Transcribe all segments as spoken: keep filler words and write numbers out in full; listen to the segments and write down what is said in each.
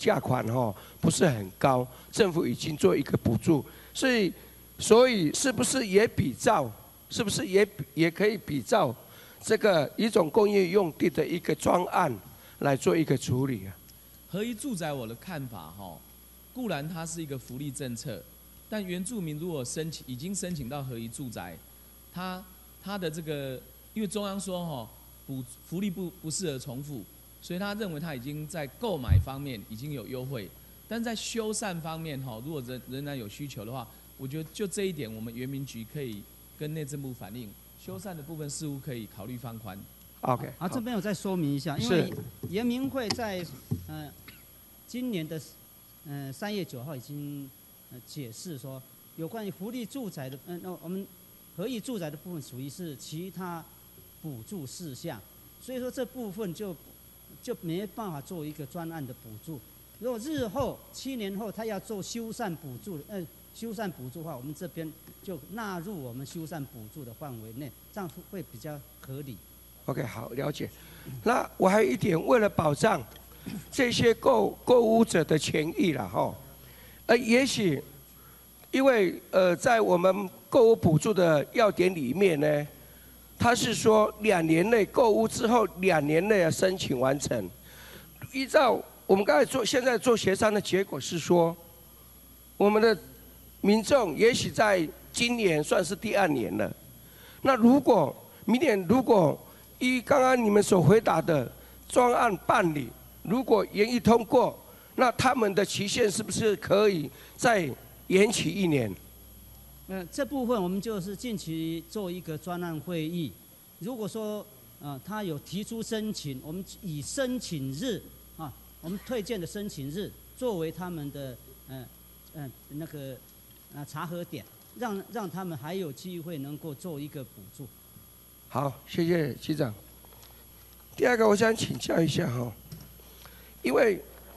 价款哈、哦、不是很高，政府已经做一个补助，所以所以是不是也比照，是不是也也可以比照这个一种工业用地的一个专案来做一个处理啊？ 合一住宅我的看法哈，固然它是一个福利政策，但原住民如果申请已经申请到合一住宅，它它的这个因为中央说哈补福利不不适合重复，所以他认为他已经在购买方面已经有优惠，但在修缮方面哈，如果仍仍然有需求的话，我觉得就这一点，我们原民局可以跟内政部反映，修缮的部分似乎可以考虑放宽。 OK， 好，这边我再说明一下，因为原民会在呃今年的呃三月九号已经呃解释说，有关于福利住宅的，嗯、呃，那我们合意住宅的部分属于是其他补助事项，所以说这部分就就没办法做一个专案的补助。如果日后七年后他要做修缮补助，呃，修缮补助的话，我们这边就纳入我们修缮补助的范围内，这样会比较合理。 OK， 好，了解。那我还有一点，为了保障这些购购物者的权益了哈，呃，也许因为呃，在我们购物补助的要点里面呢，它是说两年内购物之后两年内要申请完成。依照我们刚才做现在做协商的结果是说，我们的民众也许在今年算是第二年了。那如果明年如果依刚刚你们所回答的专案办理，如果研议通过，那他们的期限是不是可以再延期一年？ 呃，这部分我们就是近期做一个专案会议。如果说呃他有提出申请，我们以申请日啊，我们推荐的申请日作为他们的呃呃那个呃查核点，让让他们还有机会能够做一个补助。 好，谢谢局长。第二个，我想请教一下哈，因为，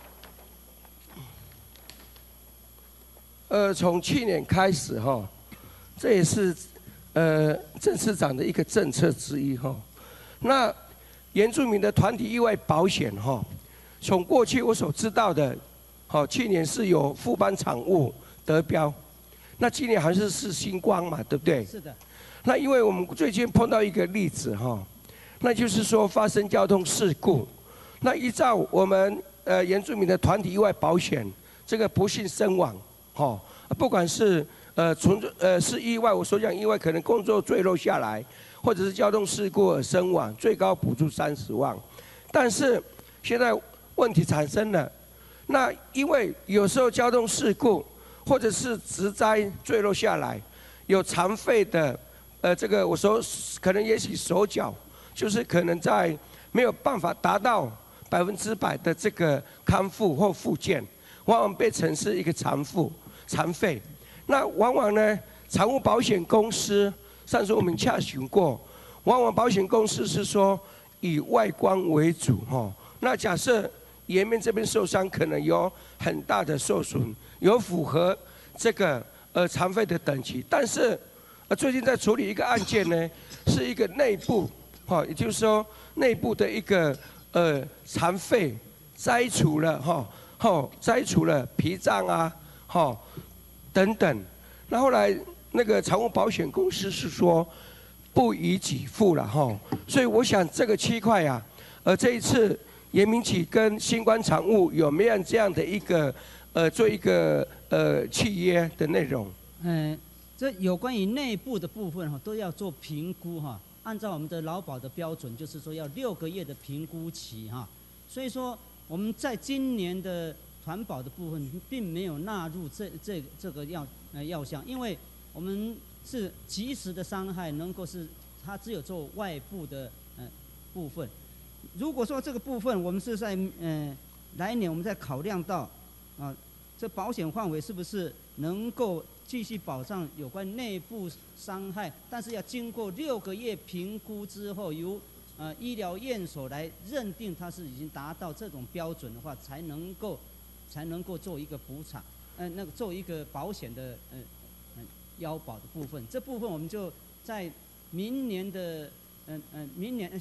呃，从去年开始哈，这也是呃郑市长的一个政策之一哈。那原住民的团体意外保险哈，从过去我所知道的，好，去年是有富邦产物得标，那今年好像是星光嘛，对不对？ 是的。 那因为我们最近碰到一个例子哈，那就是说发生交通事故，那依照我们呃原住民的团体意外保险，这个不幸身亡，哈，不管是呃纯呃是意外，我所讲意外可能工作坠落下来，或者是交通事故而身亡，最高补助三十万。但是现在问题产生了，那因为有时候交通事故或者是植栽坠落下来，有残废的。呃，这个我说可能也许手脚就是可能在没有办法达到百分之百的这个康复或复健，往往被称是一个残废、残废。那往往呢，产物保险公司上次我们洽询过，往往保险公司是说以外观为主哈、哦。那假设颜面这边受伤，可能有很大的受损，有符合这个呃残废的等级，但是。呃，最近在处理一个案件呢，是一个内部，哈、哦，也就是说内部的一个呃残废摘除了哈，哈、哦，摘除了脾脏啊，哈、哦，等等。那后来那个财务保险公司是说不予给付了哈、哦，所以我想这个区块啊，呃，这一次严明启跟新冠产物有没有这样的一个呃做一个呃契约的内容？ 嗯。这有关于内部的部分哈，都要做评估哈。按照我们的劳保的标准，就是说要六个月的评估期哈。所以说我们在今年的团保的部分，并没有纳入这这这个要呃要项，因为我们是及时的伤害能够是它只有做外部的呃部分。如果说这个部分我们是在呃来年我们再考量到啊，这保险范围是不是能够继续保障有关内部伤害，但是要经过六个月评估之后，由呃医疗院所来认定它是已经达到这种标准的话，才能够才能够做一个补偿，呃，那个做一个保险的呃呃腰保的部分。这部分我们就在明年的嗯嗯、呃呃、明年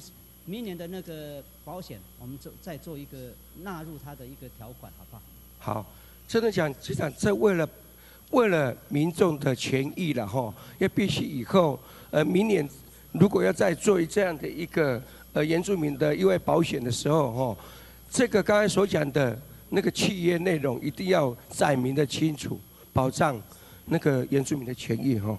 明年的那个保险，我们做再做一个纳入它的一个条款，好不好？ 好，真的讲，局长，这为了为了民众的权益了哈，也必须以后呃明年如果要再做这样的一个呃原住民的意外保险的时候哈，这个刚才所讲的那个契约内容一定要载明的清楚，保障那个原住民的权益哈。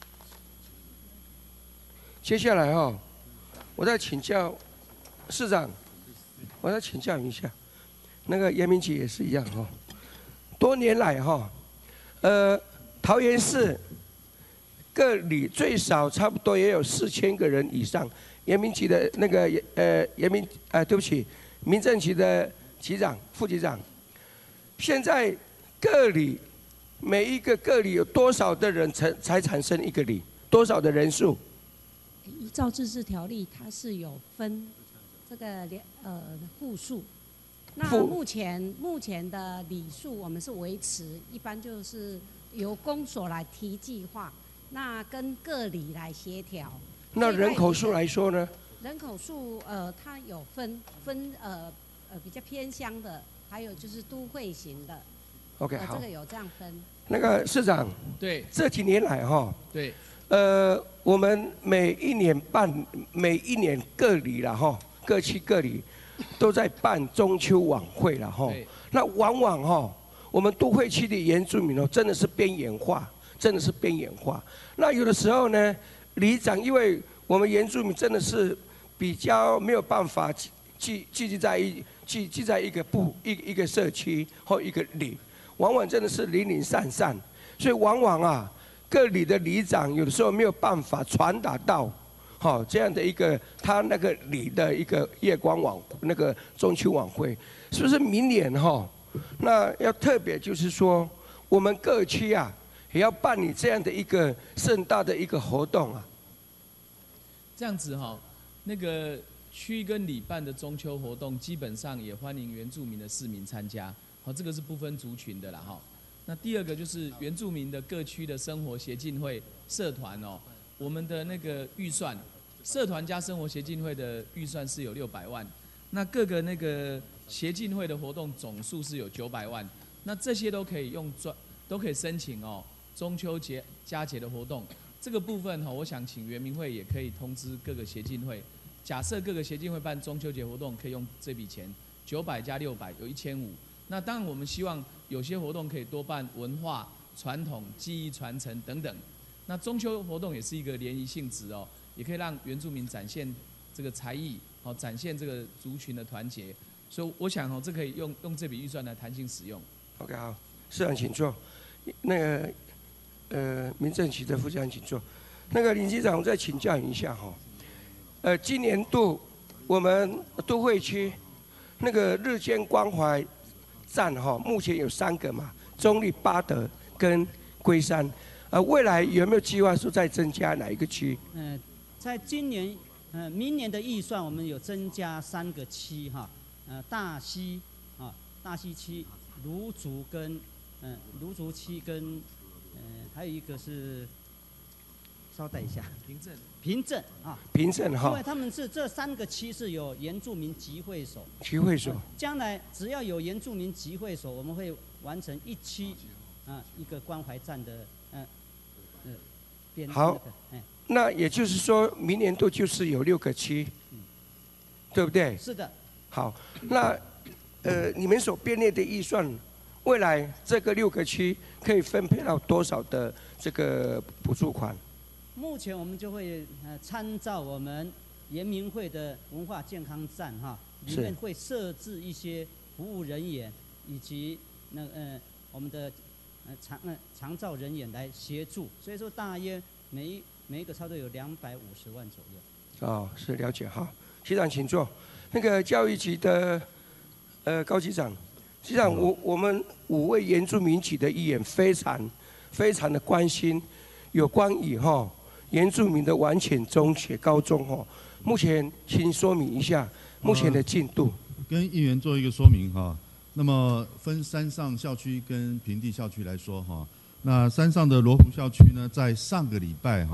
接下来哈，我再请教市长，我再请教一下，那个严明启也是一样哈。多年来哈，呃，桃园市各里最少差不多也有四千个人以上。严明启的那个呃严明呃对不起，民政局的局长、副局长，现在各里每一个各里有多少的人才才产生一个里？多少的人数？ 依照自治条例，它是有分这个两呃户数。那目前目前的里数我们是维持，一般就是由公所来提计划，那跟各里来协调。 那人口数来说呢？ 人口数呃，它有分分呃呃比较偏乡的，还有就是都会型的。 OK， 呃、 好， 这个有这样分。 那个市长， 对， 这几年来哈， 对。 呃，我们每一年办，每一年各里了哈，各区各里都在办中秋晚会了哈。那往往哈，我们都会区的原住民哦，真的是边缘化，真的是边缘化。那有的时候呢，里长因为我们原住民真的是比较没有办法聚聚集在一聚聚在一个部一一个社区或一个里，往往真的是零零散散，所以往往啊。各里的里长有的时候没有办法传达到，好、哦、这样的一个他那个里的一个夜光晚那个中秋晚会，是不是明年哈、哦？那要特别就是说，我们各区啊也要办理这样的一个盛大的一个活动啊。 这样子哈、哦，那个区跟里办的中秋活动，基本上也欢迎原住民的市民参加，好，这个是不分族群的啦哈。那第二个就是原住民的各区的生活协进会社团哦，我们的那个预算，社团加生活协进会的预算是有六百万，那各个那个协进会的活动总数是有九百万，那这些都可以用专，都可以申请哦。中秋节佳节的活动，这个部分哈、哦，我想请原民会也可以通知各个协进会，假设各个协进会办中秋节活动，可以用这笔钱，九百加六百有一千五。那当然，我们希望有些活动可以多办文化、传统、技艺传承等等。那中秋活动也是一个联谊性质哦，也可以让原住民展现这个才艺，好、哦、展现这个族群的团结。所以我想哦，这可以用用这笔预算来弹性使用。 OK， 好，市长请坐。那个呃，民政局的副局长请坐。那个林局长，我再请教一下哈、哦。呃，今年度我们都会区那个日间关怀站哈，目前有三个嘛，中立、八德跟龟山。呃，未来有没有计划说再增加哪一个区？ 嗯、呃，在今年呃明年的预算，我们有增加三个区哈，呃大溪啊大溪区、芦竹跟嗯芦竹区跟呃还有一个是，稍等一下， 平镇。 平镇啊， 平镇哈， 因为他们是这三个区是有原住民集会所， 集会所， 将来只要有原住民集会所，我们会完成一区啊一个关怀站的嗯呃编制。 好，那也就是说明年度就是有六个区，对不对？ 是的。 好，那呃你们所编列的预算，未来这个六个区可以分配到多少的这个补助款？ 目前我们就会呃参照我们原民会的文化健康站哈，里面会设置一些服务人员以及那呃我们的呃长呃长照人员来协助，所以说大约每一每一个差不多有两百五十万左右。 哦，是了解哈，局长请坐。那个教育局的呃高局长，局长我我们五位原住民局的议员非常非常的关心有关于哈。原住民的完全中学、高中哦，目前请说明一下目前的进度。 呃、跟议员做一个说明哈。那么分山上校区跟平地校区来说哈，那山上的罗湖校区呢，在上个礼拜哈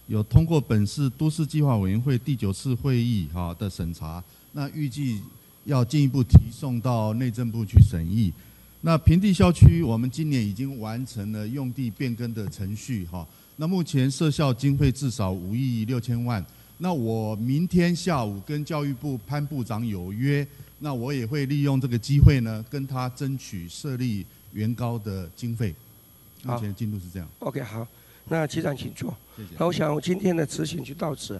有通过本市都市计划委员会第九次会议哈的审查，那预计要进一步提送到内政部去审议。那平地校区我们今年已经完成了用地变更的程序哈，那目前设校经费至少五亿六千万。那我明天下午跟教育部潘部长有约，那我也会利用这个机会呢，跟他争取设立原高的经费。目前进度是这样。 OK， 好，那局长请坐。 谢谢。 那我想今天的咨询就到此。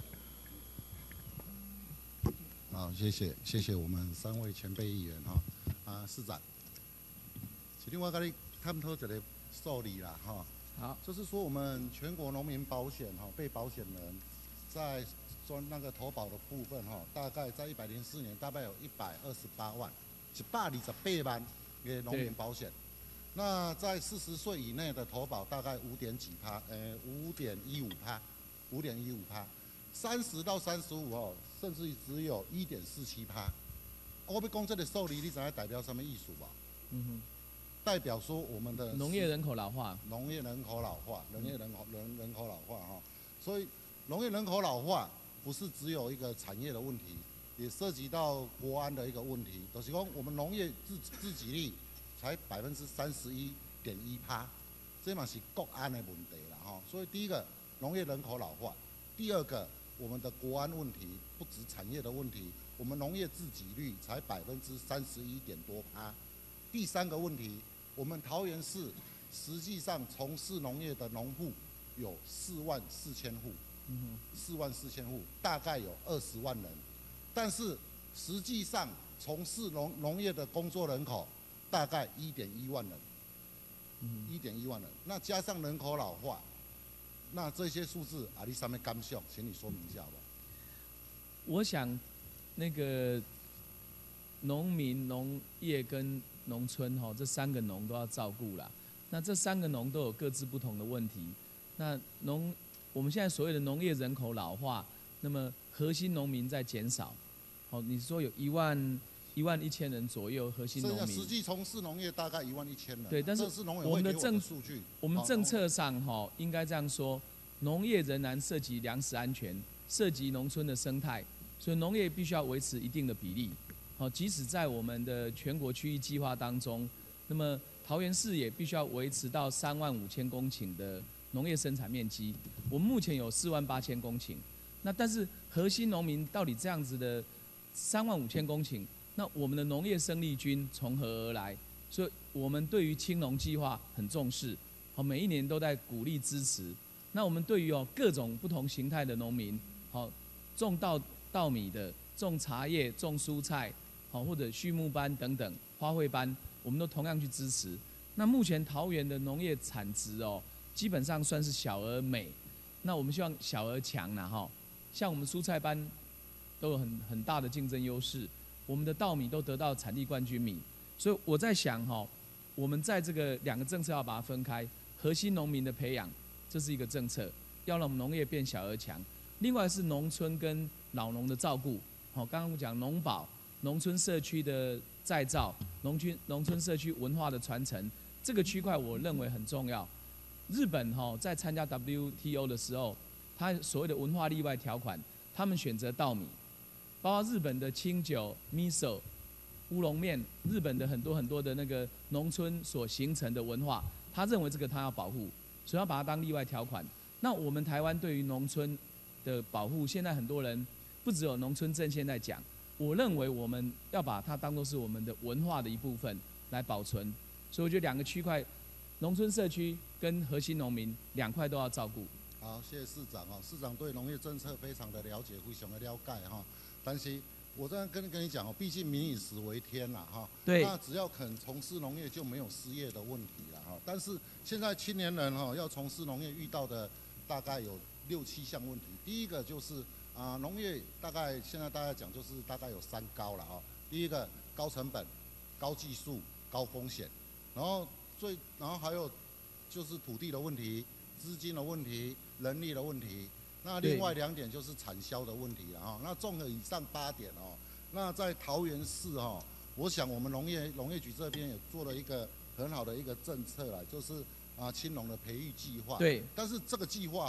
好，谢谢谢谢我们三位前辈议员哈，啊市长，其实我跟你探讨一个数理啦哈， 好， 就是说我们全国农民保险哈被保险人在专那个投保的部分哈，大概在一百零四年大概有一百二十八万，一百二十八万给农民保险。那在四十岁以内的投保大概五点几趴，呃五点一五趴，五点一五趴，三十到三十五哦，甚至于只有一点四七趴。我要讲这个数理，你知道代表什么意思吧？ 嗯哼， 代表说我们的农业人口老化， 农业人口老化，农业人口人人口老化哈，所以农业人口老化不是只有一个产业的问题，也涉及到国安的一个问题。就是说我们农业自自给率才百分之三十一点一趴，这嘛是国安的问题啦哈。所以第一个农业人口老化，第二个我们的国安问题，不止产业的问题，我们农业自给率才百分之三十一点多趴。第三个问题，我们桃园市实际上从事农业的农户有四万四千户，四万四千户，大概有二十万人，但是实际上从事农农业的工作人口大概一点一万人，一点一万人，那加上人口老化，那这些数字啊，你上面感想，请你说明一下吧。 我想，那个农民、农业跟农村哈，这三个农都要照顾啦。那这三个农都有各自不同的问题。那农，我们现在所谓的农业人口老化，那么核心农民在减少。好，你说有一万一万一千人左右核心农民， 实际从事农业大概一万一千人。 对，但是我们的政数据， 我们政策上哈，应该这样说：农业仍然涉及粮食安全，涉及农村的生态，所以农业必须要维持一定的比例。好，即使在我们的全国区域计划当中，那么桃园市也必须要维持到三万五千公顷的农业生产面积。我们目前有四万八千公顷，那但是核心农民到底这样子的三万五千公顷？那我们的农业生力军从何而来？所以我们对于青农计划很重视，好，每一年都在鼓励支持。那我们对于哦各种不同形态的农民，好，种稻稻米的，种茶叶、种蔬菜，好，或者畜牧班等等花卉班，我们都同样去支持。那目前桃园的农业产值哦，基本上算是小而美。那我们希望小而强啦哈，像我们蔬菜班都有很很大的竞争优势。我们的稻米都得到产地冠军米，所以我在想哈，我们在这个两个政策要把它分开，核心农民的培养，这是一个政策，要让我们农业变小而强；另外是农村跟老农的照顾，好，刚刚我讲农保、农村社区的再造、农区农村社区文化的传承，这个区块我认为很重要。日本哈在参加 W T O 的时候，它所谓的文化例外条款，他们选择稻米。包括日本的清酒、miso、乌龙面，日本的很多很多的那个农村所形成的文化，他认为这个他要保护，所以要把它当例外条款。那我们台湾对于农村的保护，现在很多人不只有农村镇现在讲，我认为我们要把它当作是我们的文化的一部分来保存。所以我觉得两个区块，农村社区跟核心农民两块都要照顾。 好，谢谢市长哈，市长对农业政策非常的了解，非常的了解哈。但是我这样跟跟你讲哦，毕竟民以食为天啦哈。 对。 那只要肯从事农业，就没有失业的问题了哈。但是现在青年人哈要从事农业，遇到的大概有六七项问题。第一个就是啊、呃，农业大概现在大家讲就是大概有三高了哈。第一个高成本、高技术、高风险，然后最然后还有就是土地的问题、资金的问题、人力的问题。那另外两点就是产销的问题了哈。那综合以上八点哦，那在桃园市哈，我想我们农业农业局这边也做了一个很好的一个政策啦，就是啊青农的培育计划。 对。 但是这个计划哈，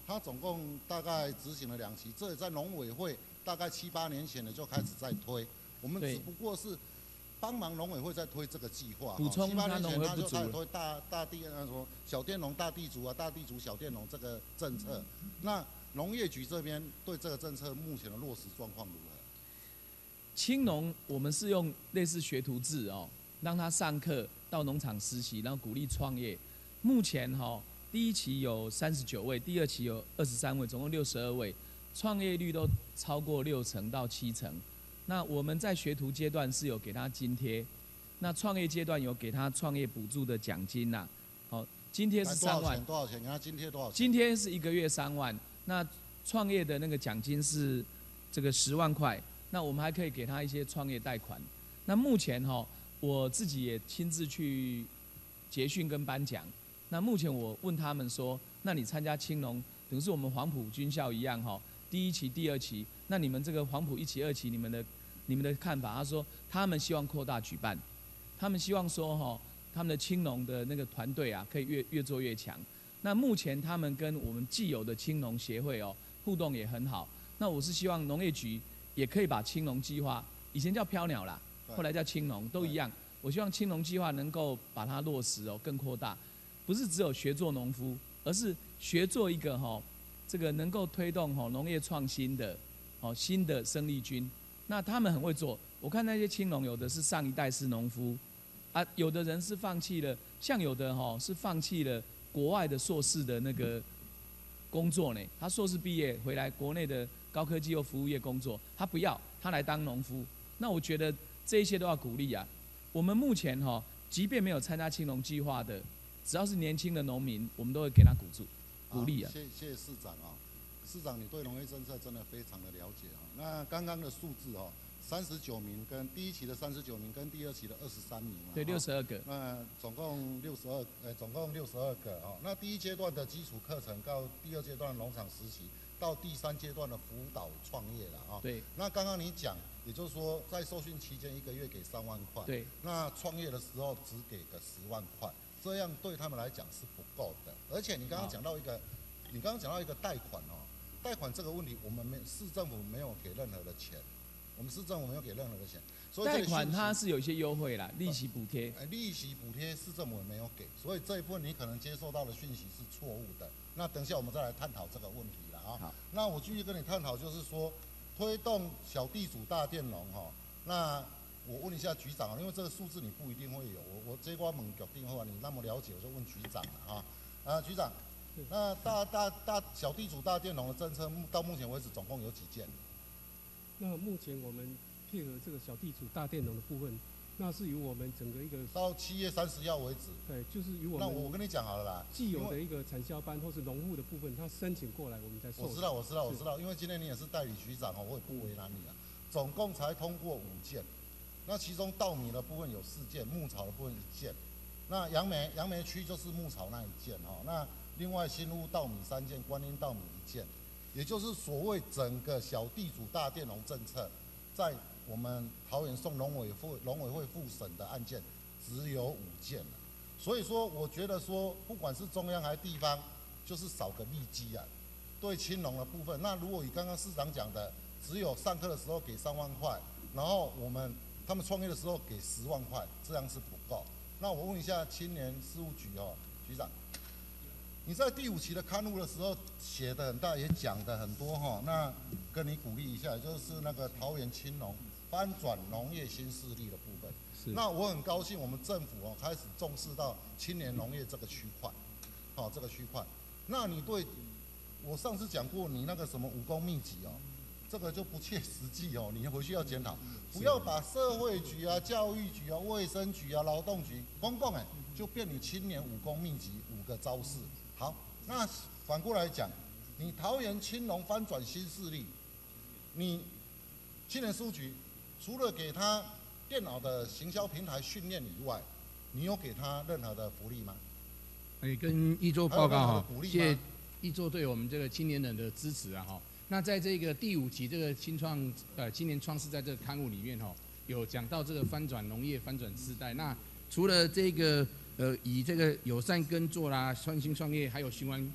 它总共大概执行了两期，这也在农委会大概七八年前呢就开始在推，我们只不过是帮忙农委会在推这个计划。 补充七八年前他就不足开始推大大地那什么小佃农、大地主啊、大地主小佃农这个政策。那农业局这边对这个政策目前的落实状况如何？ 青农我们是用类似学徒制哦，让他上课到农场实习，然后鼓励创业。目前哈、哦。第一期有三十九位，第二期有二十三位，总共六十二位，创业率都超过六成到七成。那我们在学徒阶段是有给他津贴，那创业阶段有给他创业补助的奖金呐、啊。好，津贴是三万。 多少钱？多少钱？给他津贴多少钱？ 津贴是一个月三万，那创业的那个奖金是这个十万块。那我们还可以给他一些创业贷款。那目前哈、哦，我自己也亲自去结训跟颁奖。那目前我问他们说，那你参加青农，等于是我们黄埔军校一样哈，第一期、第二期，那你们这个黄埔一期、二期，你们的你们的看法？他说他们希望扩大举办，他们希望说哈，他们的青农的那个团队啊，可以越越做越强。那目前他们跟我们既有的青农协会哦互动也很好。那我是希望农业局也可以把青农计划，以前叫飘鸟啦，后来叫青农，都一样。我希望青农计划能够把它落实哦，更扩大。不是只有学做农夫，而是学做一个哈、哦，这个能够推动哈、哦、农业创新的，哦新的生力军。那他们很会做，我看那些青农有的是上一代是农夫，啊，有的人是放弃了，像有的哈、哦、是放弃了国外的硕士的那个工作呢，他硕士毕业回来国内的高科技或服务业工作，他不要，他来当农夫。那我觉得这一些都要鼓励啊。我们目前哈、哦，即便没有参加青农计划的。只要是年轻的农民，我们都会给他鼓助、鼓励啊。 谢谢市长啊，市长你对农业政策真的非常的了解啊。那刚刚的数字哦，三十九名跟第一期的三十九名跟第二期的二十三名对，六十二个。 那总共六十二，呃，总共六十二个啊。那第一阶段的基础课程到第二阶段的农场实习，到第三阶段的辅导创业了啊。 对。 那刚刚你讲，也就是说在受训期间一个月给三万块。 对。 那创业的时候只给个十万块。这样对他们来讲是不够的，而且你刚刚讲到一个，你刚刚讲到一个贷款哦，贷款这个问题，我们没市政府没有给任何的钱，我们市政府没有给任何的钱，所以贷款它是有一些优惠啦，利息补贴。 呃，利息补贴市政府也没有给，所以这一部分你可能接受到的讯息是错误的。那等一下我们再来探讨这个问题了啊。 好， 那我继续跟你探讨，就是说推动小地主大佃农哈，那。我问一下局长啊，因为这个数字你不一定会有，我我这关问决定后啊，你那么了解，我就问局长了啊。啊，局长，那大大大小地主大佃农的政策，到目前为止总共有几件？ 那目前我们配合这个小地主大佃农的部分，那是由我们整个一个到七月三十号为止。 对，就是由我们。 那我跟你讲好了啦， 既有的一个产销班或是农户的部分，他申请过来，我们再授。 我知道，我知道，我知道，因为今天你也是代理局长哦，我也不为难你啊。总共才通过五件。那其中稻米的部分有四件，牧草的部分一件，那杨梅杨梅区就是牧草那一件哈。那另外新屋稻米三件，观音稻米一件，也就是所谓整个小地主大佃农政策，在我们桃园送农委会农委会复审的案件只有五件。所以说，我觉得说，不管是中央还是地方，就是少个利基啊。对青农的部分，那如果以刚刚市长讲的，只有上课的时候给三万块，然后我们他们创业的时候给十万块，这样是不够。那我问一下青年事务局哦，局长，你在第五期的刊物的时候写的很大，也讲的很多哈。那跟你鼓励一下，就是那个桃园青农翻转农业新势力的部分。是。那我很高兴，我们政府哦开始重视到青年农业这个区块，好、哦、这个区块。那你对我上次讲过，你那个什么武功秘籍哦。这个就不切实际哦，你回去要检讨，不要把社会局啊、教育局啊、卫生局啊、劳动局公共哎，就变你青年武功秘籍五个招式。好，那反过来讲，你桃园青农翻转新势力，你青年事务局除了给他电脑的行销平台训练以外，你有给他任何的福利吗？ 哎，跟一周报告哈，谢谢一周对我们这个青年人的支持啊哈。那在这个第五期这个青创呃青年创世在这个刊物里面哈、哦，有讲到这个翻转农业翻转世代。那除了这个呃以这个友善耕作啦、创新创业，还有循环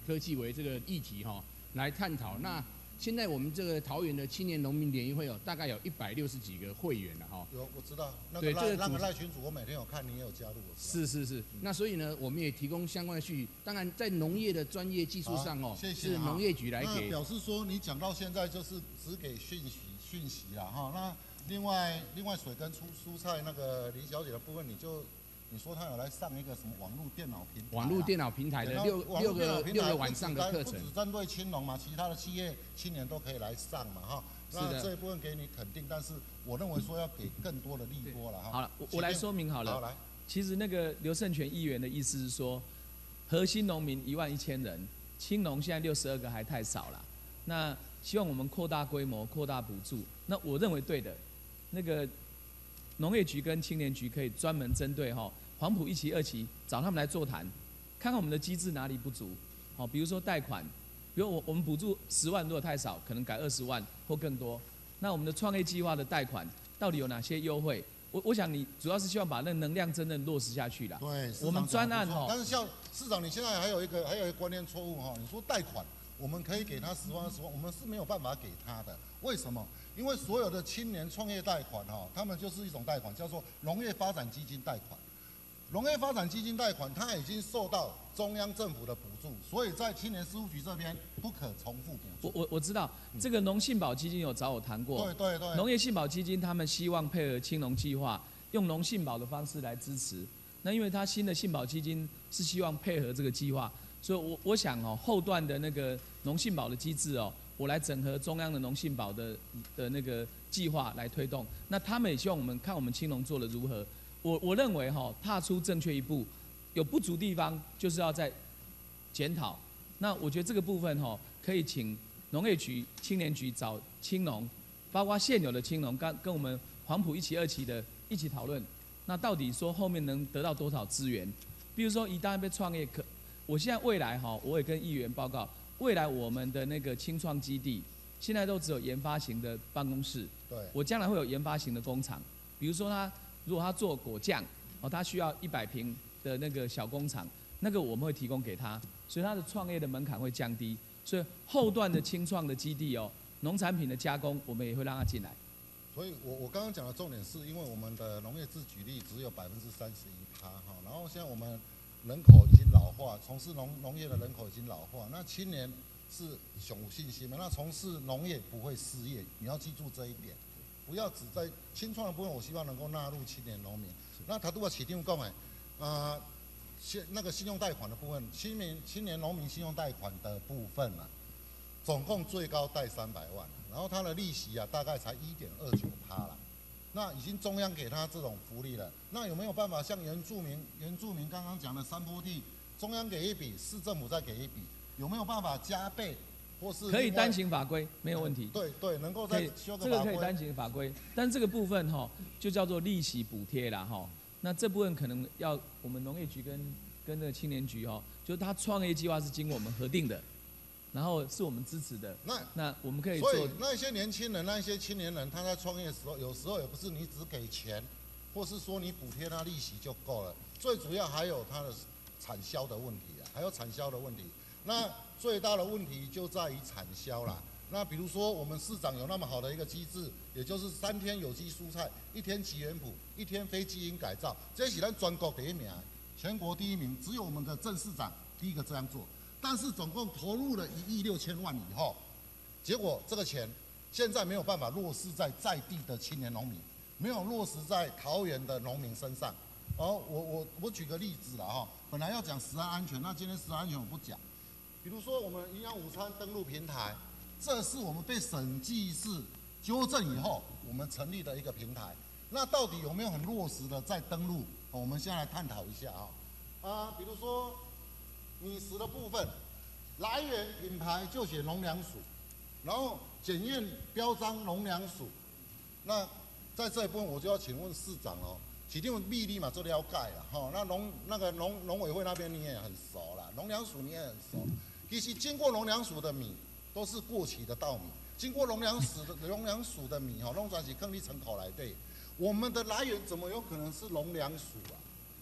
科技为这个议题哈、哦、来探讨。那现在我们这个桃园的青年农民联谊会哦，大概有一百六十几个会员了哈。 有，我知道。那对， 个这个那个赖群主，我每天有看，你也有加入。 是是是。那所以呢，我们也提供相关的讯息。当然，在农业的专业技术上哦， 谢谢是农业局来给。 那表示说，你讲到现在就是只给讯息讯息啦哈。那另外另外水跟蔬蔬菜那个林小姐的部分，你就。你说他有来上一个什么网络电脑平台、啊？ 网络电脑平台的六六个六个晚上的课程， 不只针对青农嘛，其他的企业青年都可以来上嘛，哈。那这一部分给你肯定，但是我认为说要给更多的利多了哈。 好了，我我来说明好了。 好来， 其实那个刘胜权议员的意思是说，核心农民一万一千人，青农现在六十二个还太少了。那希望我们扩大规模，扩大补助。那我认为对的，那个。农业局跟青年局可以专门针对哈黄埔一期、二期找他们来座谈，看看我们的机制哪里不足。好，比如说贷款，比如我我们补助十万如果太少，可能改二十万或更多。那我们的创业计划的贷款到底有哪些优惠？我我想你主要是希望把那能量真正落实下去啦。 对， 我们专案哈。 但是像市长，你现在还有一个还有一个观念错误哈，你说贷款我们可以给他十万二十万，我们是没有办法给他的。为什么？因为所有的青年创业贷款哈，他们就是一种贷款，叫做农业发展基金贷款。农业发展基金贷款，它已经受到中央政府的补助，所以在青年事务局这边不可重复补助。 我我我知道，这个农信保基金有找我谈过。 对对对。 农业信保基金他们希望配合青农计划，用农信保的方式来支持。那因为他新的信保基金是希望配合这个计划，所以我我想哦，后段的那个农信保的机制哦。我来整合中央的农信保的的那个计划来推动，那他们也希望我们看我们青农做的如何。我我认为哈、哦，踏出正确一步，有不足地方就是要再检讨。那我觉得这个部分哈、哦，可以请农业局、青年局找青农，包括现有的青农，跟跟我们黄埔一期、二期的一起讨论。那到底说后面能得到多少资源？比如说一旦被创业可，我现在未来哈、哦，我也跟议员报告。未来我们的那个青创基地，现在都只有研发型的办公室。 对。 我将来会有研发型的工厂，比如说他如果他做果酱，哦，他需要一百平的那个小工厂，那个我们会提供给他，所以他的创业的门槛会降低。所以后段的青创的基地哦，农产品的加工，我们也会让他进来。 所以我我刚刚讲的重点是因为我们的农业自给率只有百分之三十一趴哈，然后现在我们。人口已经老化，从事农农业的人口已经老化，那青年是雄有信心嘛？那从事农业不会失业，你要记住这一点，不要只在青创的部分，我希望能够纳入青年农民。那他都要起定讲哎，啊，信那个信用贷款的部分，青年青年农民信用贷款的部分啊，总共最高贷三百万，然后它的利息啊大概才一点二九趴啦。那已经中央给他这种福利了，那有没有办法像原住民原住民刚刚讲的山坡地，中央给一笔，市政府再给一笔，有没有办法加倍，或是可以单行法规没有问题？ 对对，能够再修个法规。 这个可以单行法规，但这个部分哈、哦、就叫做利息补贴啦哈、哦。那这部分可能要我们农业局跟跟那个青年局哈、哦，就是他创业计划是经过我们核定的。然后是我们支持的， 那那我们可以做。 所以那些年轻人、那些青年人，他在创业的时候，有时候也不是你只给钱，或是说你补贴他利息就够了。最主要还有他的产销的问题啊，还有产销的问题。那最大的问题就在于产销啦。那比如说我们市长有那么好的一个机制，也就是三天有机蔬菜，一天奇缘谱，一天非基因改造，这是咱全国第一名，全国第一名，只有我们的郑市长第一个这样做。但是总共投入了一亿六千万以后，结果这个钱现在没有办法落实在在地的青年农民，没有落实在桃园的农民身上。哦，我我我举个例子了哈，本来要讲食安安全，那今天食安安全我不讲。比如说我们营养午餐登录平台，这是我们被审计室纠正以后，我们成立的一个平台。那到底有没有很落实的在登录？我们先来探讨一下啊。啊，比如说。米食的部分，来源品牌就写农粮署，然后检验标章农粮署。那在这一部分，我就要请问市长哦，指定秘密嘛，这里要盖了哈。那农那个农农委会那边你也很熟啦，农粮署你也很熟。其实经过农粮署的米都是过期的稻米，经过农粮署的农粮署的米哈，弄转起坑里城口来对。我们的来源怎么有可能是农粮署啊？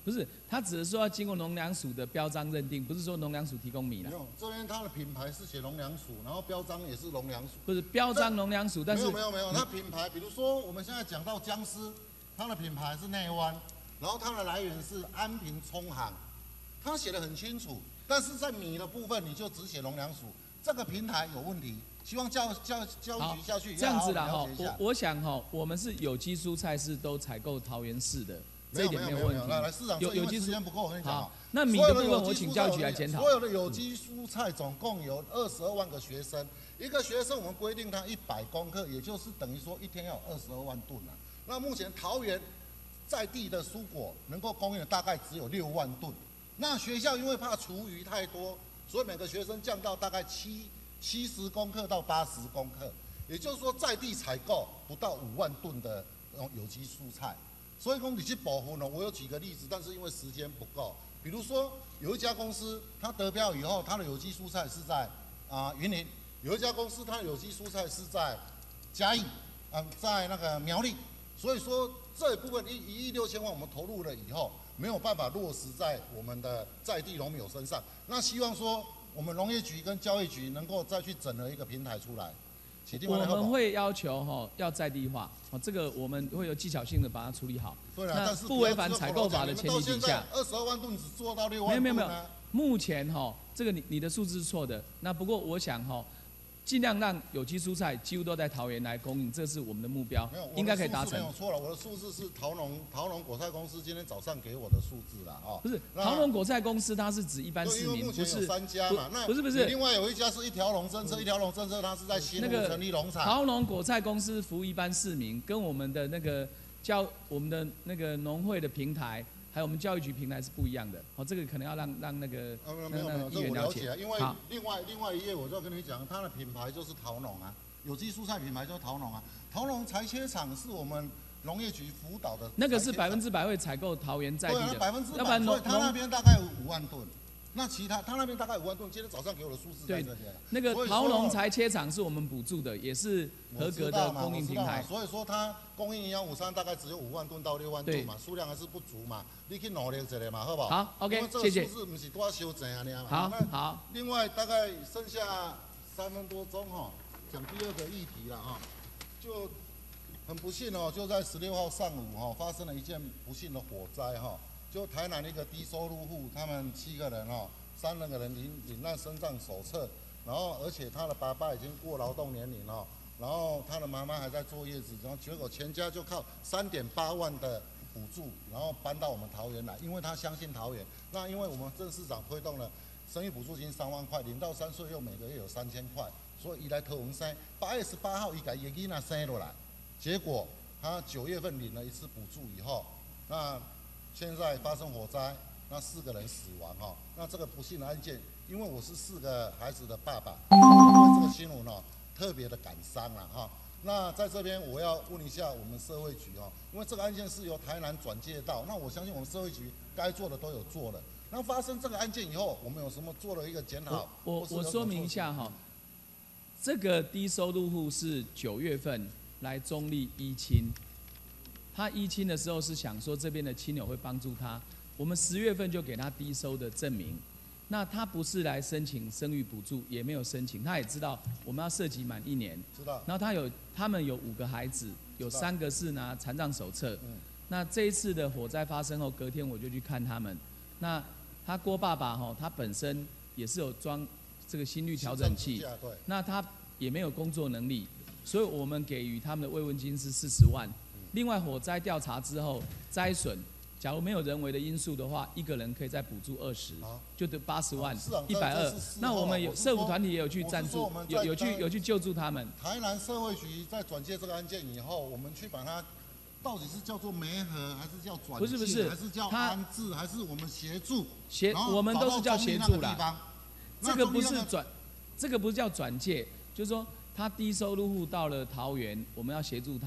不是，他只是说要经过农粮署的标章认定，不是说农粮署提供米了。 没有，这边它的品牌是写农粮署，然后标章也是农粮署。 不是标章农粮署，但是没有没有没有，它品牌，比如说我们现在讲到姜丝，它的品牌是内湾，然后它的来源是安平葱行，它写的很清楚。但是在米的部分，你就只写农粮署，这个平台有问题。希望教教教育局下去这样子啦哈， 我我想哈，我们是有机蔬菜是都采购桃园市的，这一点没有问题。 来来，市长， 有有机时间不够，我跟你讲好，那米的部分我请教育局来检讨。 所有的有机蔬菜总共有二十二万个学生，一个学生我们规定他一百公克，也就是等于说一天要有二十二万吨啊。那目前桃园在地的蔬果能够供应的大概只有六万吨，那学校因为怕厨余太多，所以每个学生降到大概七。七十公克到八十公克，也就是说在地采购不到五万吨的那种有机蔬菜，所以讲你去保护呢，我有举个例子，但是因为时间不够，比如说有一家公司它得标以后，它的有机蔬菜是在啊、呃、云林，有一家公司它的有机蔬菜是在嘉义，嗯、呃，在那个苗栗，所以说这一部分一一亿六千万我们投入了以后，没有办法落实在我们的在地农友身上，那希望说。我们农业局跟教育局能够再去整合一个平台出来， 我们会要求哈要在地化，哦，这个我们会有技巧性的把它处理好。 对啊， 那不违反采购法的前提底下， 二十二万吨只做到六万吨。 没有没有没有，目前哈这个你你的数字是错的。那不过我想哈，尽量让有机蔬菜几乎都在桃园来供应，这是我们的目标，应该可以达成。 没有错了，我的数字是桃农桃农果菜公司今天早上给我的数字啦，哦。 不是，桃农果菜公司它是指一般市民，不是三家嘛？那不是不是， 另外有一家是一条龙政策，一条龙政策它是在新竹成立农场。 桃农果菜公司服务一般市民，跟我们的那个教我们的那个农会的平台。还有我们教育局平台是不一样的，哦，这个可能要让让那个呃没有没有，这我了解啊，因为另外另外一页我就要跟你讲，它的品牌就是桃农啊，有机蔬菜品牌就是桃农啊，桃农裁切厂是我们农业局辅导的， 那个是百分之百会采购桃园在地的， 百分之百， 要不然所以他那边大概有五万吨。那其他他那边大概五万吨，今天早上给我的数字在这边。 那个桃农裁切厂是我们补助的，也是合格的供应平台。 所以说它供应营养午餐大概只有五万吨到六万吨嘛，数量还是不足嘛，你去努力一下嘛，好不好？ 好 ，OK， 谢谢。 因为这个数字不是多修正啊，你嘛。 好，好。 另外大概剩下三分多钟哈，讲第二个议题了哈，就很不幸哦，就在十六号上午哈，发生了一件不幸的火灾哈。就台南一个低收入户，他们七个人哦，三个人领领难身障手册，然后而且他的爸爸已经过劳动年龄哦，然后他的妈妈还在坐月子，然后结果全家就靠三点八万的补助，然后搬到我们桃园来，因为他相信桃园。那因为我们郑市长推动了生育补助金三万块，领到三岁又每个月有三千块，所以伊来桃园生，八月十八号伊把伊囡仔生落来，结果他九月份领了一次补助以后，那现在发生火灾，那四个人死亡哈，那这个不幸的案件，因为我是四个孩子的爸爸，因为这个新闻呢特别的感伤了哈。那在这边我要问一下我们社会局哈，因为这个案件是由台南转介到，那我相信我们社会局该做的都有做了。那发生这个案件以后，我们有什么做了一个检讨？ 我我我说明一下哈，这个低收入户是九月份来中立依亲。他依亲的时候是想说这边的亲友会帮助他，我们十月份就给他低收的证明。那他不是来申请生育补助，也没有申请，他也知道我们要涉及满一年。 知道。 然后他有他们有五个孩子，有三个是拿残障手册。嗯。那这一次的火灾发生后，隔天我就去看他们。那他郭爸爸哈，他本身也是有装这个心率调整器。 对。 那他也没有工作能力，所以我们给予他们的慰问金是四十万。另外，火灾调查之后，灾损，假如没有人为的因素的话，一个人可以再补助二十，就得八十万，一百二。那我们有社福团体也有去赞助，有有去有去救助他们。 台南社会局在转介这个案件以后，我们去把它到底是叫做媒合，还是叫转介， 不是不是， 还是叫安置，还是我们协助？ 协我们都是叫协助啦。这个不是转，这个不是叫转介，就是说他低收入户到了桃园，我们要协助他。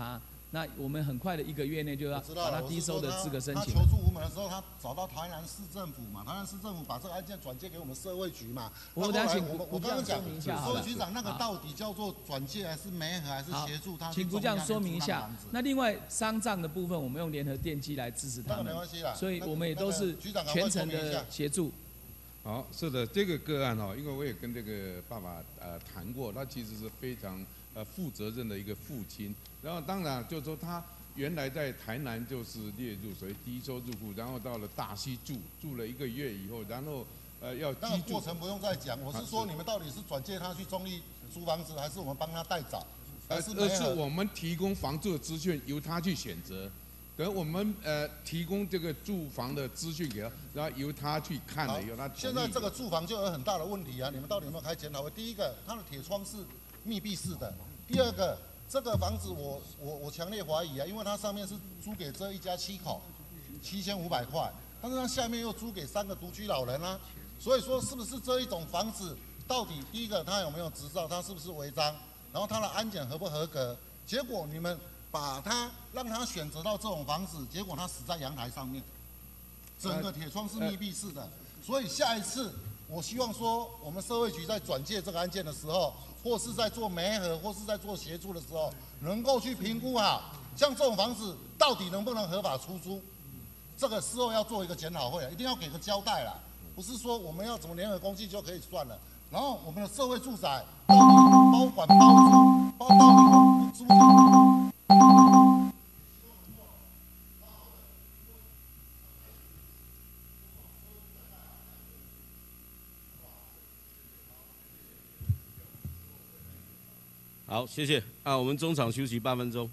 那我们很快的一个月内就要把它低收的资格申请。 他求助无门的时候，他找到台南市政府嘛，台南市政府把这个案件转介给我们社会局嘛。 我等下请我们我刚刚讲，社会局长那个好到底叫做转介还是媒合还是协助他？ 请股长说明一下。那另外商账的部分，我们用联合电机来支持他们， 没关系啦， 所以我们也都是全程的协助。 好，是的，这个个案哦，因为我也跟这个爸爸呃谈过，他其实是非常呃负责任的一个父亲。然后当然就是说他原来在台南就是列入属于低收入户，然后到了大溪住住了一个月以后，然后呃要那个过程不用再讲，我是说你们到底是转介他去中立租房子，还是我们帮他代找？ 呃，而是我们提供房住的资讯，由他去选择。等我们呃提供这个住房的资讯给他，然后由他去看了以后，他现在这个住房就有很大的问题啊！你们到底有没有开检讨会？第一个，它的铁窗是密闭式的；第二个，这个房子我我我强烈怀疑啊，因为它上面是租给这一家七口，七千五百块，但是它下面又租给三个独居老人啊，所以说是不是这一种房子，到底第一个它有没有执照，它是不是违章，然后它的安检合不合格？结果你们把它让他选择到这种房子，结果他死在阳台上面，整个铁窗是密闭式的。所以下一次，我希望说，我们社会局在转介这个案件的时候，或是在做媒合，或是在做协助的时候，能够去评估好，像这种房子到底能不能合法出租，这个事后要做一个检讨会，一定要给个交代啦，不是说我们要怎么联合公契就可以算了。然后我们的社会住宅到底包管包租，包到底不租？ 好，谢谢啊，我们中场休息八分钟。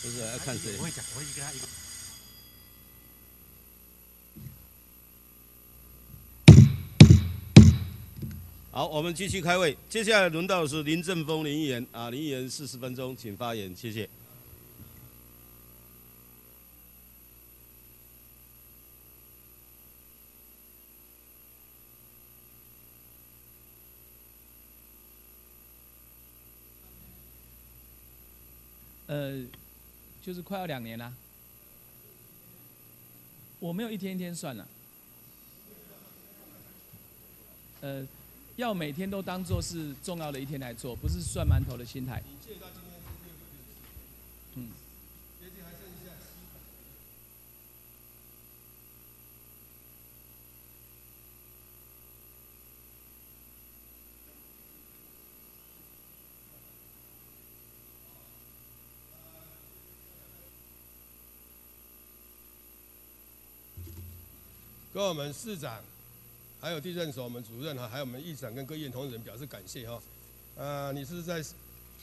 不是要看谁。 我会讲，我会跟他一个。 好，我们继续开会。接下来轮到的是林正峰林议员啊，林议员四十分钟，请发言，谢谢。 呃，就是快要两年啦。我没有一天一天算了。呃，要每天都当做是重要的一天来做，不是算馒头的心态。嗯。 跟我们市长，还有地震所我们主任哈，还有我们议长跟各议员同仁表示感谢哈。呃，你是在十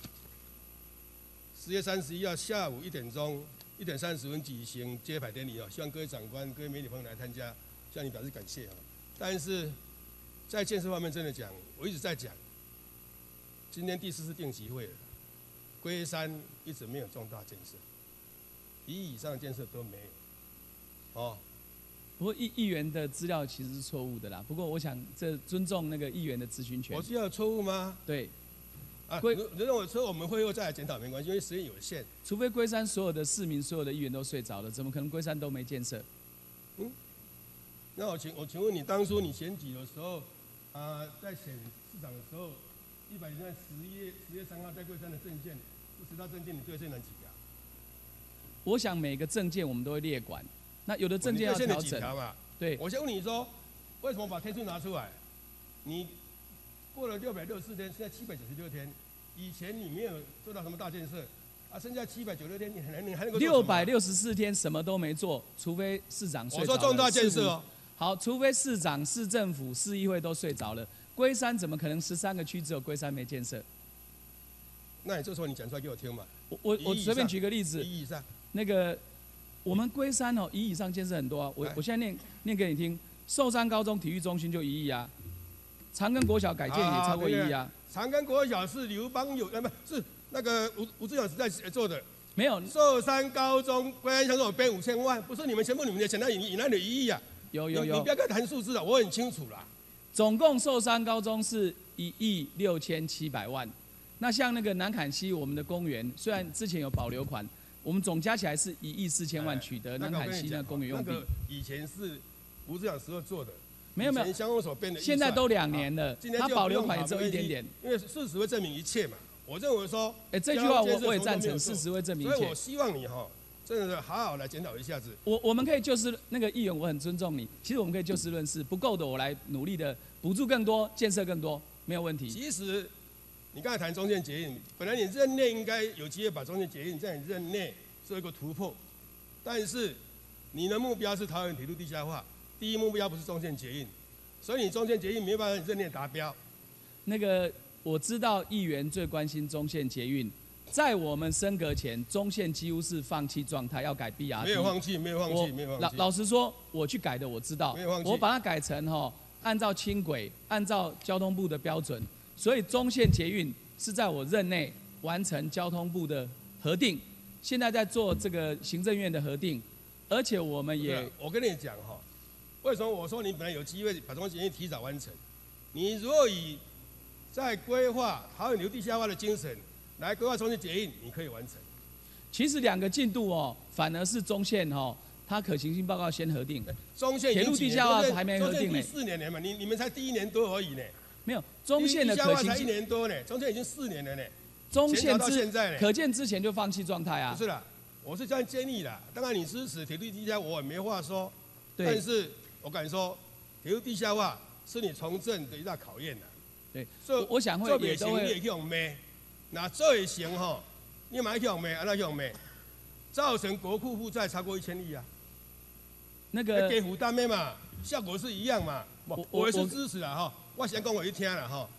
月三十一号下午一点钟一点三十分举行揭牌典礼哦，希望各位长官、各位媒体朋友来参加，向你表示感谢啊。但是在建设方面真的讲，我一直在讲，今天第四次定期会了，龟山一直没有重大建设，一亿以上的建设都没有，哦。 不过议议员的资料其实是错误的啦。不过我想这尊重那个议员的咨询权。 我知道有错误吗？ 对。 啊，你认为错，我们会后再来检讨没关系，因为时间有限。 除非龟山所有的市民、所有的议员都睡着了，怎么可能龟山都没建设？ 嗯。那我请我请问你，当初你选举的时候，啊、呃，在选市长的时候，一百年十月十月三号在龟山的证件，十大证件你对最难几条？ 我想每个证件我们都会列管。那有的证件要调整，对。 我先问你说，为什么把天数拿出来？你过了六百六十四天，现在七百九十六天，以前你没有做到什么大建设，啊，剩下七百九十六天，你还能你还能够六百六十四天什么都没做，除非市长睡着了。 我说重大建设哦。 好，除非市长、市政府、市议会都睡着了，龟山怎么可能十三个区只有龟山没建设？ 那你这时候你讲出来给我听嘛。 我我我随便举个例子， 一亿以上， 那个。我们龟山哦，一亿以上建设很多啊。我我现在念念给你听，寿山高中体育中心就一亿啊，长庚国小改建也超过一亿啊。 长庚国小是刘邦友，呃，不是那个吴吴志远时代做的。 没有。 寿山高中龟山乡有编五千万，不是你们全部你们的钱，那以以那里一亿啊。 有有有。 你不要跟谈数字了，我很清楚啦。 总共寿山高中是一亿六千七百万，那像那个南坎溪我们的公园，虽然之前有保留款。我们总加起来是一亿四千万取得南海溪那公园用地。 那个以前是吴志长时候做的， 没有没有， 乡公所编的。 现在都两年了，他保留款也只有一点点。 因为事实会证明一切嘛。我认为说， 哎，这句话我我也赞成，事实会证明一切。 所以我希望你哈，真的好好来检讨一下子。 我我们可以就事那个议员，我很尊重你。其实我们可以就事论事，不够的我来努力的补助更多，建设更多，没有问题。 其实。你刚才谈中线捷运，本来你任内应该有机会把中线捷运在你任内做一个突破，但是你的目标是桃园铁路地下化，第一目标不是中线捷运，所以你中线捷运没有办法任内达标。 那个我知道议员最关心中线捷运，在我们升格前，中线几乎是放弃状态，要改 B R T。 没有放弃，没有放弃，没有放弃。 老老实说，我去改的我知道， 没有放弃。 我把它改成哈、哦，按照轻轨，按照交通部的标准。所以中线捷运是在我任内完成交通部的核定，现在在做这个行政院的核定，而且我们也…… 我跟你讲哈，为什么我说你本来有机会把中线捷运提早完成？你如果以在规划桃园铁路地下化的精神来规划中线捷运，你可以完成。 其实两个进度哦，反而是中线哦，它可行性报告先核定， 中线铁路地下化还没核定呢。 第四年了嘛，你你们才第一年多而已呢。 没有中线的可行性才一年多呢，中线已经四年了呢。 中线到现在呢， 可见之前就放弃状态啊。 不是啦，我是这样建议的。当然你支持铁路地下，我也没话说。 对。 但是我敢说，铁路地下化是你从政的一大考验的。 对。所以我想会也都会。 你也去用骂，那做也行吼，你买去用骂，安那用骂，造成国库负债超过一千亿啊。 那个。 给负担的嘛，效果是一样嘛。我我是支持的哈。我先讲我一听了哈，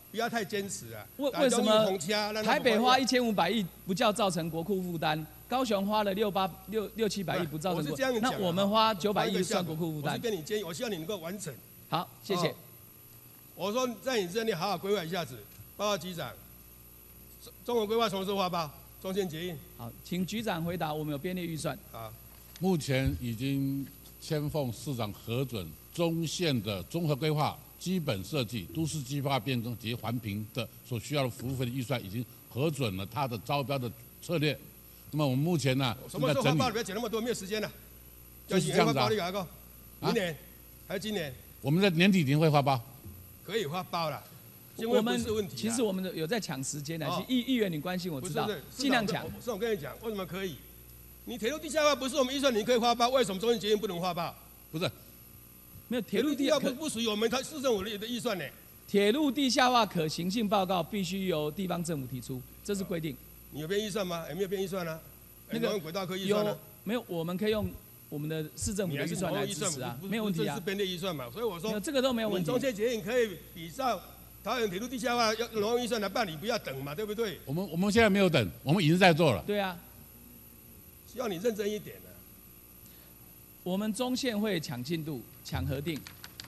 不要太坚持啊。 为为什么台台北花一千五百亿不叫造成国库负担，高雄花了六八六六七百亿不造成国，那我们花九百亿算国库负担？ 我是跟你建议，我希望你能够完成。 好，谢谢。 我说在你这里好好规划一下子，报告局长，中文规划什么时候发包？中线结印。 好，请局长回答，我们有编列预算。 好， 目前已经签奉市长核准中线的综合规划、基本设计、都市计划变更及环评的所需要的服务费的预算，已经核准了它的招标的策略。那么我们目前呢， 什么时候发包？不要讲那么多，没有时间了。 就是这样子啊。 明年还是今年？ 我们在年底一定会发包。 可以发包了。 我们其实我们有在抢时间的，其实议议员你关心我知道，尽量抢。 是我跟你讲，为什么可以？你铁路地下化不是我们预算，你可以发包，为什么中线捷运不能发包？ 不是， 没有铁路地下不不属于我们它市政府的预算呢。 铁路地下化可行性报告必须由地方政府提出，这是规定。 你有编预算吗？有没有编预算呢？那个轨道科预算呢？ 没有，我们可以用我们的市政府的预算来支持啊，没有问题啊。 是编列预算嘛，所以我说这个都没有问题。 中线捷运可以比照桃园铁路地下化要挪用预算来办理，不要等嘛，对不对？ 我们我们现在没有等，我们已经在做了。 对啊， 希望你认真一点呢。 我们中线会抢进度、抢核定。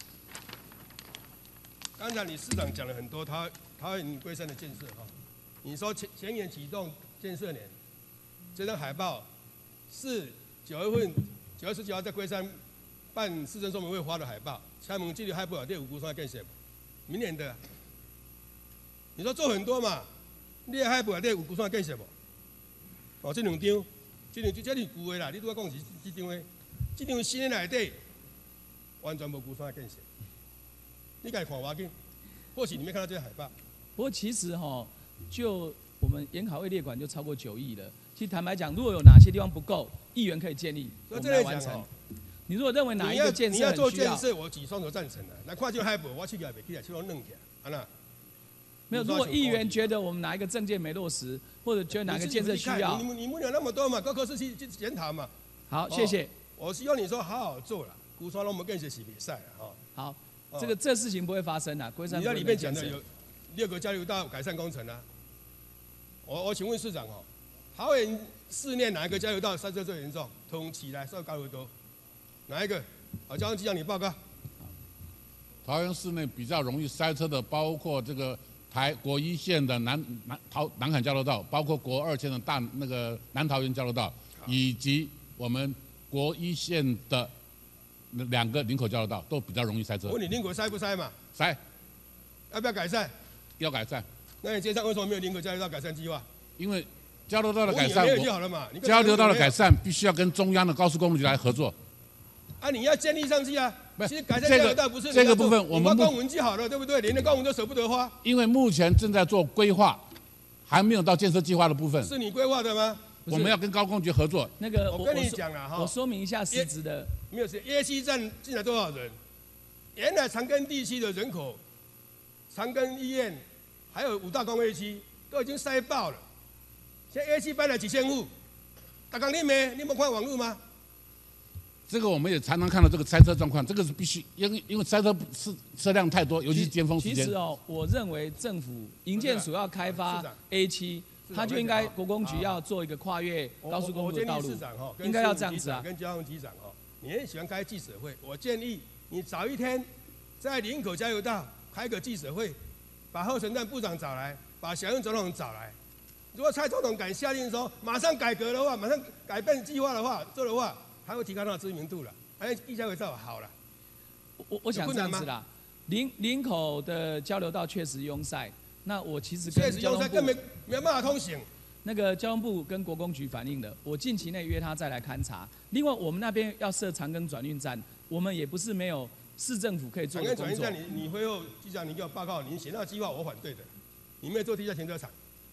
刚才你市长讲了很多桃桃园龟山的建设哈，你说前前年启动建设年，这张海报是九月份九月十九号在龟山办市政说明会发的海报，请问这里海报第五估算建设。明年的，你说做很多嘛？你的海报内底有估算建设无？哦，这两张，这两这这是旧的啦，你拄仔讲是这张的，这张新的内底完全无估算建设。你家看我紧，或许你没看到这个海报。 不过其实哈、哦，就我们研考会列管就超过九亿了。其实坦白讲，如果有哪些地方不够，议员可以建议我们来完成。你如果认为哪一个建设你要做建设，我举双手赞成的。来看这个海报，我去起来袂起来，去弄弄起来，安那？ 没有，如果议员觉得我们哪一个政见没落实，或者觉得哪个建设需要， 你你你们有那么多嘛，各科室去去检讨嘛。 好，谢谢。 我希望你说好好做了，估算我们更学习比赛了哈。好，这个这事情不会发生的，龟山。 你在里面讲的有六个交流道改善工程啊。我我请问市长哦，桃园市内哪一个交流道塞车最严重？通起来受高流多。哪一个？好，交通局长你报告。 桃园市内比较容易塞车的，包括这个台国一线的南南桃南坎交流道，包括国二线的大那个南桃园交流道，以及我们国一线的两个林口交流道都比较容易塞车。 我问你林口塞不塞嘛？ 塞。 要不要改善？ 要改善。 那你街上为什么没有林口交流道改善计划？ 因为交流道的改善， 没有就好了嘛。 交流道的改善必须要跟中央的高速公路局来合作。 啊，你要建立上去啊！其实改善这个交流道不是这个部分，我们光文就好了，对不对？连的光文都舍不得花。 因为目前正在做规划，还没有到建设计划的部分。 是你规划的吗？ 我们要跟高工局合作。 那个我跟你讲了哈， 我说明一下实质的。 没有事，耶西站进来多少人？原来长庚地区的人口，长庚医院还有五大工业区都已经塞爆了。现在 A 区搬了几千户，大刚你没？你没看网络吗？ 这个我们也常常看到这个塞车状况，这个是必须，因为因为塞车是车辆太多，尤其是尖峰时间。 其实哦，我认为政府营建署要开发 A 区，它就应该国工局要做一个跨越高速公路的道路，应该要这样子啊。 跟交通局长哦，你很喜欢开记者会，我建议你早一天在林口交流道开个记者会，把后承担部长找来，把小英总统找来。如果蔡总统敢下令说马上改革的话，马上改变计划的话，做的话。他会提高他的知名度了，哎，地下轨道好了。 我我想这样子啦，林林口的交流道确实拥塞，那我其实跟确实拥塞，更没没办法通行。 那个交通部跟国工局反映了，我近期内约他再来勘察。另外，我们那边要设长庚转运站，我们也不是没有市政府可以做的工作。 长庚转运站，你你会后局长你给我报告，你写那个计划我反对的，你没有做地下停车场。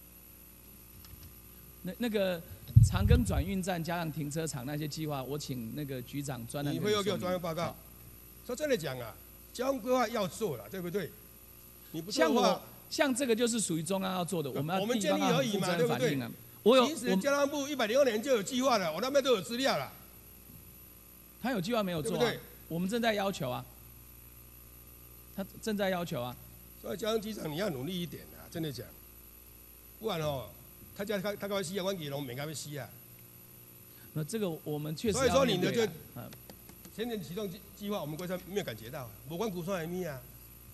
那那个长庚转运站加上停车场那些计划，我请那个局长专案。 你会后给我专案报告。说真的讲啊，交通规划要做了，对不对？你不做的话， 像我像这个就是属于中央要做的，我们要我们建议而已嘛，对不对？ 我有， 其实交通部一百零二年就有计划了，我那边都有资料了。 他有计划没有做、啊？ 对不对？ 我们正在要求啊，他正在要求啊。 所以交通机长你要努力一点啊，真的讲，不然哦，他家他他搞西啊，阮基隆没搞要西啊。 那这个我们确实所以说你的这嗯前年启动计计划，我们国家没有感觉到，无关估算的咪啊。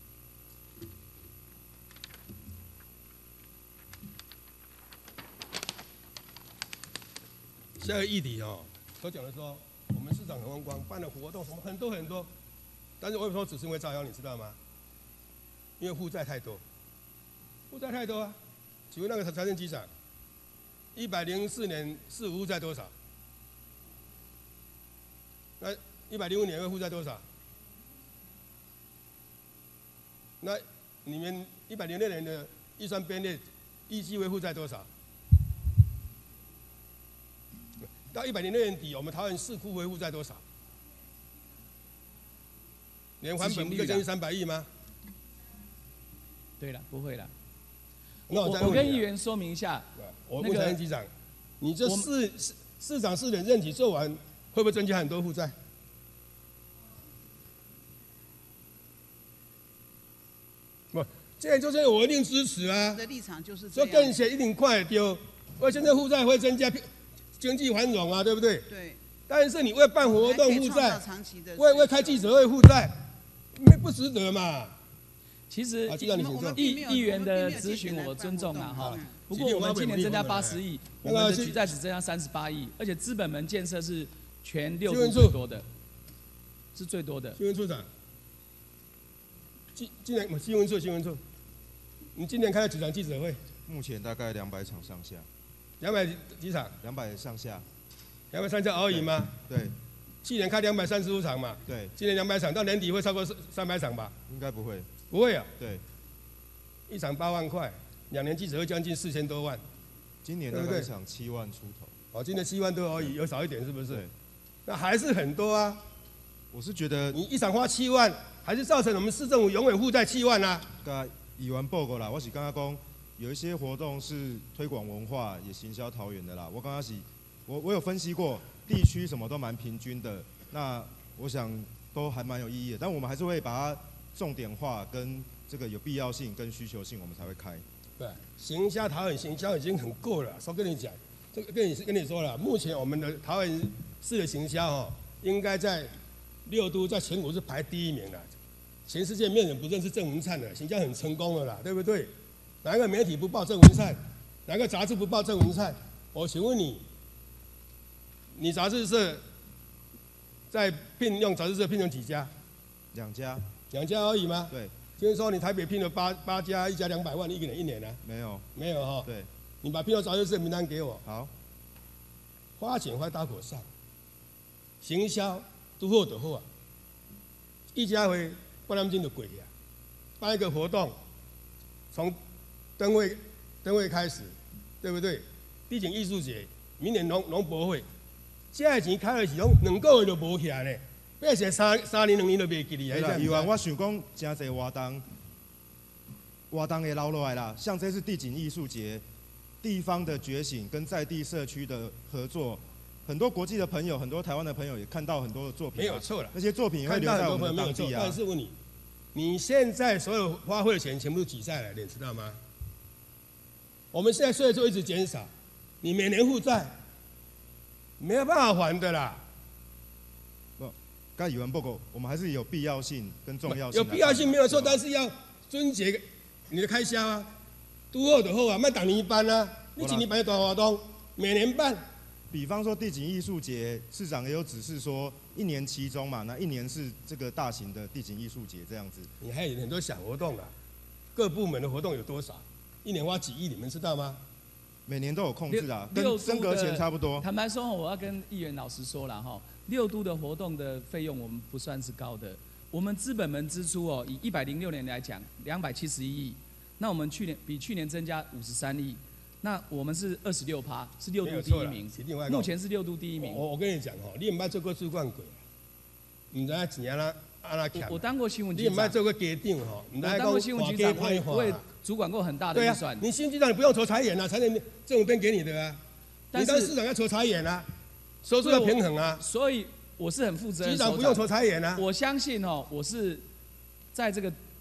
下个议题哦，都讲了说，我们市长很风光，办的活动什么很多很多，但是我有时候只是因为招摇，你知道吗？因为负债太多，负债太多啊。请问那个财政局长，一百零四年是负债多少？那一百零五年会负债多少？那你们一百零六年的预算编列预计会负债多少？到一百零六年底，我们桃园市库会负债多少？连还本不就将近三百亿吗？ 对了，不会了。 那我再我跟议员说明一下， 我问财政局长，你这市市市长四年任期做完，会不会增加很多负债？不，这就是我一定支持啊。 的立场就是这说样。 更写一定快丢，因为现在负债会增加，经济繁荣啊，对不对？ 对。 但是你为办活动负债，为为开记者会负债，没不值得嘛。 其实啊， 议议员的咨询我尊重啊哈，不过我们今年增加八十亿，我们的举债只增加三十八亿，而且资本门建设是全六都最多的，是最多的。 新闻处长，今今年新闻处新闻处，你今年开了几场记者会？ 目前大概两百场上下。 两百几场？ 两百上下。 两百上下而已吗？ 对。 去年开两百三十五场嘛。 对。 今年两百场，到年底会超过三百场吧？ 应该不会。 不会啊。 对。 一场八万块，两年记者会将近四千多万。 今年大概一场七万出头。 哦，今年七万多而已，有少一点是不是？对。那还是很多啊。 我是觉得你一场花七万，还是造成我们市政府永远负债七万啊。 刚议员报告啦，我是刚刚讲有一些活动是推广文化，也行销桃园的啦。我刚刚是，我我有分析过，地区什么都蛮平均的，那我想都还蛮有意义的。但我们还是会把它重点化，跟这个有必要性跟需求性，我们才会开。 对，行销桃园行销已经很够了。说跟你讲，这个跟你跟你说了，目前我们的桃园市的行销哦，应该在六都在全国是排第一名的，全世界没有人不认识郑文灿的，行销很成功了啦，对不对？哪个媒体不报郑文灿？哪个杂志不报郑文灿？我请问你，你杂志社在聘用杂志社聘用几家？ 两家。 两家而已吗？ 对。 听说你台北聘了八八家，一家两百万，一个人一年呢、啊？ 没有。 没有哈。 对。 你把聘用杂志社名单给我。 好。 花钱花刀口上，行销都好就好啊。一家会半两金就贵啊，办一个活动，从灯会灯会开始，对不对？地景艺术节，明年农农博会，这个钱开的是拢两个月就无起来咧，变成三三年两年都袂记哩啊！ 以外，我想讲真侪活动，活动也留落来啦。像这次地景艺术节，地方的觉醒跟在地社区的合作，很多国际的朋友，很多台湾的朋友也看到很多的作品、啊， 没有错了。 那些作品也会留在我们的当地啊。 但是问你，你现在所有花费的钱全部都挤下来了，你知道吗？我们现在税收一直减少，你每年负债没有办法还的啦。 不，刚语文报告，我们还是有必要性跟重要性。 有必要性没有错，但是要遵节你的开销啊，都好就好啊，卖当年办啊，你一年办大活动，每年办。 比方说地景艺术节，市长也有指示说，一年其中嘛，那一年是这个大型的地景艺术节这样子。 你还有很多小活动啊，各部门的活动有多少？一年花几亿，你们知道吗？ 每年都有控制啊，跟升格前差不多。 坦白说，我要跟议员老实说了哈，六都的活动的费用我们不算是高的，我们资本门支出哦，以一百零六年来讲，两百七十一亿，那我们去年比去年增加五十三亿。那我们是二十六趴，是六都第一名，目前是六都第一名。 我我跟你讲哦，你唔捌做过主管过，唔知影钱安那安那欠。 我当过新闻局长。 你唔捌做过家长吼， 我当过新闻局长，我我也主管过很大的预算。 对啊，你新局长你不用筹财源啊，财源政府编给你的啊。但是市长要筹财源啊，收支要平衡啊。 所以我是很负责任。 局长不用筹财源啊。 我相信哦，我是在这个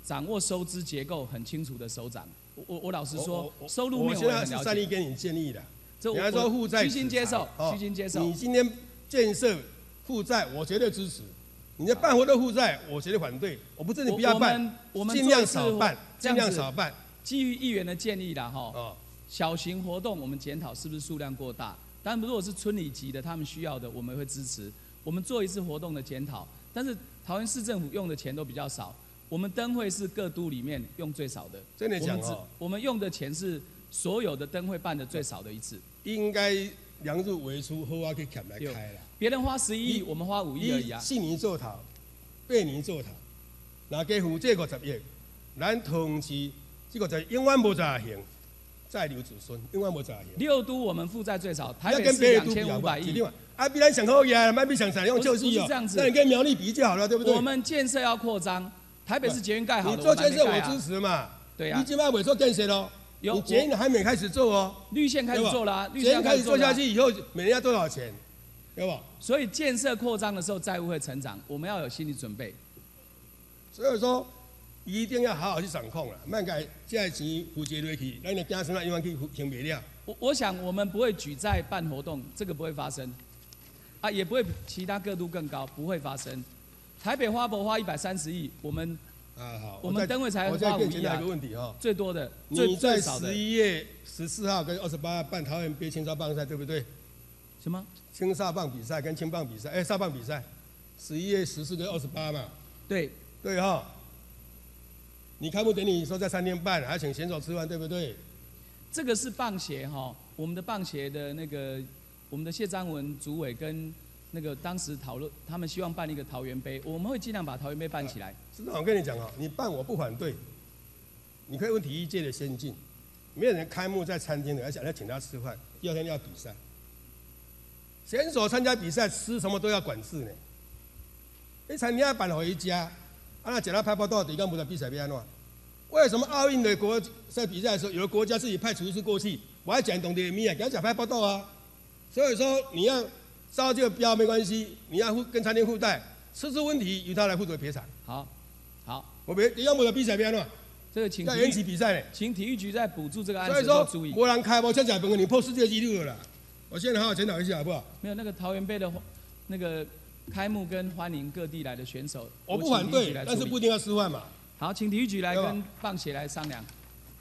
掌握收支结构很清楚的首长。我我我老实说我我， 收入面我现在也很了解。 是善意给你建议的。 这我你还说负债虚心接受哦虚心接受你今天建设负债，我绝对支持。你在办活动负债，我绝对反对。我不是你不要办， 我们我们尽量做一次少办，尽这样子量少办。 基于议员的建议啦，哈， 哦， 小型活动我们检讨是不是数量过大？当然，如果是村里级的，他们需要的，我们会支持。我们做一次活动的检讨，但是桃园市政府用的钱都比较少，我们灯会是各都里面用最少的。 真的讲我们只哦， 我们用的钱是所有的灯会办的最少的一次。 应该量入为出，好啊去砍来开啦。 别人花十一亿，我们花五亿而已啊。 四年做头，八年做头，那加负债五十亿，咱同时这个十永远无咋行，再留子孙，永远无咋行。 六都我们负债最少，台北跟市两别的都比啊千五百亿。 一定啊，比咱想好呀，卖比想采用就是哦。 不是这样子那你跟苗栗比就好了，对不对？ 我们建设要扩张，台北市捷运盖好了， 你做建设我们还没盖啊我支持嘛。 对呀你今麦尾做建设喽， 有你捷运还没开始做哦。 绿线开始做了啊，绿捷运开始做线开始做了啊下去以后，每年要多少钱？对不？ 所以建设扩张的时候，债务会成长，我们要有心理准备。 所以说，一定要好好去掌控了，莫改这些钱付接落去，咱的子孙啊永远去还不了。 我我想我们不会举债办活动，这个不会发生，啊，也不会比其他各都更高，不会发生。台北花博花一百三十亿，我们啊好， 我们灯会才我再花五亿啊变成一个问题哈， 最多的，最你在最少的十一月十四号跟二十八号办桃园杯青少棒赛，对不对？ 什么？ 青少棒比赛跟青棒比赛，哎，少棒比赛，十一月十四跟二十八嘛。 对对哈。你开幕典礼说在三天半，还请选手吃饭，对不对？ 这个是棒协哈，我们的棒协的那个，我们的谢章文主委跟那个当时讨论，他们希望办一个桃园杯，我们会尽量把桃园杯办起来。 市长，我跟你讲哦，你办我不反对，你可以问体育界的先进，没有人开幕在餐厅的，而且要请他吃饭，第二天要比赛。选手参加比赛吃什么都要管制呢。你餐厅要办回家，啊那讲他拍报道，底干部的比赛要安怎？为什么奥运的国赛比赛的时候，有的国家自己派厨师过去，我还讲懂得米啊，给他讲拍报道啊。所以说你要招这个标没关系，你要跟餐厅互带，吃出问题由他来负责赔偿。 好，好， 我别底干部的比赛要安怎？ 这个请要延期比赛呢。 请体育局在补助这个案所以说子都注意。 没人开幕参加本你破世界纪录了啦。我现在好好检讨一下好不好？ 没有那个桃园杯的那个开幕跟欢迎各地来的选手， 我不反对，但是不一定要示范嘛。 好，请体育局来跟棒协来商量。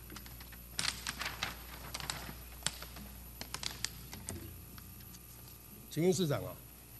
请问市长啊，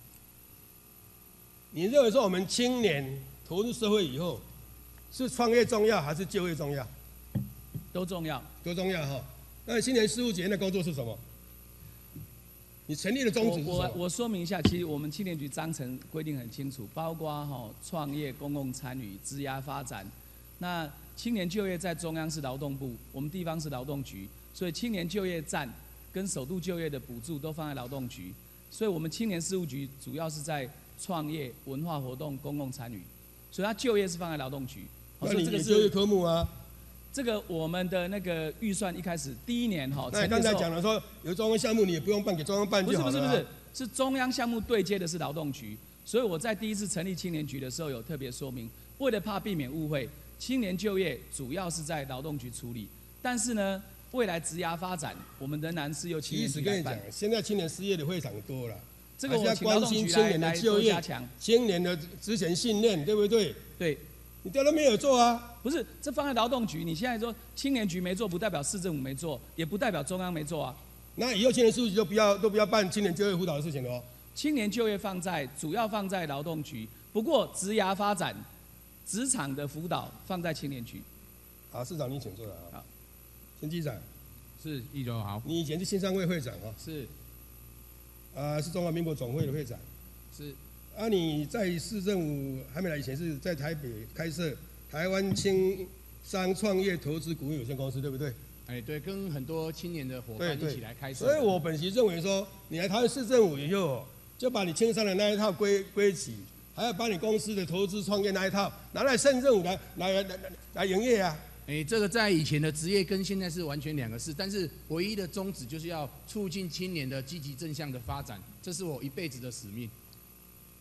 你认为说我们青年投入社会以后，是创业重要还是就业重要？ 都重要， 都重要哈。那青年事务局的工作是什么？你成立的宗旨是什么？ 我我我说明一下，其实我们青年局章程规定很清楚，包括哈创业、公共参与、职涯发展。那青年就业在中央是劳动部，我们地方是劳动局，所以青年就业站跟首度就业的补助都放在劳动局。所以我们青年事务局主要是在创业、文化活动、公共参与，所以它就业是放在劳动局。 那你有就业科目啊？ 这个我们的那个预算一开始第一年哈， 那你刚才讲了说有中央项目，你也不用办，给中央办就好了。 不是不是不是，是中央项目对接的是劳动局，所以我在第一次成立青年局的时候有特别说明，为了怕避免误会，青年就业主要是在劳动局处理，但是呢，未来职涯发展，我们仍然是由青年局来办。 其实跟你讲，现在青年失业的非常多了， 这个我要关心青年的就业、青年的职前训练，对不对？ 对。 你都没有做啊？ 不是，这放在劳动局。你现在说青年局没做，不代表市政府没做，也不代表中央没做啊。 那以后青年事务局就不要都不要办青年就业辅导的事情了哦。 青年就业放在主要放在劳动局，不过职涯发展、职场的辅导放在青年局。 好，市长你请坐了啊。好，陈局长。 是，一柔好。 你以前是新商会会长哦。 是。 啊，是中华民国总会的会长。 是。 啊，你在市政府还没来以前是在台北开设台湾青商创业投资股份有限公司，对不对？ 哎，对，跟很多青年的伙伴一起来开设。 所以我本席认为说，你来台湾市政府以后，就把你青商的那一套归归齐，还要把你公司的投资创业那一套拿来市政府来来来来来营业啊。 哎，这个在以前的职业跟现在是完全两个事，但是唯一的宗旨就是要促进青年的积极正向的发展，这是我一辈子的使命。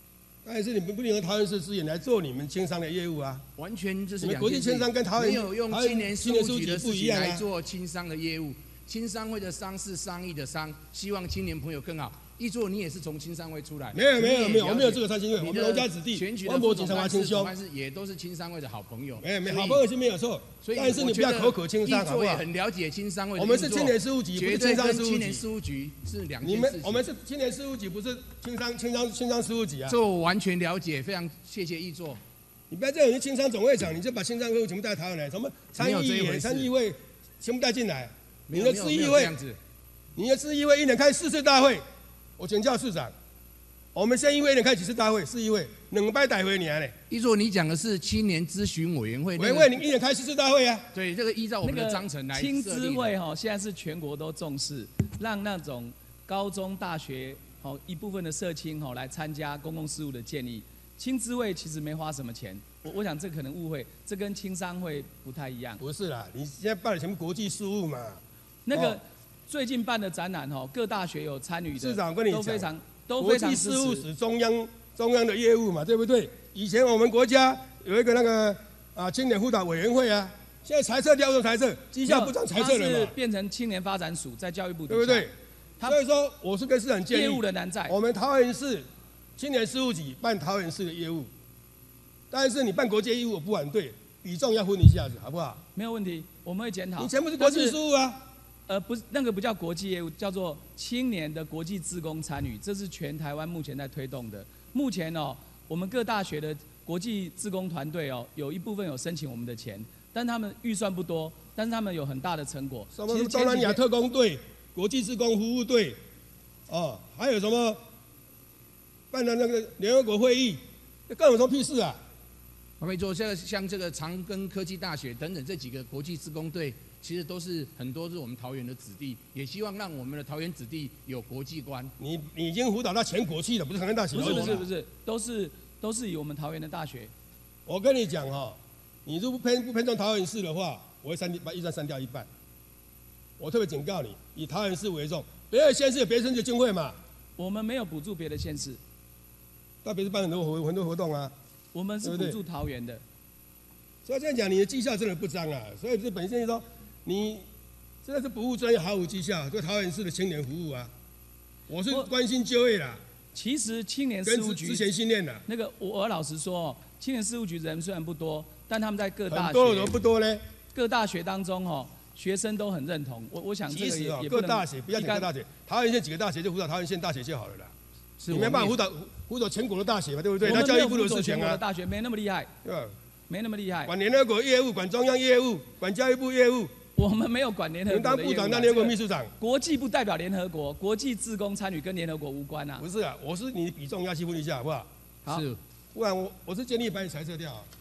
但是你们不能用桃园市资源来做你们经商的业务啊。 完全这是你们国际经商跟桃园没有用桃园青年事青年事务务局的事情局不一样啊来做青商的业务。青商会的商是商议的商，希望青年朋友更好。一座你也是从青商会出来， 没有没有没有，我没有这个参参亲会，我们农家子弟，王伯锦、陈华亲兄， 是也都是青商会的好朋友。 没有没有，好朋友是没有错， 所以但是你不要口口轻商，好不好？ 很了解青商会， 我们是青年事务局，不是青商事务局。 青年事务局是两件事情。 你们我们是青年事务局，不是青商青商青商事务局啊。 这我完全了解，非常谢谢议座。 你不要这样，你青商总会长，你就把青商会全部带台湾来，什么参议员、参议会全部带进来。你的市议会，你的市议会一年开四次大会，我请教市长。我们县议会一年开几次大会？市议会两摆大会年嘞。 依照你讲的是青年咨询委员会， 委员会你一年开四次大会啊？ 对，这个依照我们的章程来设立。 青咨会哈，现在是全国都重视，让那种高中、大学哦一部分的社青哈来参加公共事务的建议。青咨会其实没花什么钱，我我想这可能误会，这跟青商会不太一样。 不是啦，你现在办的什么国际事务嘛？ 那个最近办的展览哈，各大学有参与的， 市长跟你讲， 都非常。国际事务是中央中央的业务嘛，对不对？以前我们国家有一个那个啊青年辅导委员会啊，现在裁撤调动裁撤，绩效部长裁撤了嘛， 是变成青年发展署在教育部底下， 对不对？所以说我是跟市长建议， 业务的难在我们桃园市青年事务局办桃园市的业务，但是你办国际业务我不反对，比重要分一下子，好不好？ 没有问题，我们会检讨。 你全部是国际事务啊。 呃，不是那个不叫国际业务，叫做青年的国际志工参与，这是全台湾目前在推动的。目前哦，我们各大学的国际志工团队哦，有一部分有申请我们的钱，但他们预算不多，但是他们有很大的成果。 什么东南亚特工队、国际志工服务队，哦，还有什么办的那个联合国会议，干有什么屁事啊？ 我没错，像像这个长庚科技大学等等这几个国际志工队。其实都是很多是我们桃园的子弟，也希望让我们的桃园子弟有国际观。 你你已经辅导到全国去了，不是台湾大学？ 不是不是不是，都是都是以我们桃园的大学。 我跟你讲哈、哦，你如果不偏不偏重桃园市的话，我会删把预算删掉一半。我特别警告你，以桃园市为重，别的县市有别的县市的经费嘛。 我们没有补助别的县市， 那别是办很多活很多活动啊。 我们是补助桃园的。 所以这样讲，你的绩效真的不彰啊。所以这本身就说。你真的是不务专业，毫无绩效，对桃园市的青年服务啊！我是关心就业啦。 其实青年事务局之前训练的那个，我我老实说哦，青年事务局人虽然不多，但他们在各大学很多怎么不多呢？ 各大学当中哦，学生都很认同。我我想这个也、 哦、 也各大学不要讲各大学，桃园县几个大学就辅导桃园县大学就好了啦。你没办法辅导辅导全国的大学嘛，对不对？那教育部的事情啊。 大学没那么厉害， 对吧？ 没那么厉害。 管联合国业务，管中央业务，管教育部业务。 我们没有管联合国的业务。 你当部长，当联合国秘书长。 国际部代表联合国，国际志工参与跟联合国无关啊。 不是啊，我是你比重要细分一下，好不好？ 好。 是。 不然我我是建议把你裁撤掉、啊。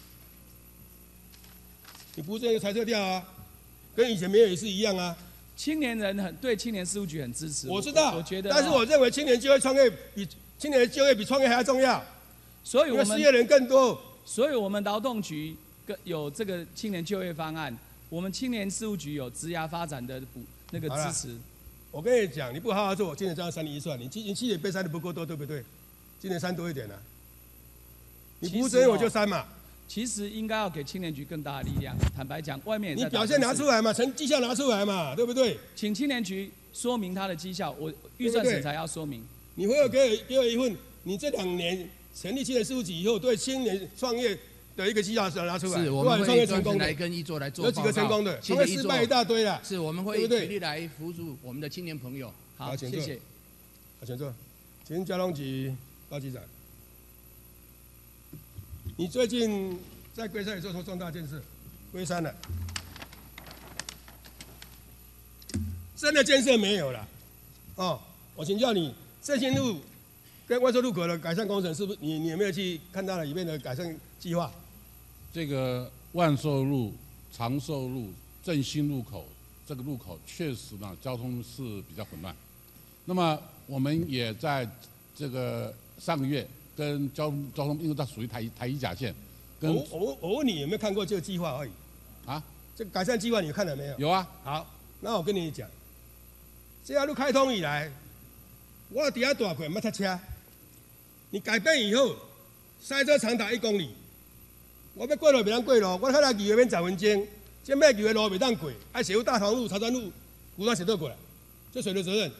你不这样裁撤掉啊，跟以前没有也是一样啊。 青年人很对青年事务局很支持。 我知道， 我觉得。 但是我认为青年就业创业比青年的就业比创业还要重要。 所以我们失业人更多。 所以我们劳动局跟有这个青年就业方案。我们青年事务局有职涯发展的补那个支持。 我跟你讲，你不好好做，今年这样删你预算，你今年去年被删的不够多，对不对？今年删多一点了、啊。你不这样我就删嘛。 其实应该要给青年局更大的力量。坦白讲，外面也在你表现拿出来嘛，成绩效拿出来嘛，对不对？ 请青年局说明他的绩效，我预算审查要说明。 你会有给我给我一份，你这两年成立青年事务局以后，对青年创业。的一个绩效是拿出来， 是我们会专门来跟一座来做有几个成功的，创业失败一大堆了。 是我们会全力来辅助我们的青年朋友。 好，谢谢。 好，请坐。请交通局高局长，你最近在龟山有做什么重大建设？龟山的，真的建设没有了。哦，我请教你，圣心路跟万寿路口的改善工程，是不是你你有没有去看到了里面的改善计划？ 这个万寿路、长寿路、振兴路口这个路口确实呢，交通是比较混乱。那么我们也在这个上个月跟交通交通，因为它属于台台一甲线，跟我我我问你有没有看过这个计划而已？ 啊， 这个改善计划你看了没有？ 有啊。 好，那我跟你讲，这条路开通以来，我底下大块没塞车。 你改变以后，塞车长达一公里，我要过路袂当过路，我看到二月免十分钟，这卖球的路袂当过，爱写入大同路、潮州路，古段写倒过来，这谁的责任？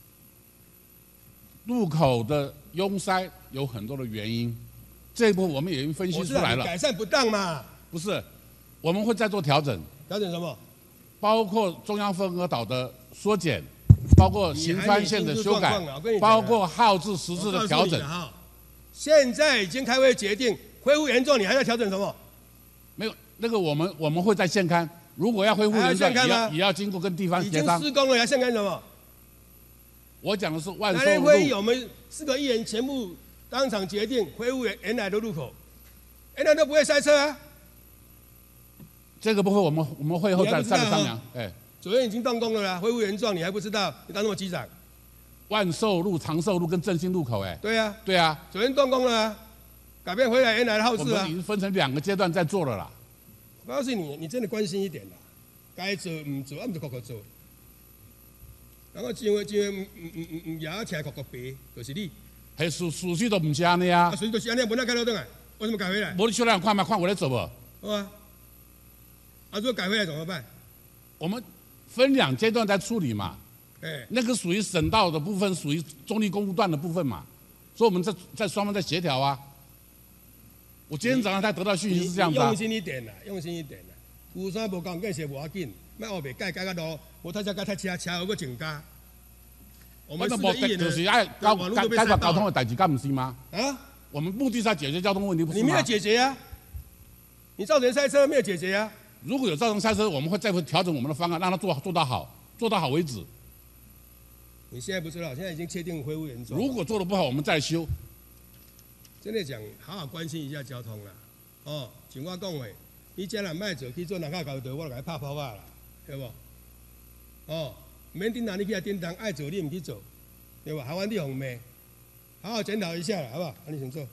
路口的拥塞有很多的原因，这一步我们已经分析出来了。 改善不当嘛？ 不是，我们会再做调整。 调整什么？ 包括中央分隔岛的缩减，包括行川线的修改，包括号志实质的调整。 现在已经开会决定恢复原状，你还要调整什么？ 没有，那个我们我们会在现刊，如果要恢复原状，也要也要经过跟地方协商。 已经施工了，还现刊什么？ 我讲的是万寿路。 那天会议我们四个议员全部当场决定恢复原来的路口，原来都不会塞车啊。 这个部分我们我们会后再再商量。哎， 昨天已经动工了啦，恢复原状你还不知道？你当什么机长？ 万寿路、长寿路跟振兴路口，哎。 对呀。 对啊。 昨天动工了啊，改变回来原来的号志啊。 我们已经分成两个阶段在做了啦。 我告诉你，你真的关心一点啦，该做唔做，唔就各各做。然后因为因为唔唔唔唔也听各各白，就是你。 系属属序都唔是安尼啊。 啊，属序就是安尼，本来改到倒来，为什么改回来？ 无你出来看嘛，看我在做无。 好啊。啊，如果改回来怎么办？ 我们分两阶段在处理嘛。 哎。 那个属于省道的部分，属于中立公路段的部分嘛，所以我们在在双方在协调啊。我今天早上才得到讯息是这样子啊。 用心一点啦，用心一点啦。有啥无讲，更是无要紧，莫后袂改改到路，无太车改太车，车有个增加。我们四个议员就是爱交解解决交通的代志，敢唔是吗？ 啊？ 我们目的是要解决交通问题，不是吗？ 你没有解决啊！你造成塞车没有解决啊！ 如果有造成塞车，我们会再会调整我们的方案，让它做做到好，做到好为止。 你现在不知道，现在已经确定恢复原状。 如果做得不好，我们再修。 真的讲，好好关心一下交通啦。哦，像我讲的，你这人卖做去做人家高道，我就给你拍泡啊啦，对不？哦。免叮当你去啊叮当，爱做你唔去做，对吧？还完你红咩？好好检讨一下啦，好不好？安尼先做。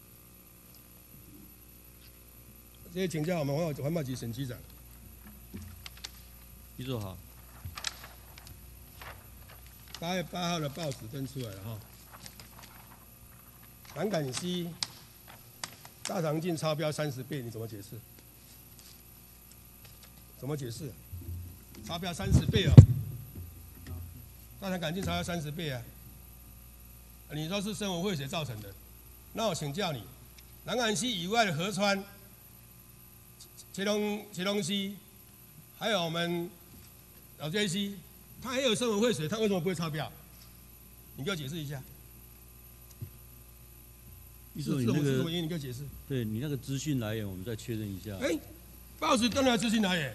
这些请教我们环保环保局沈局长。 局座好。 八月八号的报纸登出来了哈。南港溪大肠镜超标三十倍，你怎么解释？怎么解释？超标三十倍哦。大肠杆菌超标三十倍啊！你说是生物会水造成的，那我请教你，南港溪以外的河川、茄龙茄龙溪，还有我们老街溪，它也有生物会水，它为什么不会超标？你给我解释一下。 你说你那个， 原因你给我解释。 对你那个资讯来源，我们再确认一下。 哎，报纸登了资讯来源，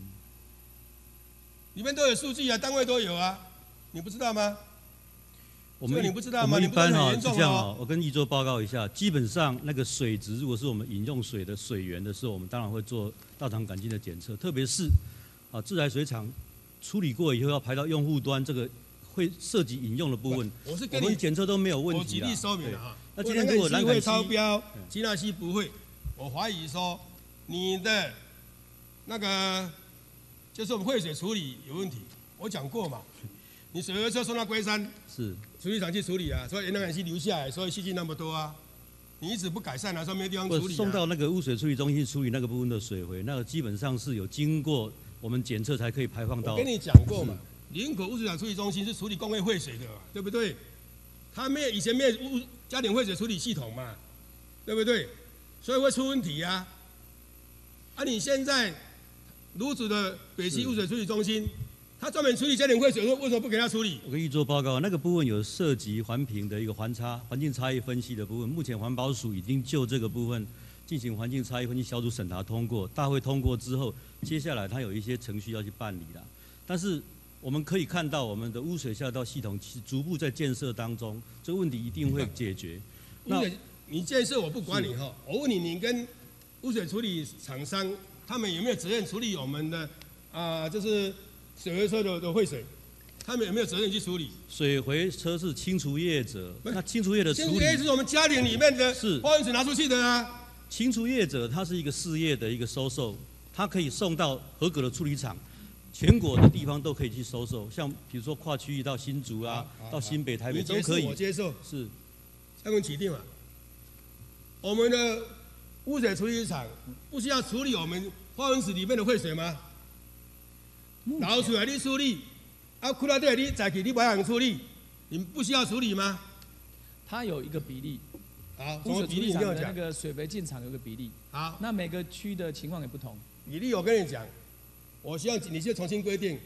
里面都有数据啊，单位都有啊。你不知道吗？ 我们你不知道吗？ 我们一般哈是这样哦哈，我跟议座报告一下，基本上那个水质，如果是我们饮用水的水源的时候，我们当然会做大肠杆菌的检测，特别是啊自来水厂处理过以后要排到用户端，这个会涉及饮用的部分， 我是跟你我们检测都没有问题我举例说明了哈。 那今天如果南会超标，基纳西不会，我怀疑说你的那个就是我们汇水处理有问题，我讲过嘛。你水河车送到龟山， 是处理厂去处理啊，所以南港溪流下来，所以细菌那么多啊。你一直不改善啊，说没有地方处理、啊。 送到那个污水处理中心处理那个部分的水回，那个基本上是有经过我们检测才可以排放到。 我跟你讲过嘛，林口污水厂处理中心是处理工业废水的嘛，对不对？它没有以前没有污家庭废水处理系统嘛，对不对？所以会出问题啊。啊，你现在芦竹的北溪污水处理中心。他专门处理家庭废水，为什么不给他处理？ 我跟议座报告，那个部分有涉及环评的一个环差、环境差异分析的部分。目前环保署已经就这个部分进行环境差异分析小组审查通过，大会通过之后，接下来它有一些程序要去办理啦。但是我们可以看到，我们的污水下道系统是逐步在建设当中，这个问题一定会解决。 那你建设我不管你哈，我问你，你跟污水处理厂商他们有没有责任处理我们的啊、呃，就是？水回车的的废水，他们有没有责任去处理？ 水回车是清除业者，那清除业的处理，清除业是我们家庭里面的是化粪水拿出去的啊。 清除业者它是一个事业的一个收受，它可以送到合格的处理厂，全国的地方都可以去收受，像比如说跨区域到新竹啊，到新北、台北都可以。 我接受。 是。 蔡文起定嘛， 我们的污水处理厂不需要处理我们化粪池里面的废水吗？捞出来你处理，啊，库拉队你再去你不要处理，你们不需要处理吗？ 它有一个比例。 好，什污水处理么比例？你跟我讲。 厂的那个水肥进场有个比例。 好， 那每个区的情况也不同。 比例我跟你讲，我希望你先重新规定，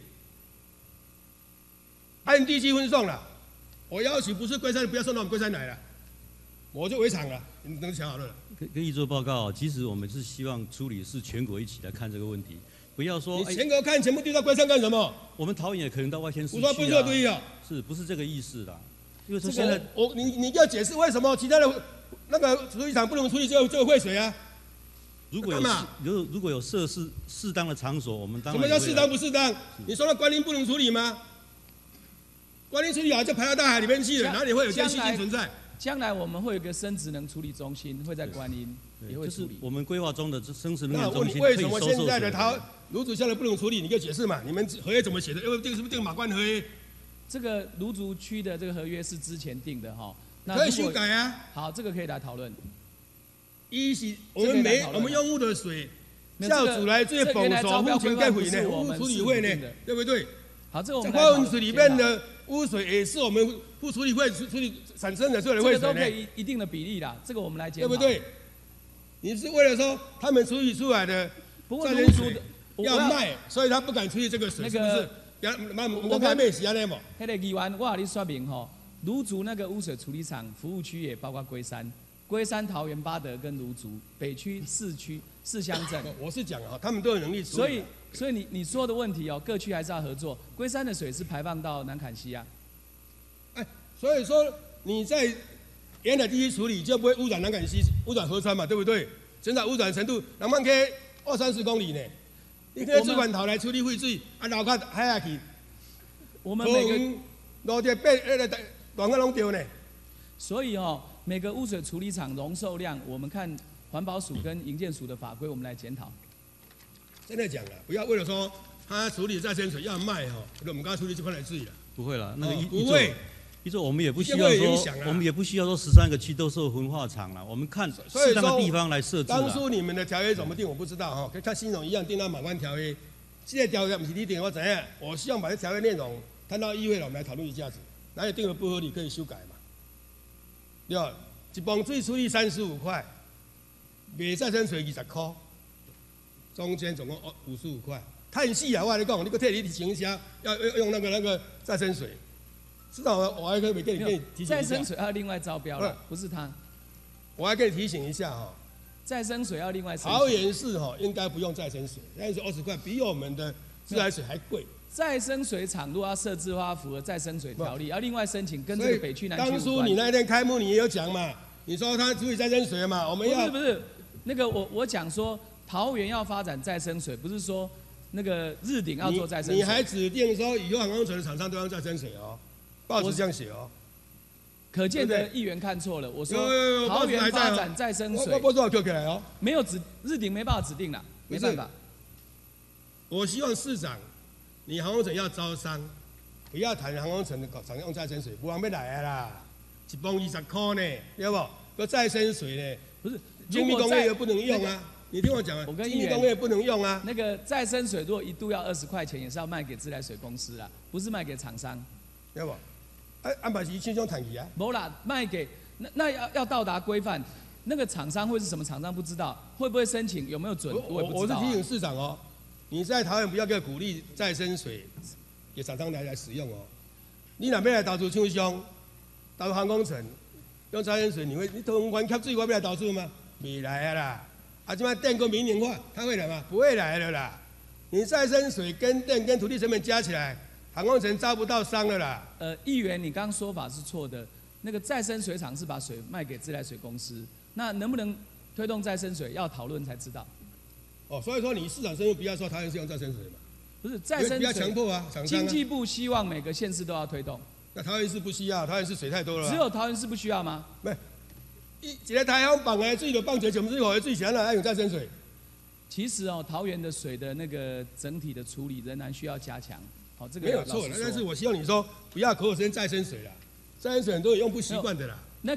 按地区分送了。我要求不是龟山不要送到我们龟山来了，我就围场了，你们能想好了。 跟跟议座报告，其实我们是希望处理是全国一起来看这个问题，不要说你全国看，全部丢到龟山干什么？ 我们桃园也可能到外县市去、啊。 我说不是对哦， 是不是这个意思啦？因为说这现在、 个、我你你要解释为什么其他的那个处理厂不能处理这个这个废水啊？ 如果有如如果有设施适当的场所，我们当然什么叫适当不适当？你说那关林不能处理吗？关林处理好就排到大海里面去了，哪里会有这些细菌存在？ 将来我们会有一个生质能处理中心，会在观音也会处理。 就是我们规划中的生质能源那中心为什么可以收受现在的水桃炉主现在不能处理？你给我解释嘛？你们合约怎么写的？因为这个是不是这个马关合约？ 这个芦竹区的这个合约是之前定的哈， 可以修改啊。 好，这个可以来讨论。 一是我们没我们用污的水，教主来这些封锁目前盖回呢，污处理会呢，对不对？ 好，这个我们化粪池里面的污水也是我们不处理会处理产生的这类废水呢， 这个都可以一定的比例啦，这个我们来检讨， 对不对？你是为了说他们处理出来的再生水要卖，所以他不敢处理这个水，是不是？我看没是安尼无？ 迄个议员，我跟你说明吼，芦竹那个污水处理厂服务区也包括龟山、龟山、桃园、八德跟芦竹，北区四区四乡镇。 我是讲啊，他们都有能力处理。 所以，所以你你说的问题哦，各区还是要合作。龟山的水是排放到南坎溪啊。 哎，所以说你在沿海地区处理就不会污染南坎溪、污染河川嘛，对不对？减少污染程度，南半溪二三十公里呢。你可以主管头来处理废水，啊，绕到海下去。 我们每个路地变那个乱个拢丢呢。 所以哦，每个污水处理厂容受量，我们看环保署跟营建署的法规，我们来检讨。 真的讲了，不要为了说他处理再生水要卖哈，我们刚刚处理这块来治了。 不会了，那个一不会。 一座我们也不需要说，我们也不需要说十三个区都设焚化厂了，我们看适当的地方来设置。 当初你们的条约怎么定，我不知道哈，跟他新总一样定到马关条约。现在条约不是你定或怎样？我希望把这条约内容摊到议会了，我们来讨论一下子，哪里定的不合理可以修改嘛？对吧？一泵水处理三十五块，卖再生水二十块，中间总共五十五块。叹气啊！我跟你讲，你个替你提醒一下，要要用那个那个再生水。知道我我还可以给你给你提醒一下。 再生水要另外招标了，不是他。 我还给你提醒一下哈。 再生水要另外。 桃园市哈应该不用再生水，再生水二十块，比我们的自来水还贵。 再生水厂如果要设置的话，符合再生水条例，要另外申请，跟这个北区南区有关。 当初你那天开幕你也有讲嘛，你说他处理再生水嘛，我们要不是不是那个我我讲说桃园要发展再生水，不是说那个日鼎要做再生水。 你还指定说以后航空城的厂商都要再生水哦。报纸这样写哦， 可见的议员看错了。我说桃园发展再生水， 我我多少 Q 起来哦？ 没有指日鼎没办法指定了，没办法。 我希望市长，你航空城要招商，不要谈航空城的厂用再生水，不方便来的啦，一泵二十块呢，对不？个再生水呢？ 不是， 精密工业又不能用啊。你听我讲啊， 我跟精密工业不能用啊。 那个再生水如果一度要二十块钱，也是要卖给自来水公司啦，不是卖给厂商， 对不？哎，安排是轻松谈起啊。 没啦，卖给那那要要到达规范，那个厂商会是什么厂商不知道，会不会申请，有没有准，我也不知道、啊。 我是提醒市长哦，你在桃园不要给鼓励再生水给厂商来来使用哦。你哪边来投资厂商，投航空城用再生水，你会你同环吸水我要来投资吗？未来啦。啊，这摆电工民营化，他会来吗？不会来了啦。你再生水跟电跟土地成本加起来。航空城招不到商了啦。 呃，议员，你刚刚说法是错的。那个再生水厂是把水卖给自来水公司，那能不能推动再生水，要讨论才知道。 哦，所以说你市长声音不要说桃园是用再生水嘛。 不是再生水， 不要强迫啊，厂商啊。 经济部希望每个县市都要推动。 那桃园市不需要，桃园市水太多了、啊。 只有桃园市不需要吗？ 没，一一个台湾绑的水就放水，全部水河的水强了，还用再生水。 其实哦，桃园的水的那个整体的处理仍然需要加强。好，这个没有错，但是我希望你说不要口口声声再生水啦，再生水很多人用不习惯的啦。 那个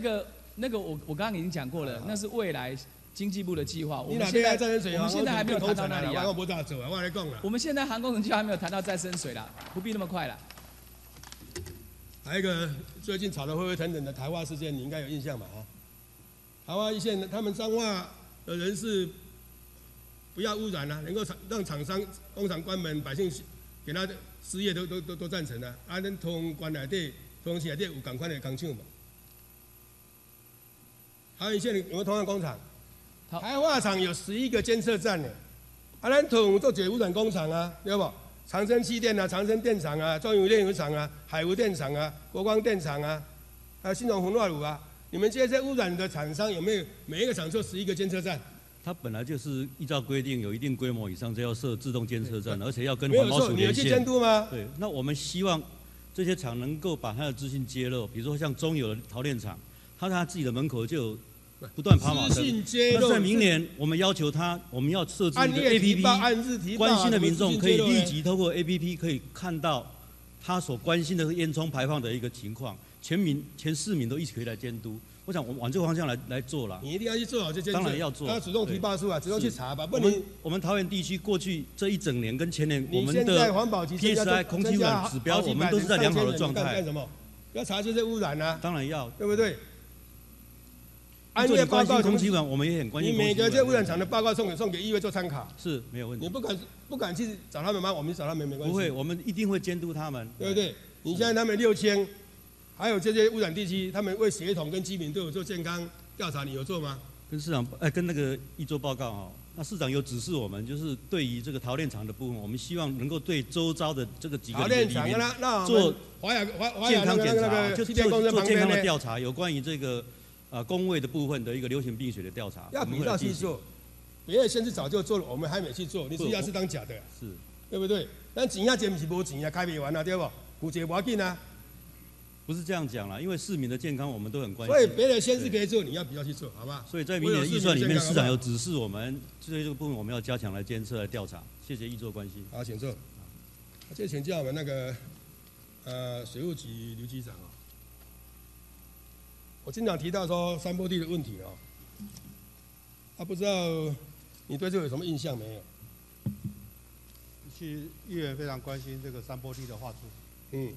那个我我刚刚已经讲过了，那是未来经济部的计划。我你哪们现在边再生水？ 我们现在还没有谈到那里啊。 我不知道走啊，我来讲了。 我们现在航工程计划还没有谈到再生水啦，不必那么快啦。 还有一个最近吵得沸沸腾腾的台化事件，你应该有印象吧？啊，台化一线他们彰化的人士不要污染啊，能够让厂商工厂关门，百姓给他失业都都都都赞成啊。啊，咱通关内底，通市内底有同款的工厂嘛？台湾一线有没有同样工厂？台化厂有十一个监测站呢。啊，咱通做解污染工厂啊，对不？长生气电啊，长生电厂啊，中油炼油厂啊，海湖电厂啊，国光电厂啊，还有新荣红外乳啊。你们这些污染的厂商有没有每一个厂做十一个监测站？ 它本来就是依照规定，有一定规模以上就要设自动监测站，而且要跟没有错， 环保署你有去连线。 监督吗？ 对，那我们希望这些厂能够把它的资讯揭露，比如说像中油的陶炼厂，它在它自己的门口就有不断跑马灯。 资讯揭露那在明年，我们要求它，我们要设置一个按月 A P 提报 P， 按日提报啊关心的民众可以怎么资讯揭露呢立即透过 A P P 可以看到他所关心的烟囱排放的一个情况，全民全市民都一起可以来监督。我想我们往这个方向来来做了。 你一定要去做好这监测， 当然要做， 要主动提报出来，主动去查吧，不我能们我们桃园地区过去这一整年跟前年，我们你现在的环保局 P 增 S 加 I 空气污染指标， 好几百我们都是在良好的状态上千人你干干。什么？要查这些污染啊， 当然要， 对不对？按做你关月报告心空气污染，我们也很关心你空气污染。 每个这污染厂的报告送给送给议会做参考， 是没有问题。 你不敢不敢去找他们吗？我们去找他们没关系。 不会，我们一定会监督他们， 对不对？你现在他们六千，还有这些污染地区，他们为协同跟居民都有做健康调查，你有做吗？ 跟市长哎，跟那个一周报告哦，那市长有指示我们，就是对于这个陶炼厂的部分，我们希望能够对周遭的这个几个陶炼厂那那我做们华雅华华雅健康检那个那查， 个就气电公司做做健康的旁边呢， 调查，有关于这个呃工位的部分的一个流行病学的调查， 要比我们会来进行。 照去做。别的县市早就做了，我们还没去做，你是不要是当假的啊， 是， 对不对？咱钱啊钱不是无钱啊，开不完啊，对不？有钱不要紧啊。 不是这样讲啦，因为市民的健康我们都很关心。 所以别的县市可以做，你要比较去做，好吧？ 所以在明年的预算里面，市长有指。 指示我们对这个部分我们要加强来监测、来调查。谢谢议座关心。 好，请坐。这请教我们那个呃水务局刘局长啊，我经常提到说山坡地的问题哦，啊不知道你对这个有什么印象没有？ 其实议员非常关心这个山坡地的画出。 嗯。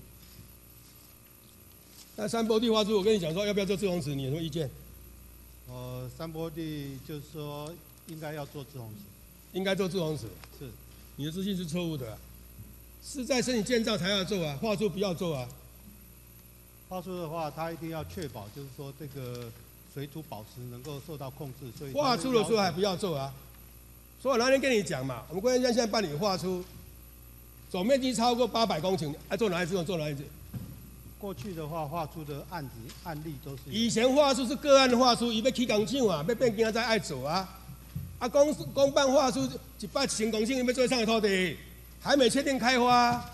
那山坡地画出，我跟你讲说要不要做志洪池，你有什么意见？ 呃，山坡地就是说应该要做志洪池。 应该做志洪池。 是。 你的资讯是错误的、啊，是在申请建造才要做啊，画出不要做啊。 画出的话，它一定要确保，就是说这个水土保持能够受到控制，所以画出的时候还不要做啊。所以我那天跟你讲嘛，我们关键现在办理画出，总面积超过八百公顷，爱做哪一次做哪一次。 过去的话，画出的案子案例都是以前画出是个案画出，伊要起工厂啊，要变今再爱做啊。啊，公公办画出一百成公顷，要做上的土地，还没确定开发。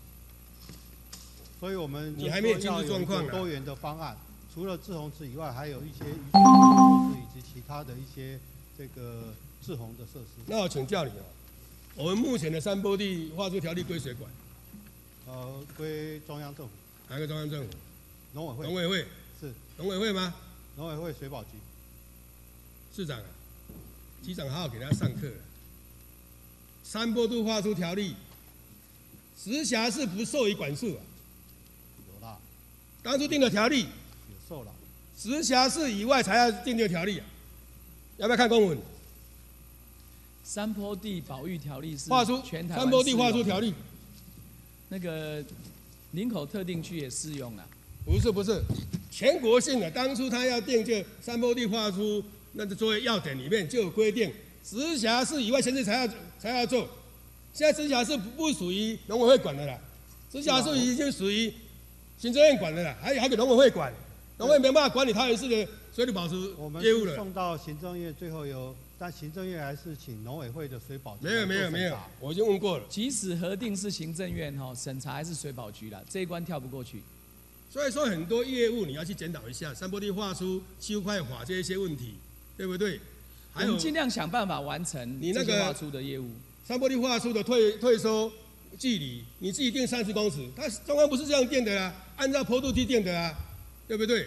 所以我们你还没有进入状况啊。 多元的方案，除了志洪池以外，还有一些渔水措施以及其他的一些这个志洪的设施。 那我请教你哦，我们目前的山坡地画出条例归谁管？ 呃，归中央政府。 哪个中央政府？ 农委会。 农委会是农委会吗？ 农委会水保局。 市长啊，局长好好给大家上课。山坡地画出条例，直辖市不受于管束啊。 有啦。 当初定的条例。 有受了。 直辖市以外才要定这个条例啊。要不要看公文？ 山坡地保育条例是画出全台山坡地画出条例。 那个。林口特定区也适用啊？ 不是不是，全国性的。当初他要定这山坡地画出那个作为要点里面就有规定，直辖市以外县市才要才要做。现在直辖市不属于农委会管的啦，直辖市已经属于行政院管的啦，还还给农委会管，农委会没办法管理桃园市的水土保持业务了。 送到行政院，最后有。但行政院还是请农委会的水保局没有没有没有，我已经问过了。 即使核定是行政院哈审查，还是水保局啦，这一关跳不过去。 所以说很多业务你要去检讨一下，山坡地画出区块法这一些问题，对不对？还有尽量想办法完成你那个画出的业务。 山坡地画出的退退收距离，你自己定三十公尺，它中央不是这样定的啦，按照坡度去定的啦，对不对？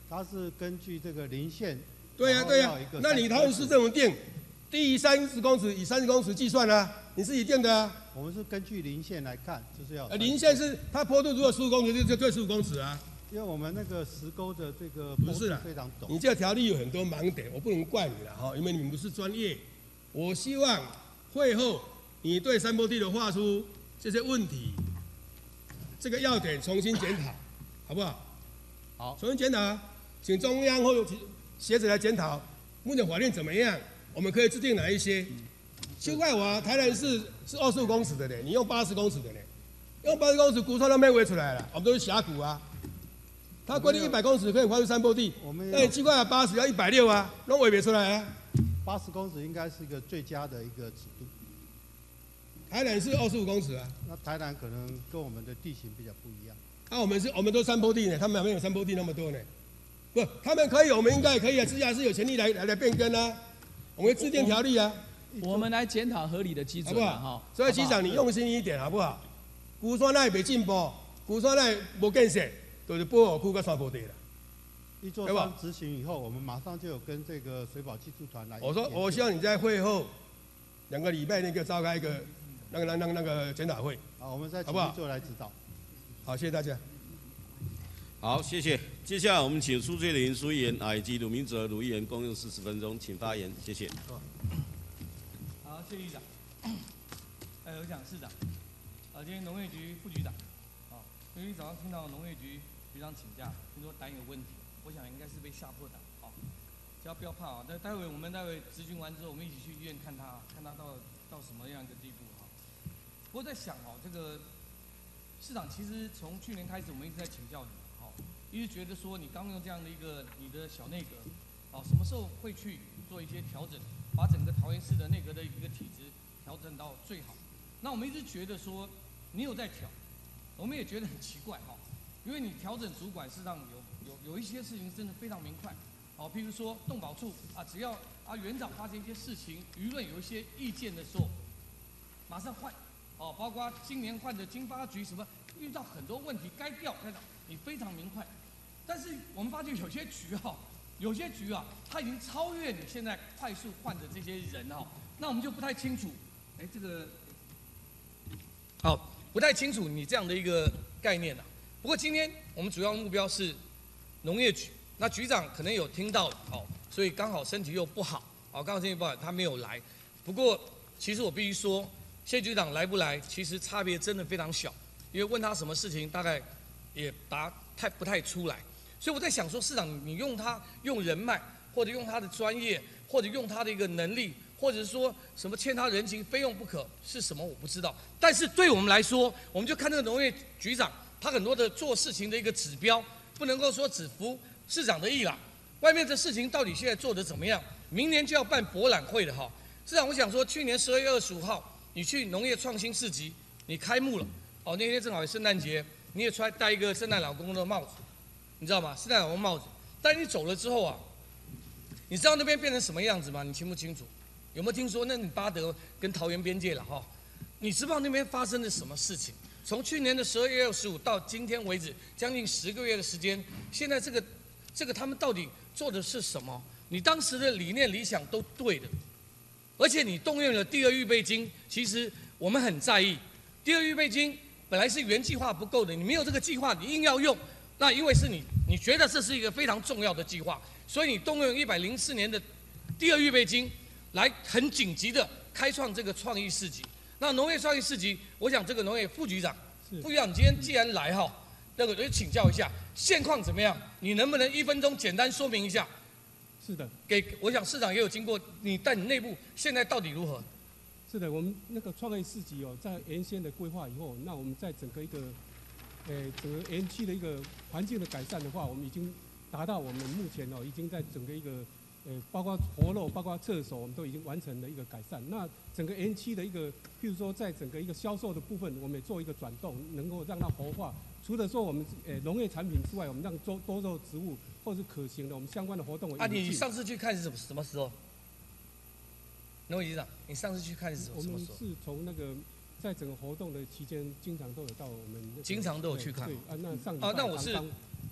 它是根据这个林线。 对呀、啊、对呀、啊，那你桃园市政府定第三十公尺以三十公尺计算啊，你自己定的啊。 我们是根据林线来看，就是要。 呃，林线是它坡度如果十五公尺就就对十五公尺啊。 因为我们那个石沟的这个不是啦， 非常陡。 你这个条例有很多盲点，我不能怪你了哈，因为你们不是专业。我希望会后你对山坡地的画出这些问题，这个要点重新检讨，好不好？ 好， 重新检讨，请中央或协助来检讨，目前法令怎么样？我们可以制定哪一些？奇怪我啊，台南市是二十五公尺的呢，你用八十公尺的呢，用八十公尺古川都没围出来了，我们都是峡谷啊。它规定一百公尺可以划出山坡地，那你奇怪啊，八十要一百六啊，那围不出来啊。 八十公尺应该是一个最佳的一个尺度。 台南是二十五公尺啊。 那台南可能跟我们的地形比较不一样。 那、啊、我们是，我们都山坡地呢，他们还没有山坡地那么多呢。不，他们可以，我们应该也可以啊，直辖市有权利来来来变更啊，我们会制定条例啊。 我们来检讨合理的基准， 好不好？所以局长你用心一点，好不好？古山那没进步，古山那没建设。就是保护区跟山坡地了。 一座山执行以后，我们马上就有跟这个水保技术团来。 我说，我希望你在会后两个礼拜内就召开一个那个那那那个检讨会。 好，我们再请做来指导。 好，谢谢大家。 好，谢谢。接下来我们请苏翠玲苏议员啊以及鲁明哲鲁议员共用四十分钟，请发言，谢谢。 好，谢谢议长。哎，我想市长，啊，今天农业局副局长。因为早上听到农业局局长请假，听说胆有问题，我想应该是被吓破胆，好、哦，只要不要怕啊。那待会我们待会咨询完之后，我们一起去医院看他，看他到到什么样的地步哈。我在想哦，这个市长其实从去年开始，我们一直在请教你，好、哦，一直觉得说你刚用这样的一个你的小内阁，哦，什么时候会去做一些调整，把整个桃园市的内阁的一个体制调整到最好。那我们一直觉得说你有在调。我们也觉得很奇怪哈，因为你调整主管，事实上有有有一些事情真的非常明快，哦，譬如说动保处啊，只要啊园长发生一些事情，舆论有一些意见的时候，马上换，哦，包括今年换的经发局什么，遇到很多问题该调该调，你非常明快。但是我们发觉有些局哈，有些局啊，它已经超越你现在快速换的这些人哈，那我们就不太清楚，哎，这个好。不太清楚你这样的一个概念了、啊。不过今天我们主要目标是农业局，那局长可能有听到哦，所以刚好身体又不好，哦，刚好身体不好，他没有来。不过其实我必须说，谢局长来不来，其实差别真的非常小，因为问他什么事情，大概也答太不太出来。所以我在想说，市长你用他用人脉，或者用他的专业，或者用他的一个能力。或者说什么欠他人情非用不可是什么我不知道，但是对我们来说，我们就看这个农业局长他很多的做事情的一个指标，不能够说只服市长的意啦。外面的事情到底现在做得怎么样？明年就要办博览会了哈，市长我想说，去年十二月二十五号你去农业创新市集，你开幕了，哦那天正好是圣诞节，你也出来戴一个圣诞老公公的帽子，你知道吗？圣诞老公帽子，但你走了之后啊，你知道那边变成什么样子吗？你清不清楚？有没有听说？那你巴德跟桃园边界了哈？你知道那边发生了什么事情？从去年的十二月二十五到今天为止，将近十个月的时间，现在这个这个他们到底做的是什么？你当时的理念理想都对的，而且你动用了第二预备金，其实我们很在意。第二预备金本来是原计划不够的，你没有这个计划，你硬要用，那因为是你你觉得这是一个非常重要的计划，所以你动用一百零四年的第二预备金。来很紧急的开创这个创意市集。那农业创意市集，我想这个农业副局长，副局长你今天既然来哈，那个我就请教一下现况怎么样？你能不能一分钟简单说明一下？ 是的。给我想市长也有经过你，但你内部现在到底如何？ 是的，我们那个创意市集哦，在原先的规划以后，那我们在整个一个，呃，整个园区的一个环境的改善的话，我们已经达到我们目前哦，已经在整个一个。呃，包括活肉，包括厕所，我们都已经完成了一个改善。那整个园区的一个，譬如说，在整个一个销售的部分，我们也做一个转动，能够让它活化。除了说我们呃农业产品之外，我们让多多肉植物或是可行的我们相关的活动。 啊，你上次去看是什么什么时候？农业局长，你上次去看是什么时候？ 我们是从那个在整个活动的期间，经常都有到我们、那個。 经常都有去看。 对啊，那上啊，那我是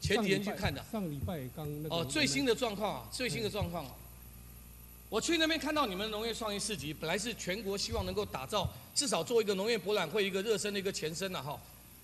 前几天去看的。 上礼拜刚那个。 哦，最新的状况啊，最新的状况啊。我去那边看到你们农业创意市集，本来是全国希望能够打造，至少做一个农业博览会一个热身的一个前身了、啊、哈。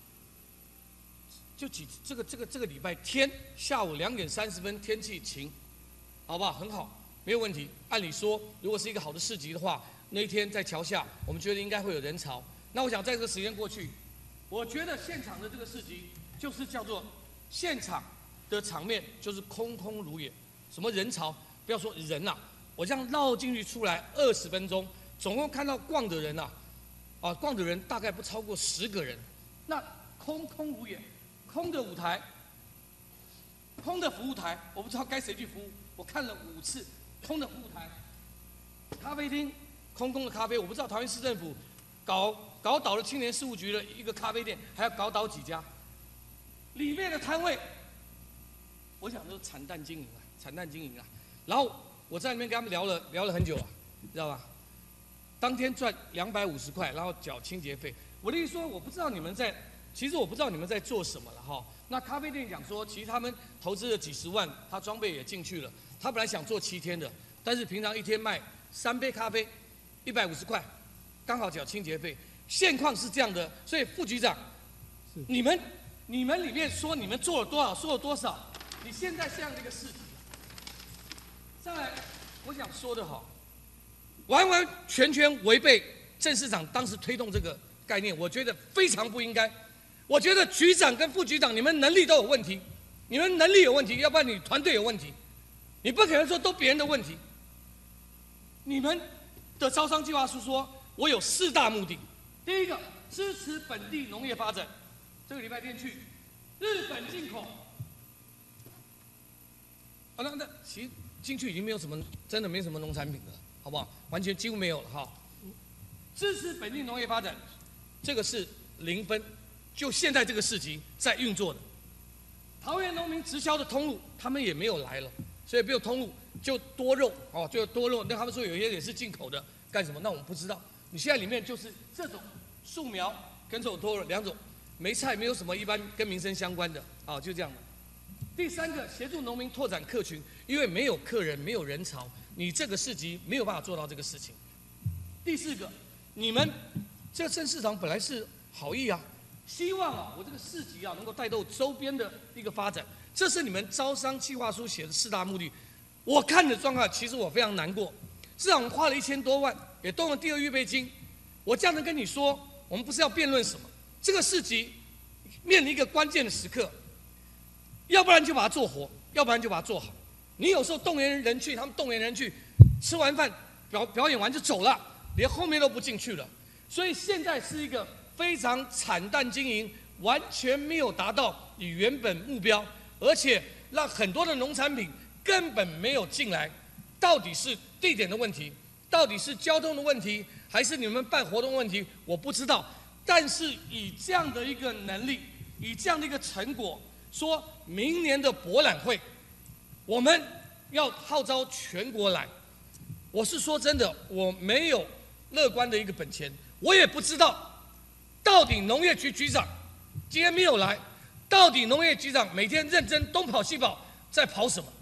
就几这个这个这个礼拜天下午两点三十分天气晴，好不好？很好，没有问题。按理说，如果是一个好的市集的话，那一天在桥下，我们觉得应该会有人潮。那我想在这个时间过去，我觉得现场的这个市集就是叫做现场的场面就是空空如也，什么人潮，不要说人呐、啊。我这样绕进去出来二十分钟，总共看到逛的人啊，啊逛的人大概不超过十个人，那空空无也，空的舞台，空的服务台，我不知道该谁去服务，我看了五次，空的服务台，咖啡厅，空空的咖啡，我不知道桃园市政府搞搞倒了青年事务局的一个咖啡店，还要搞倒几家，里面的摊位，我想都是惨淡经营啊，惨淡经营啊，然后。我在那边跟他们聊了聊了很久啊，知道吧？当天赚两百五十块，然后缴清洁费。我的意思说，我不知道你们在，其实我不知道你们在做什么了哈。那咖啡店讲说，其实他们投资了几十万，他装备也进去了。他本来想做七天的，但是平常一天卖三杯咖啡，一百五十块，刚好缴清洁费。现况是这样的，所以副局长，你们你们里面说你们做了多少，说了多少？你现在这样的一个事情。上来，我想说的哈，完完全全违背郑市长当时推动这个概念，我觉得非常不应该。我觉得局长跟副局长你们能力都有问题，你们能力有问题，要不然你团队有问题，你不可能说都别人的问题。你们的招商计划书说，我有四大目的，第一个支持本地农业发展，这个礼拜天去，日本进口。啊，那那其实。进去已经没有什么，真的没什么农产品了，好不好？完全几乎没有了哈。支持本地农业发展，这个是零分，就现在这个市集在运作的。桃园农民直销的通路，他们也没有来了，所以没有通路就多肉哦，就多肉。那他们说有一些也是进口的，干什么？那我们不知道。你现在里面就是这种树苗跟这种多肉两种，梅菜没有什么一般跟民生相关的啊，就这样的。第三个，协助农民拓展客群，因为没有客人，没有人潮，你这个市集没有办法做到这个事情。第四个，你们这个镇市长本来是好意啊，希望啊我这个市集啊能够带动周边的一个发展，这是你们招商计划书写的四大目的。我看的状况，其实我非常难过。市长我们花了一千多万，也动了第二预备金。我这样子跟你说，我们不是要辩论什么，这个市集面临一个关键的时刻。要不然就把它做活，要不然就把它做好。你有时候动员人去，他们动员人去，吃完饭表表演完就走了，连后面都不进去了。所以现在是一个非常惨淡经营，完全没有达到你原本目标，而且让很多的农产品根本没有进来。到底是地点的问题，到底是交通的问题，还是你们办活动的问题，我不知道。但是以这样的一个能力，以这样的一个成果。说明年的博览会，我们要号召全国来。我是说真的，我没有乐观的一个本钱，我也不知道到底农业局局长今天没有来，到底农业局长每天认真东跑西跑，在跑什么？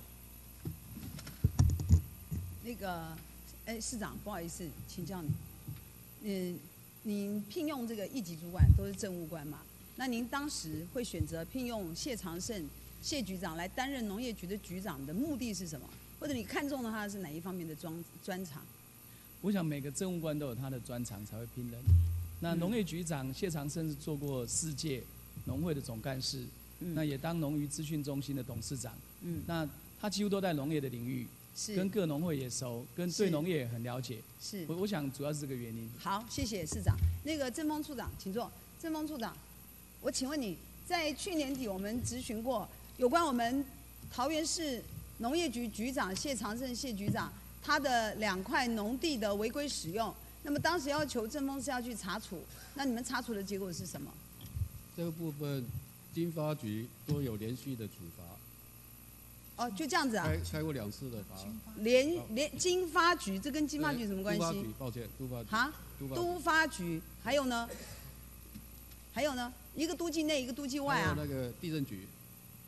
那个，哎，市长，不好意思，请教你，嗯，您聘用这个一级主管都是政务官嘛？那您当时会选择聘用谢长胜谢局长来担任农业局的局长的目的是什么？或者你看中的他是哪一方面的专专长？ 我想每个政务官都有他的专长才会聘人。那农业局长谢长胜是做过世界农会的总干事，嗯、那也当农渔资讯中心的董事长。嗯，那他几乎都在农业的领域，是跟各农会也熟，跟对农业也很了解。是，我我想主要是这个原因。 好，谢谢市长。那个郑峰处长，请坐。郑峰处长。我请问你，在去年底我们质询过有关我们桃园市农业局局长谢长胜谢局长他的两块农地的违规使用，那么当时要求郑峰是要去查处，那你们查处的结果是什么？ 这个部分，经发局都有连续的处罚。 哦，就这样子啊？ 开开过两次的罚。 连连经发局，这跟经发局什么关系？ 都发局，抱歉，都发局。 哈？都发局，还有呢？还有呢？一个都境内，一个都境外啊。 还有那个地震局。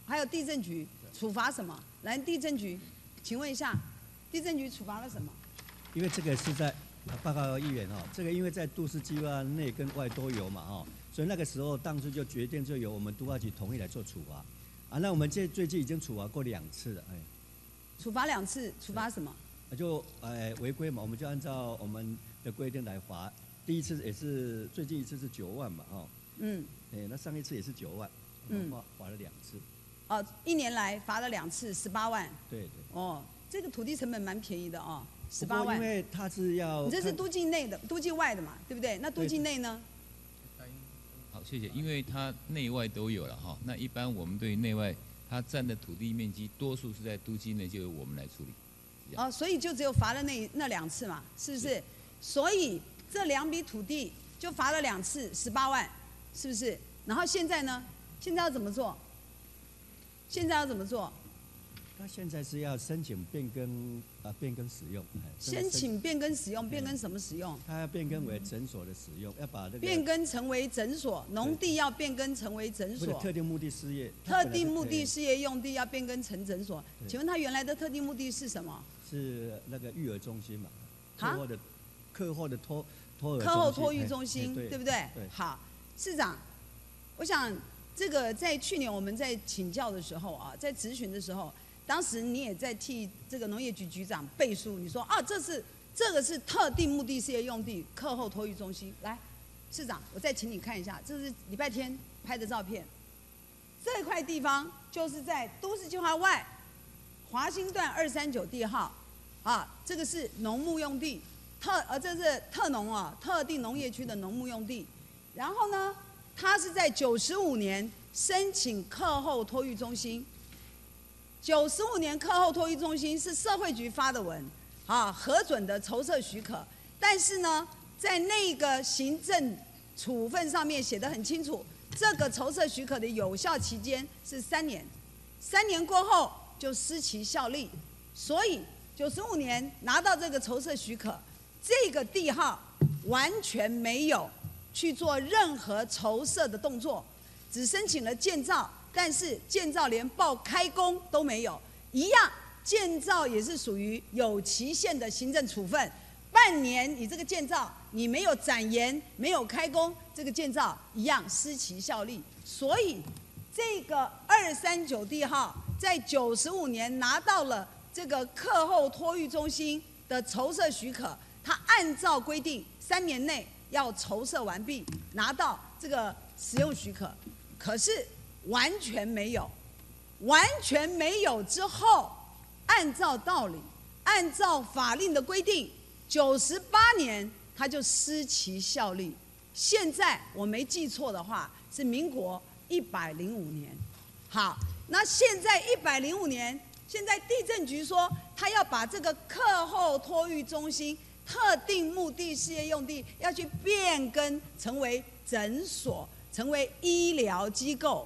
还有地震局处罚什么？来，地震局，请问一下，地震局处罚了什么？ 因为这个是在报告议员哈，这个因为在都市计划内跟外都有嘛哈，所以那个时候当初就决定就由我们都发局统一来做处罚，啊，那我们这最近已经处罚过两次了，哎， 处罚两次，处罚什么？ 就呃违规嘛，我们就按照我们的规定来罚，第一次也是最近一次是九万嘛，哦， 嗯， 哎，那上一次也是九万， 嗯， 罚罚了两次， 哦，一年来罚了两次，十八万， 对对， 哦，这个土地成本蛮便宜的哦。十八万， 因为它是要， 你这是都境内的，都境外的嘛，对不对？那都境内呢？ 好，谢谢。因为它内外都有了哈，那一般我们对内外它占的土地面积，多数是在都境内，就由我们来处理。 哦，所以就只有罚了那那两次嘛，是不是？是所以这两笔土地就罚了两次，十八万，是不是？然后现在呢？现在要怎么做？现在要怎么做？ 他现在是要申请变更啊，变更使用。 申请变更使用，变更什么使用？ 他要变更为诊所的使用，要把那个变更成为诊所，农地要变更成为诊所。 特定目的事业。 特定目的事业用地要变更成诊所，请问他原来的特定目的是什么？ 是那个育儿中心嘛？ 啊？ 课后的课后的托托儿。 课后托育中心，对不对？ 对。 好，市长，我想这个在去年我们在请教的时候啊，在质询的时候。当时你也在替这个农业局局长背书，你说啊，这是这个是特定目的事业用地课后托育中心。来，市长，我再请你看一下，这是礼拜天拍的照片。这块地方就是在都市计划外华兴段二三九地号，啊，这个是农牧用地，特呃这是特农啊，特定农业区的农牧用地。然后呢，它是在九十五年申请课后托育中心。九十五年课后托育中心是社会局发的文，啊，核准的筹设许可，但是呢，在那个行政处分上面写得很清楚，这个筹设许可的有效期间是三年，三年过后就失其效力，所以九十五年拿到这个筹设许可，这个地号完全没有去做任何筹设的动作，只申请了建造。但是建造连报开工都没有，一样建造也是属于有期限的行政处分。半年你这个建造你没有展延，没有开工，这个建造一样失其效力。所以这个二三九地号在九十五年拿到了这个课后托育中心的筹设许可，它按照规定三年内要筹设完毕，拿到这个使用许可，可是。完全没有，完全没有之后，按照道理，按照法令的规定，九十八年它就失其效力。现在我没记错的话，是民国一百零五年。好，那现在一百零五年，现在地政局说他要把这个课后托育中心特定目的事业用地要去变更成为诊所，成为医疗机构。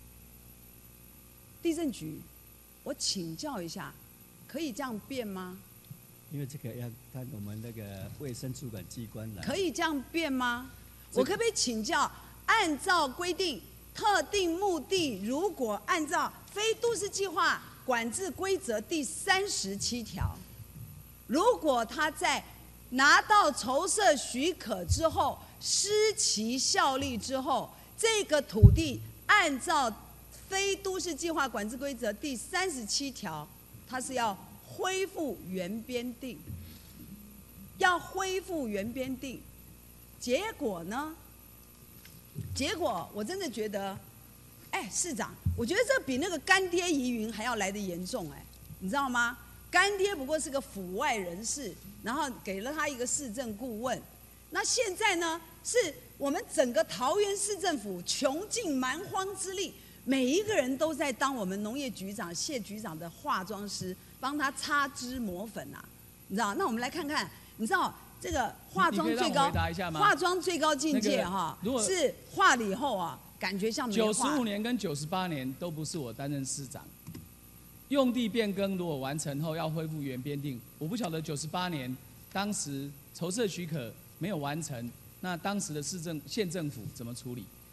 地政局，我请教一下，可以这样变吗？ 因为这个要看我们那个卫生主管机关来。 可以这样变吗？我可不可以请教，按照规定，特定目的如果按照非都市计划管制规则第三十七条，如果他在拿到筹设许可之后失其效力之后，这个土地按照非都市计划管制规则第三十七条，它是要恢复原编定，要恢复原编定。结果呢？结果我真的觉得，哎，市长，我觉得这比那个干爹疑云还要来得严重，哎，你知道吗？干爹不过是个府外人士，然后给了他一个市政顾问。那现在呢，是我们整个桃园市政府穷尽蛮荒之力。每一个人都在当我们农业局长谢局长的化妆师，帮他擦脂抹粉啊，你知道？那我们来看看，你知道这个化妆最高化妆最高境界哈，那个、是化了以后啊，感觉像没化。 九十五年跟九十八年都不是我担任市长，用地变更如果完成后要恢复原编定，我不晓得九十八年当时筹设许可没有完成，那当时的市政县政府怎么处理？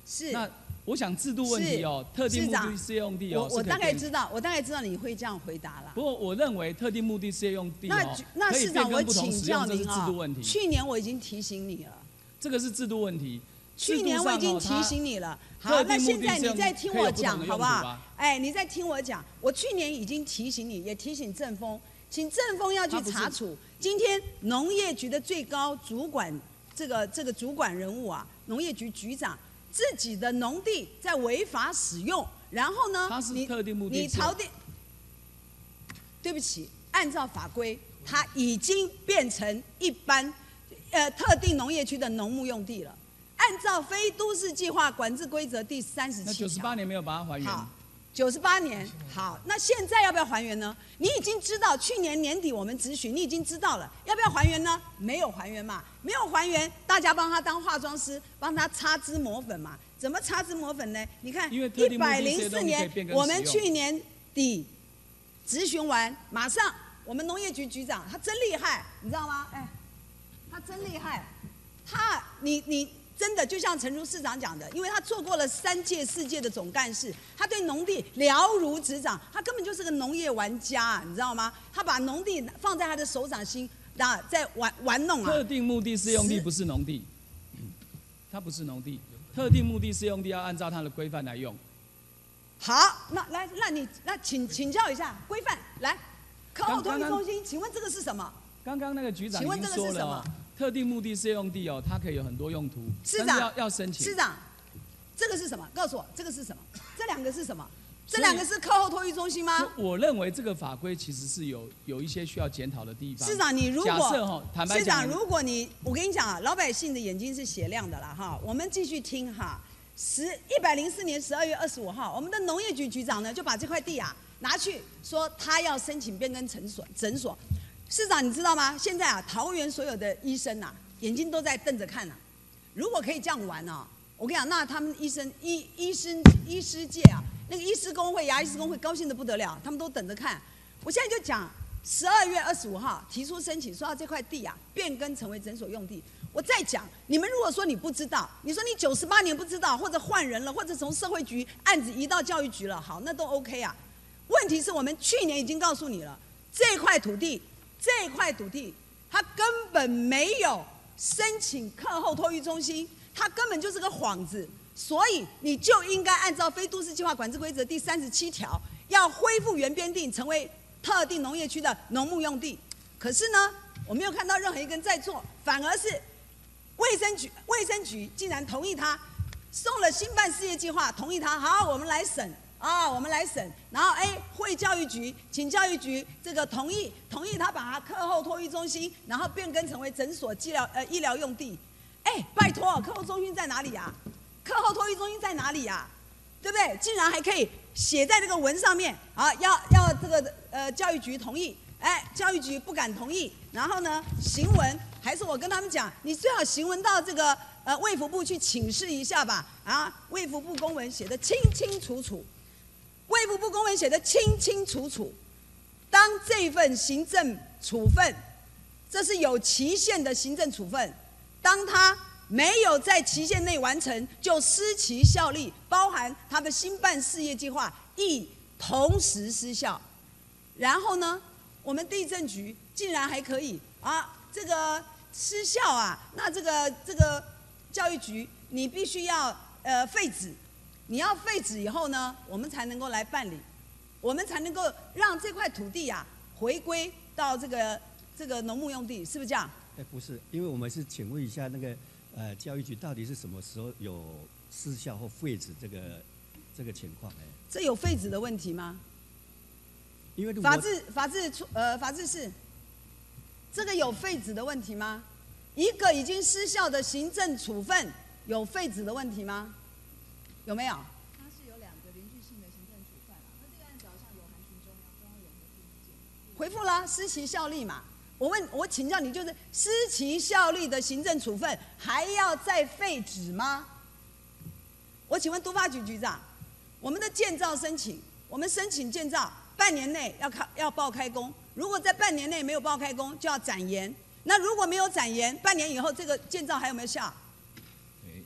是。 那我想制度问题哦，特定目的适用地哦， 我我大概知道，我大概知道你会这样回答了。 不过我认为特定目的适用地哦， 那那市长，我请教您啊， 去年我已经提醒你了， 这个是制度问题。 去年我已经提醒你了，好，那现在你再听我讲好不好？哎，你再听我讲，我去年已经提醒你，也提醒政风，请政风要去查处。今天农业局的最高主管，这个这个主管人物啊，农业局局长。自己的农地在违法使用，然后呢， 它是特定目的， 你逃地，对不起，按照法规，它已经变成一般，呃，特定农业区的农牧用地了。按照非都市计划管制规则第三十七条， 那九十八年没有把它还原。 好，九十八年，好，那现在要不要还原呢？你已经知道，去年年底我们质询，你已经知道了，要不要还原呢？没有还原嘛，没有还原，大家帮他当化妆师，帮他擦脂抹粉嘛。怎么擦脂抹粉呢？你看，一百零四年，我们去年底质询完，马上我们农业局局长他真厉害，你知道吗？哎，他真厉害，他你你。真的就像陈如市长讲的，因为他做过了三届、四届的总干事，他对农地了如指掌，他根本就是个农业玩家、啊，你知道吗？他把农地放在他的手掌心，啊，在玩玩弄啊。 特定目的适用地不是农地，它不是农地，特定目的适用地要按照它的规范来用。 好，那来，那你那请请教一下规范，来，课后托育中心，请问这个是什么？ 刚刚那个局长请问这个是什么？ 特定目的适用地哦，它可以有很多用途， 市长要要申请。 市长，这个是什么？告诉我，这个是什么？这两个是什么？这两个是课后托育中心吗？ 我认为这个法规其实是有有一些需要检讨的地方。 市长，你如果假设哈，坦白讲， 市长，如果你我跟你讲啊，老百姓的眼睛是雪亮的啦哈。我们继续听哈，十一百零四年十二月二十五号，我们的农业局局长呢就把这块地啊拿去说他要申请变更诊所诊所。市长，你知道吗？现在啊，桃园所有的医生啊。眼睛都在瞪着看呢、啊，如果可以这样玩哦，我跟你讲，那他们医生、医医生、医师界啊，那个医师工会、牙医师工会高兴得不得了，他们都等着看。我现在就讲，十二月二十五号提出申请，说要这块地啊变更成为诊所用地。我再讲，你们如果说你不知道，你说你九十八年不知道，或者换人了，或者从社会局案子移到教育局了，好，那都 OK 啊。问题是我们去年已经告诉你了，这块土地，这块土地，它根本没有。申请课后托育中心，它根本就是个幌子，所以你就应该按照非都市计划管制规则第三十七条，要恢复原编定成为特定农业区的农牧用地。可是呢，我没有看到任何一个人在做，反而是卫生局卫生局竟然同意他，送了新办事业计划，同意他，好，我们来审。啊，我们来审，然后哎，会教育局，请教育局这个同意，同意他把它课后托育中心，然后变更成为诊所、医疗呃医疗用地。哎，拜托，课后中心在哪里呀、啊？课后托育中心在哪里呀、啊？对不对？竟然还可以写在这个文上面啊，要要这个呃教育局同意，哎，教育局不敢同意，然后呢，行文还是我跟他们讲，你最好行文到这个呃卫福部去请示一下吧，啊，卫福部公文写得清清楚楚。卫福部公文写得清清楚楚，当这份行政处分，这是有期限的行政处分，当他没有在期限内完成，就失其效力，包含他的新办事业计划亦同时失效。然后呢，我们地政局竟然还可以啊，这个失效啊，那这个这个教育局你必须要呃废止。你要废止以后呢，我们才能够来办理，我们才能够让这块土地啊回归到这个这个农牧用地，是不是这样？ 哎，不是，因为我们是请问一下那个呃教育局到底是什么时候有失效或废止这个这个情况？哎， 这有废止的问题吗？ 因为法制法制呃法制是这个有废止的问题吗？一个已经失效的行政处分有废止的问题吗？有没有？ 它是有两个连续性的行政处分啊。那这个案子好像有函询中央，中央有回复了，失其效力嘛。我问，我请教你，就是失其效力的行政处分还要再废止吗？我请问都发局局长，我们的建造申请，我们申请建造半年内要开要报开工，如果在半年内没有报开工，就要展延。那如果没有展延，半年以后这个建造还有没有效？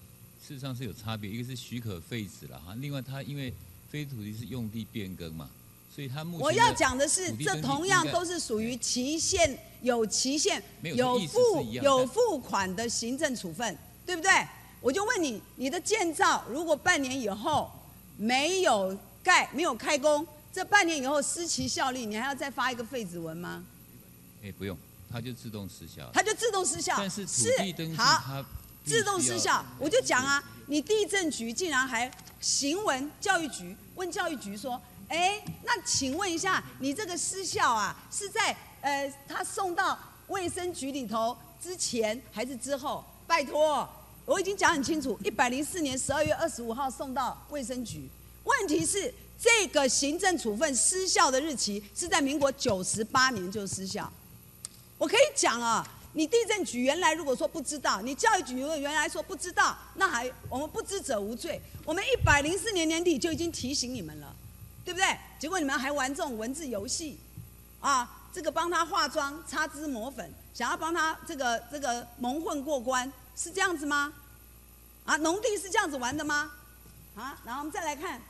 事实上是有差别，一个是许可废止了哈，另外它因为非土地是用地变更嘛，所以它目前我要讲的是，这同样都是属于期限有期限、有付有付款的行政处分，对不对？我就问你，你的建造如果半年以后没有盖、没有开工，这半年以后失其效力，你还要再发一个废止文吗？ 哎，不用，它就自动失效。 它就自动失效。 但是土地登记好它自动失效，我就讲啊，你地政局竟然还行文教育局问教育局说，哎，那请问一下，你这个失效啊，是在呃他送到卫生局里头之前还是之后？拜托，我已经讲很清楚，一百零四年十二月二十五号送到卫生局。问题是这个行政处分失效的日期是在民国九十八年就失效。我可以讲啊，你地政局原来如果说不知道，你教育局如果原来说不知道，那还我们不知者无罪。我们一百零四年年底就已经提醒你们了，对不对？结果你们还玩这种文字游戏，啊，这个帮他化妆、擦脂抹粉，想要帮他这个这个蒙混过关，是这样子吗？啊，农地是这样子玩的吗？啊，然后我们再来看。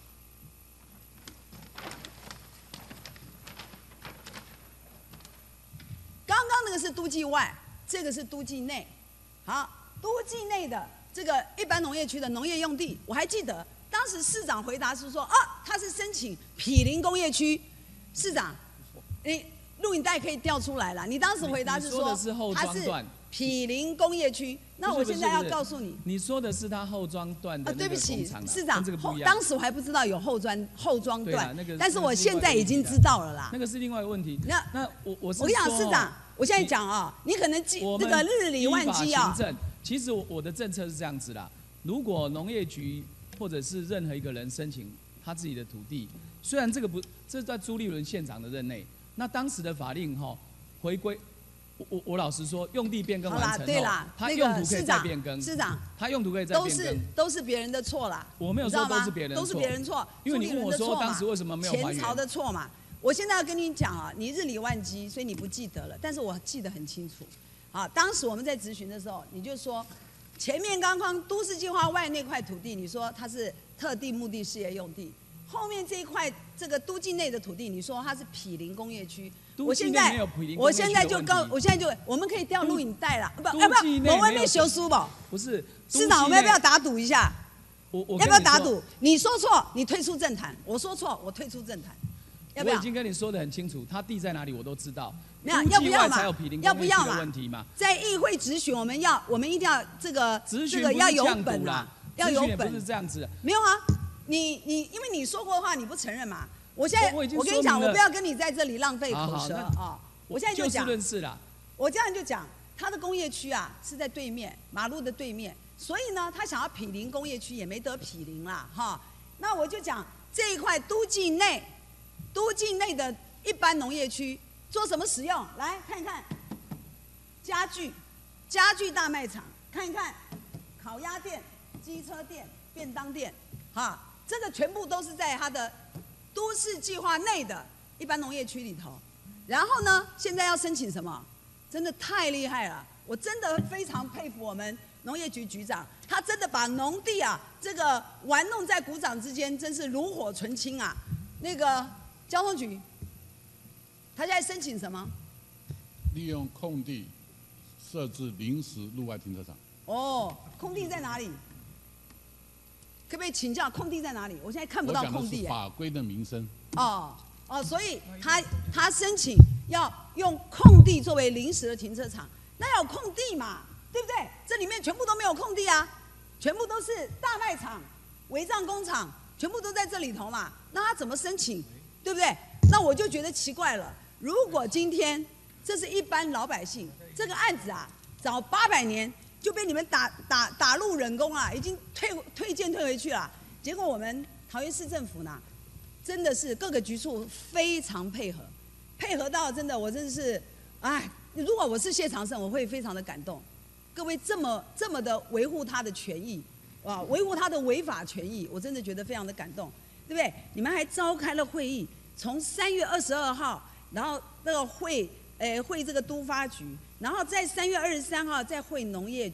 刚刚那个是都计外，这个是都计内。好，都计内的这个一般农业区的农业用地，我还记得当时市长回答是说，啊，他是申请毗邻工业区。市长，你录影带可以调出来了。你当时回答是说，他是毗邻工业区。那我现在要告诉你， 你说的是他后装段的啊，对不起，市长， 后当时我还不知道有后装后装段， 那个、 但是我现在已经知道了啦。 那个是另外一个问题。 那那我我是我跟你讲，市长，我现在讲啊，你可能记这个日理万机啊。 其实我我的政策是这样子啦，如果农业局或者是任何一个人申请他自己的土地，虽然这个不这是在朱立伦县长的任内，那当时的法令哈回归。我我我老实说，用地变更完成后， 对啦， 他用途可以再变更。 市长， 他用途可以再变更。 都是都是别人的错啦。 我没有说都是别人的错， 都是别人错。 因为你问我说当时为什么没有还原？ 前朝的错嘛。我现在要跟你讲啊，你日理万机，所以你不记得了，但是我记得很清楚。啊，当时我们在质询的时候，你就说，前面刚刚都市计划外那块土地，你说它是特定目的事业用地。后面这一块这个都境内的土地，你说它是毗邻工业区，我现在我现在就告，我现在就我们可以调录影带了，不要不要，我外面修书吧。 不是， 市长，我们要不要打赌一下？ 我我要不要打赌？你说错，你退出政坛；我说错，我退出政坛。要不要？ 我已经跟你说得很清楚，他地在哪里我都知道。 没有，要不要嘛？要不要嘛？ 在议会质询，我们要我们一定要这个这个要有本啦，要有本。 不是这样子。 没有啊。你你因为你说过的话你不承认嘛？我现在 我, 我跟你讲，我不要跟你在这里浪费口舌啊！我现在就讲， 就事论事啦。 我这样就讲，他的工业区啊是在对面马路的对面，所以呢，他想要毗邻工业区也没得毗邻啦哈。那我就讲这一块都境内，都境内的一般农业区做什么使用？来看一看，家具、家具大卖场，看一看，烤鸭店、机车店、便当店。哈，这个全部都是在它的都市计划内的一般农业区里头。然后呢，现在要申请什么？真的太厉害了！我真的非常佩服我们农业局局长，他真的把农地啊这个玩弄在股掌之间，真是炉火纯青啊！那个交通局，他现在申请什么？ 利用空地设置临时路外停车场。 哦，空地在哪里？可不可以请教空地在哪里？我现在看不到空地。 法规的名称。 哦哦，所以他他申请要用空地作为临时的停车场，那要有空地嘛，对不对？这里面全部都没有空地啊，全部都是大卖场、违章工厂，全部都在这里头嘛。那他怎么申请？对不对？那我就觉得奇怪了。如果今天这是一般老百姓，这个案子啊，早八百年。就被你们打打打入冷宫啊，已经退退件退回去了。结果我们桃园市政府呢，真的是各个局处非常配合，配合到真的我真的是，哎，如果我是谢长胜，我会非常的感动。各位这么这么的维护他的权益，啊，维护他的违法权益，我真的觉得非常的感动，对不对？你们还召开了会议，从三月二十二号，然后那个会。诶，会这个都发局，然后在三月二十三号再会农业局，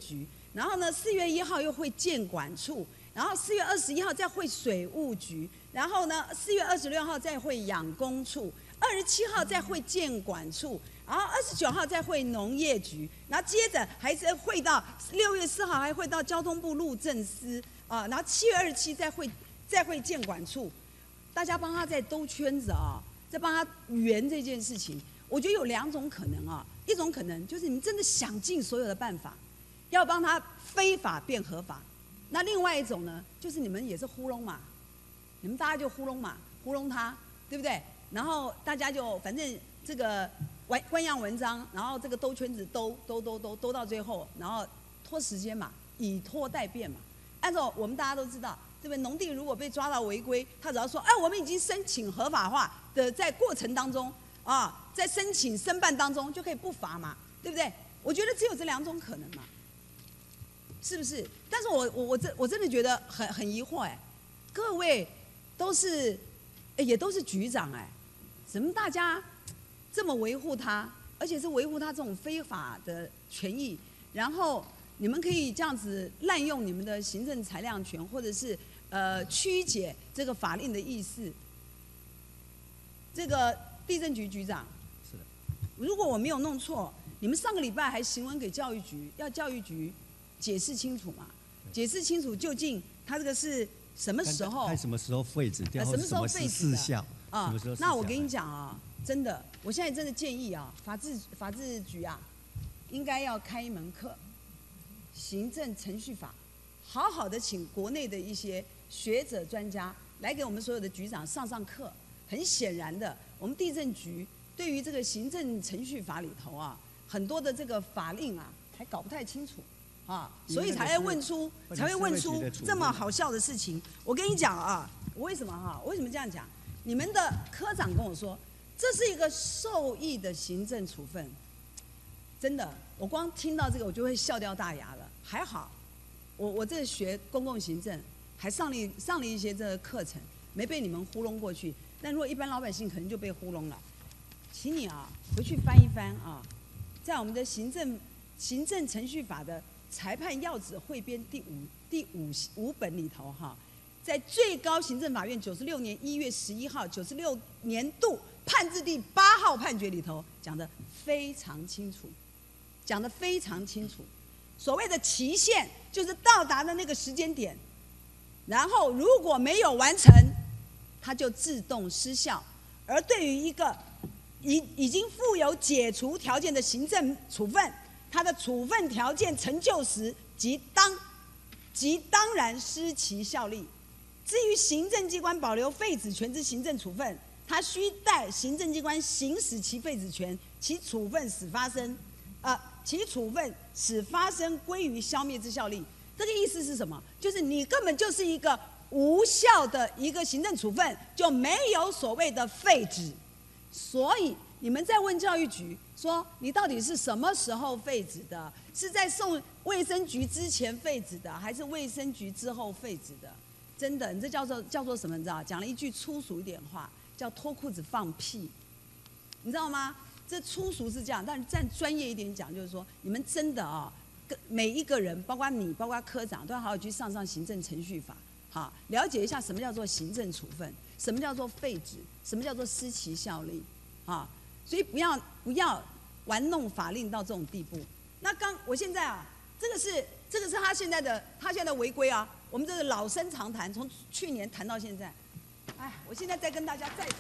然后呢，四月一号又会建管处，然后四月二十一号再会水务局，然后呢，四月二十六号再会养工处，二十七号再会建管处，然后二十九号再会农业局，然后接着还是会到六月四号还会到交通部路政司啊，然后七月二十七再会再会建管处，大家帮他再兜圈子啊，再帮他圆这件事情。我觉得有两种可能啊，一种可能就是你们真的想尽所有的办法，要帮他非法变合法；那另外一种呢，就是你们也是糊弄嘛，你们大家就糊弄嘛，糊弄他，对不对？然后大家就反正这个官官样文章，然后这个兜圈子兜兜兜兜兜到最后，然后拖时间嘛，以拖代变嘛。按照我们大家都知道，对不对？农地如果被抓到违规，他只要说，哎，我们已经申请合法化的，在过程当中啊，在申请申办当中就可以不罚嘛，对不对？我觉得只有这两种可能嘛，是不是？但是我我我真我真的觉得很很疑惑哎，各位都是哎也都是局长哎，怎么大家这么维护他，而且是维护他这种非法的权益，然后你们可以这样子滥用你们的行政裁量权，或者是呃曲解这个法令的意思。这个地政局局长， 是的， 如果我没有弄错，你们上个礼拜还行文给教育局，要教育局解释清楚嘛？解释清楚究竟他这个是什么时候？ 看什么时候废止掉？ 呃、什么时候废止事项？ 啊？那我跟你讲啊，真的，我现在真的建议啊，法制法制局啊，应该要开一门课，行政程序法，好好的请国内的一些学者专家来给我们所有的局长上上课。很显然的，我们地政局对于这个行政程序法里头啊，很多的这个法令啊，还搞不太清楚啊，所以才会问出才会问出这么好笑的事情。我跟你讲啊，我为什么哈、啊？我为什么这样讲？你们的科长跟我说，这是一个受益的行政处分，真的，我光听到这个我就会笑掉大牙了。还好，我我这学公共行政，还上了上了一些这个课程，没被你们糊弄过去。但如果一般老百姓可能就被糊弄了，请你啊回去翻一翻啊，在我们的行政行政程序法的裁判要旨汇编第五第五五本里头哈，在最高行政法院九十六年一月十一号九十六年度判字第八号判决里头讲得非常清楚，讲得非常清楚。所谓的期限就是到达的那个时间点，然后如果没有完成，它就自动失效。而对于一个已已经附有解除条件的行政处分，它的处分条件成就时，即当即当然失其效力。至于行政机关保留废止权之行政处分，它需待行政机关行使其废止权，其处分始发生，呃，其处分使发生归于消灭之效力。这个意思是什么？就是你根本就是一个无效的一个行政处分，就没有所谓的废止。所以你们在问教育局说，你到底是什么时候废止的？是在送卫生局之前废止的，还是卫生局之后废止的？真的，你这叫做叫做什么？你知道？讲了一句粗俗一点话，叫脱裤子放屁，你知道吗？这粗俗是这样，但是站专业一点讲，就是说，你们真的啊，每一个人，包括你，包括科长，都要好好去上上行政程序法。好，了解一下什么叫做行政处分，什么叫做废止，什么叫做失其效力，啊，所以不要不要玩弄法令到这种地步。那刚我现在啊，这个是这个是他现在的他现在的违规啊，我们这个老生常谈，从去年谈到现在。哎，我现在再跟大家再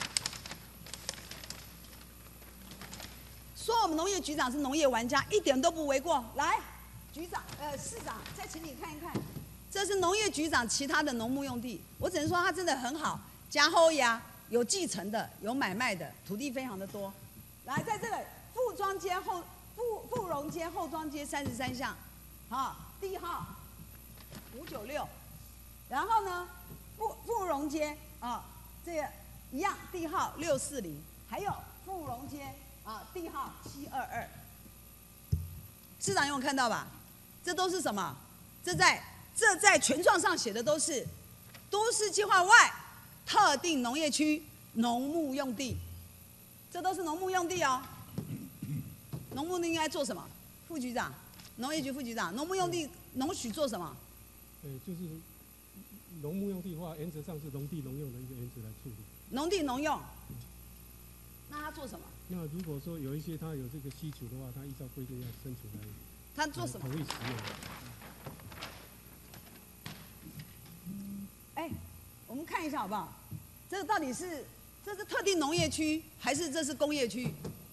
说，我们农业局长是农业玩家，一点都不为过。来，局长，呃，市长，再请你看一看。这是农业局长其他的农牧用地，我只能说他真的很好，加厚呀，有继承的，有买卖的，土地非常的多。来，在这个富庄街后富富荣街后庄街三十三巷，好，地号五九六，然后呢，富富荣街啊，这个一样，地号六四零，还有富荣街啊，地号七二二。市长有看到吧？这都是什么？这在。这在权状上写的都是都市计划外特定农业区农牧用地，这都是农牧用地哦。农牧应该做什么？副局长， 农业局副局长，农牧用地农许做什么？ 呃，就是农牧用地的话，原则上是农地农用的一个原则来处理。 农地农用，那他做什么？ 那如果说有一些他有这个需求的话，他依照规定要申请来。 他做什么？ 同意使用。 哎，我们看一下好不好？这个到底是这是特定农业区还是这是工业区？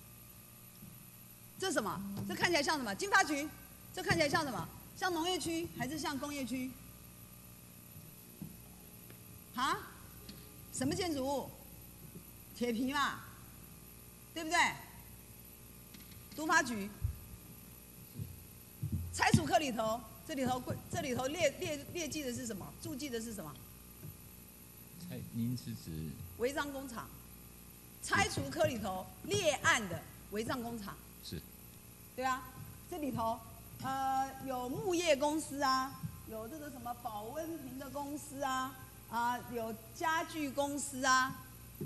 这是什么？这看起来像什么？经发局？这看起来像什么？像农业区还是像工业区？啊？什么建筑物？铁皮嘛，对不对？都发局。拆除课里头，这里头规这里头列列列记的是什么？注记的是什么？ 哎，您是指违章工厂。拆除科里头列案的违章工厂。 是。 对啊，这里头呃有木业公司啊，有这个什么保温瓶的公司啊，啊有家具公司啊。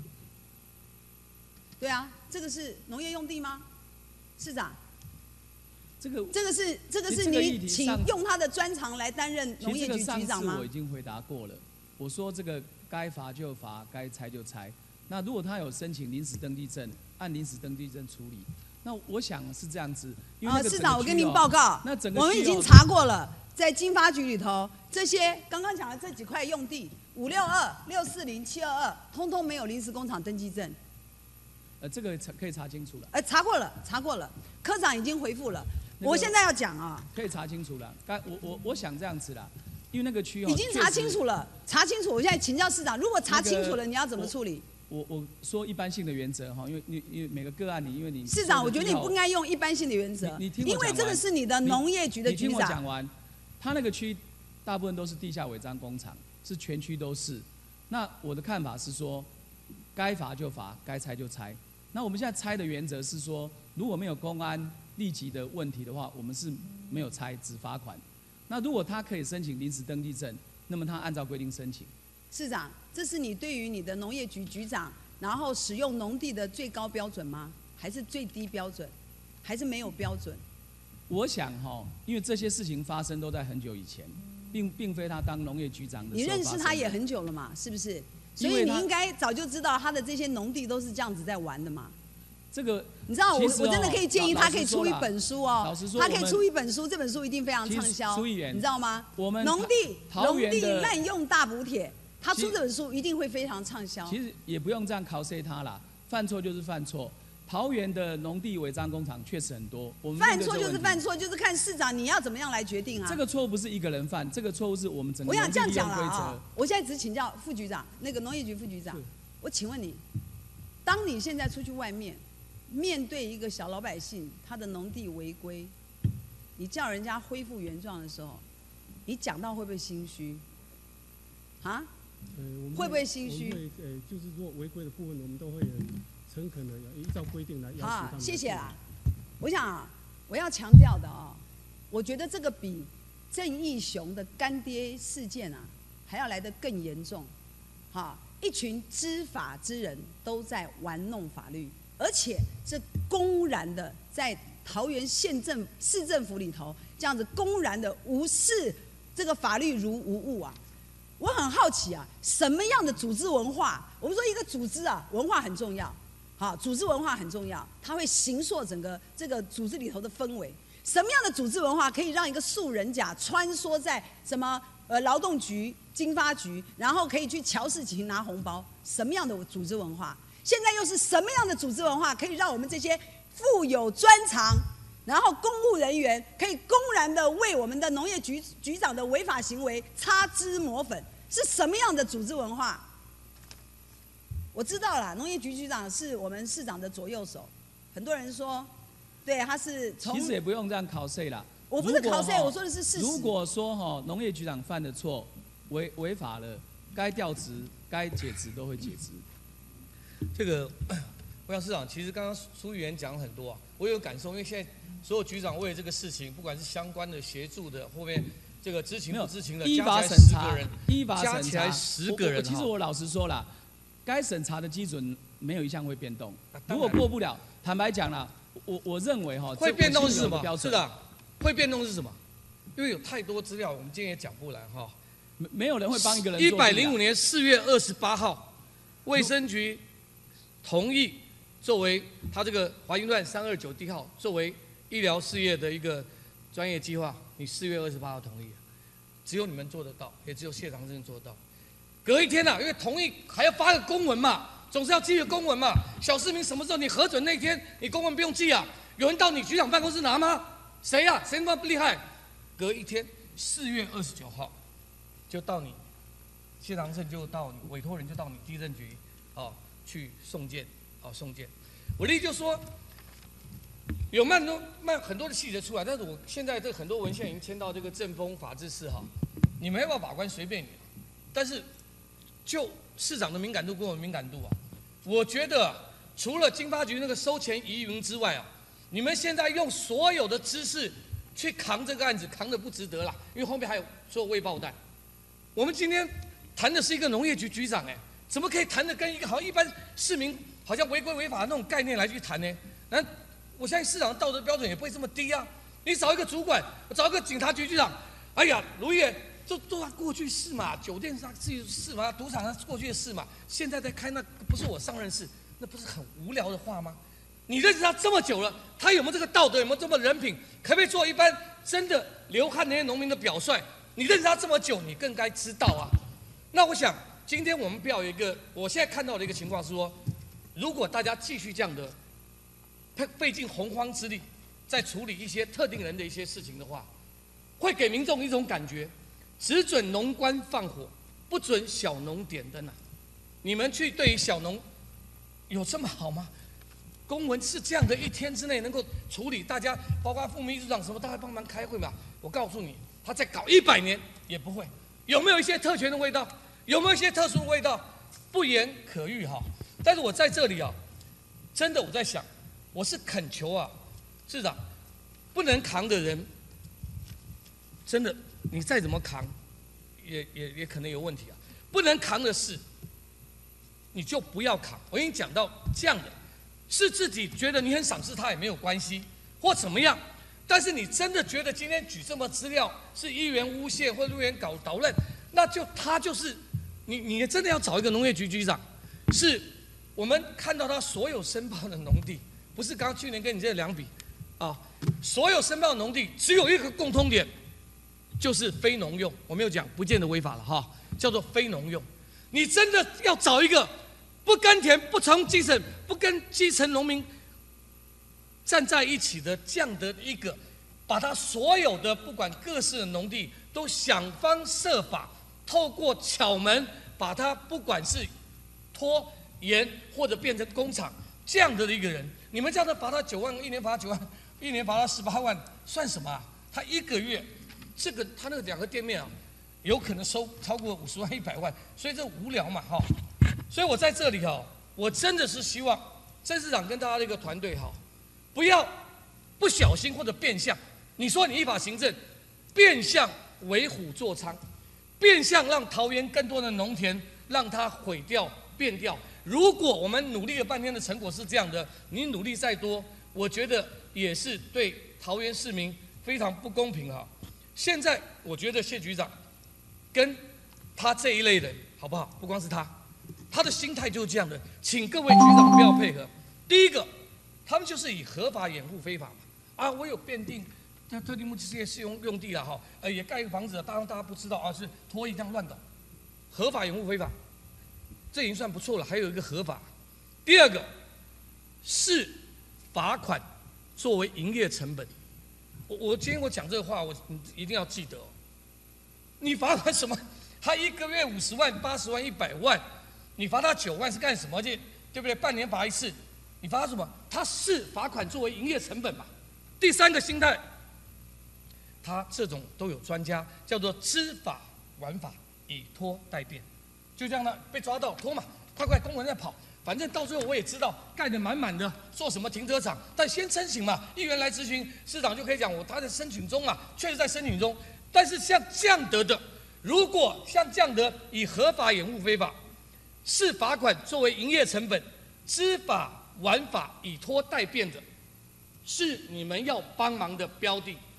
对啊，这个是农业用地吗？市长？ 这个这个是这个是你请用他的专长来担任农业局局长吗？ 其实这个上次我已经回答过了，我说这个该罚就罚，该拆就拆。那如果他有申请临时登记证，按临时登记证处理。那我想是这样子，因为那个、哦、 市长，我跟您报告， 那整个、 我们已经查过了，在经发局里头，这些刚刚讲的这几块用地，五六二、六四零、七二二，通通没有临时工厂登记证。 呃，这个可以查清楚了。 呃，查过了，查过了，科长已经回复了。那个、我现在要讲啊， 可以查清楚了。刚我我我想这样子啦，因为那个区哦， 已经查清楚了，查清楚。我现在请教市长，如果查清楚了，你要怎么处理？ 我我说一般性的原则哈，因为因因为每个个案你因为你市长，我觉得你不应该用一般性的原则， 你你听我讲完， 因为这个是你的农业局的局长。 你听我讲完，他那个区大部分都是地下违章工厂，是全区都是。那我的看法是说，该罚就罚，该拆就拆。那我们现在拆的原则是说，如果没有公安立即的问题的话，我们是没有拆，只罚款。那如果他可以申请临时登记证，那么他按照规定申请。 市长，这是你对于你的农业局局长，然后使用农地的最高标准吗？还是最低标准？还是没有标准？ 我想哈，因为这些事情发生都在很久以前，并并非他当农业局长的时候。 你认识他也很久了嘛，是不是？所以你应该早就知道他的这些农地都是这样子在玩的嘛。 这个你知道我、 哦、 我真的可以建议他可以出一本书哦，他可以出一本书，这本书一定非常畅销，你知道吗？ 我们农地农地滥用大补帖，他出这本书一定会非常畅销。 其实也不用这样考试他啦，犯错就是犯错。桃园的农地违章工厂确实很多，我们犯错就是犯错，就是看市长你要怎么样来决定啊。 这个错误不是一个人犯，这个错误是我们整个农地利用规则。我想这样讲了啊， 我现在只请教副局长，那个农业局副局长，我请问你，当你现在出去外面，面对一个小老百姓他的农地违规，你叫人家恢复原状的时候，你讲到会不会心虚？啊？ 呃，我们会不会心虚？ 我们会呃，就是说违规的部分，我们都会很诚恳的依照规定来要求他们。 好，谢谢啦。我想啊，我要强调的啊、哦，我觉得这个比郑义雄的干爹事件啊还要来得更严重。哈，一群知法之人都在玩弄法律，而且这公然的在桃园县政市政府里头这样子公然的无视这个法律如无物啊。我很好奇啊，什么样的组织文化？我们说一个组织啊，文化很重要，好，组织文化很重要，它会形塑整个这个组织里头的氛围。什么样的组织文化可以让一个素人甲穿梭在什么呃劳动局、经发局，然后可以去乔事情拿红包？什么样的组织文化？现在又是什么样的组织文化可以让我们这些富有专长？然后公务人员可以公然的为我们的农业局局长的违法行为擦脂抹粉，是什么样的组织文化？我知道了，农业局局长是我们市长的左右手，很多人说，对，他是从其实也不用这样考试啦。 我不是考试，我说的是事实。 如果说哈农业局长犯的错违违法了，该调职、该解职都会解职。 这个，我想市长其实刚刚苏议员讲了很多啊，我有感受，因为现在。所有局长为了这个事情，不管是相关的协助的，后面这个知情不知情的， 依法审查，依法审查， 加起来十个人。 其实我老实说了，该审查的基准没有一项会变动。如果过不了，坦白讲了，我我认为哈， 会变动是什么？是的， 会变动是什么？因为有太多资料，我们今天也讲不来哈。 没没有人会帮一个人。 一百零五年四月二十八号，卫生局同意作为他这个华云段三二九 D 号作为医疗事业的一个专业计划，你四月二十八号同意，只有你们做得到，也只有谢长胜做得到。隔一天呐、啊，因为同意还要发个公文嘛，总是要寄个公文嘛。小市民什么时候你核准那天，你公文不用寄啊？有人到你局长办公室拿吗？谁呀、啊？谁那么厉害？隔一天，四月二十九号，就到你谢长胜就到你委托人就到你地政局，哦，去送件，哦送件。我的意思就是说，有蛮多蛮很多的细节出来，但是我现在这很多文献已经迁到这个政风法制司哈，你们要不要把关随便你，但是就市长的敏感度跟我的敏感度啊，我觉得除了经发局那个收钱疑云之外啊，你们现在用所有的知识去扛这个案子，扛得不值得啦，因为后面还有做未爆弹。我们今天谈的是一个农业局局长，哎，怎么可以谈的跟一个好像一般市民好像违规违法的那种概念来去谈呢？那我相信市长的道德标准也不会这么低啊。你找一个主管，找一个警察局局长，哎呀，卢议员，这都他过去式嘛，酒店上自己事嘛，赌场上过去的事嘛，现在在开那不是我上任事，那不是很无聊的话吗？你认识他这么久了，他有没有这个道德，有没有这么人品？可不可以做一般真的流汗那些农民的表率？你认识他这么久，你更该知道啊。那我想，今天我们不要有一个，我现在看到的一个情况是说，如果大家继续这样的费费尽洪荒之力，在处理一些特定人的一些事情的话，会给民众一种感觉：只准农官放火，不准小农点灯啊！你们去对于小农有这么好吗？公文是这样的，一天之内能够处理，大家包括副秘书长什么，大家帮忙开会嘛。我告诉你，他再搞一百年也不会。有没有一些特权的味道？有没有一些特殊的味道？不言可喻哈。但是我在这里啊，真的我在想，我是恳求啊，市长，不能扛的人，真的你再怎么扛，也也也可能有问题啊。不能扛的事，你就不要扛。我已经讲到这样的。是自己觉得你很赏识他也没有关系，或怎么样，但是你真的觉得今天举这么资料是议员诬陷或者议员搞捣乱，那就他就是你，你真的要找一个农业局局长，是我们看到他所有申报的农地，不是刚刚去年跟你这两笔啊，所有申报的农地只有一个共通点，就是非农用，我没有讲不见得违法了哈，叫做非农用，你真的要找一个。不耕田、不从基层、不跟基层农民站在一起的这样的一个，把他所有的不管各式的农地都想方设法，透过巧门把它不管是拖延或者变成工厂这样的一个人，你们叫他罚他九万，一年罚他九万，一年罚他十八万，算什么啊？他一个月这个他那个两个店面啊，有可能收超过五十万、一百万，所以这无聊嘛哈。所以我在这里哈，我真的是希望郑市长跟大家的一个团队哈，不要不小心或者变相，你说你依法行政，变相为虎作伥，变相让桃园更多的农田让它毁掉变掉。如果我们努力了半天的成果是这样的，你努力再多，我觉得也是对桃园市民非常不公平哈。现在我觉得谢局长跟他这一类人好不好？不光是他。他的心态就是这样的，请各位局长不要配合。第一个，他们就是以合法掩护非法嘛。啊，我有变定特特定目的事业适用用地了哈，呃，也盖一个房子了，当然大家不知道啊，是拖一这样乱搞，合法掩护非法，这已经算不错了。还有一个合法。第二个，是罚款作为营业成本。我我今天我讲这个话，我你一定要记得哦。你罚款什么？他一个月五十万、八十万、一百万。你罚他九万是干什么？这对不对？半年罚一次，你罚他什么？他是罚款作为营业成本嘛。第三个心态，他这种都有专家叫做知法玩法，以拖代变，就这样呢被抓到拖嘛，快快公文在跑，反正到最后我也知道盖得满满的，做什么停车场，但先申请嘛，议员来咨询，市长就可以讲我他在申请中啊，确实在申请中。但是像这样得的，如果像这样的以合法掩护非法。是罚款作为营业成本，知法玩法以拖代变的，是你们要帮忙的标的。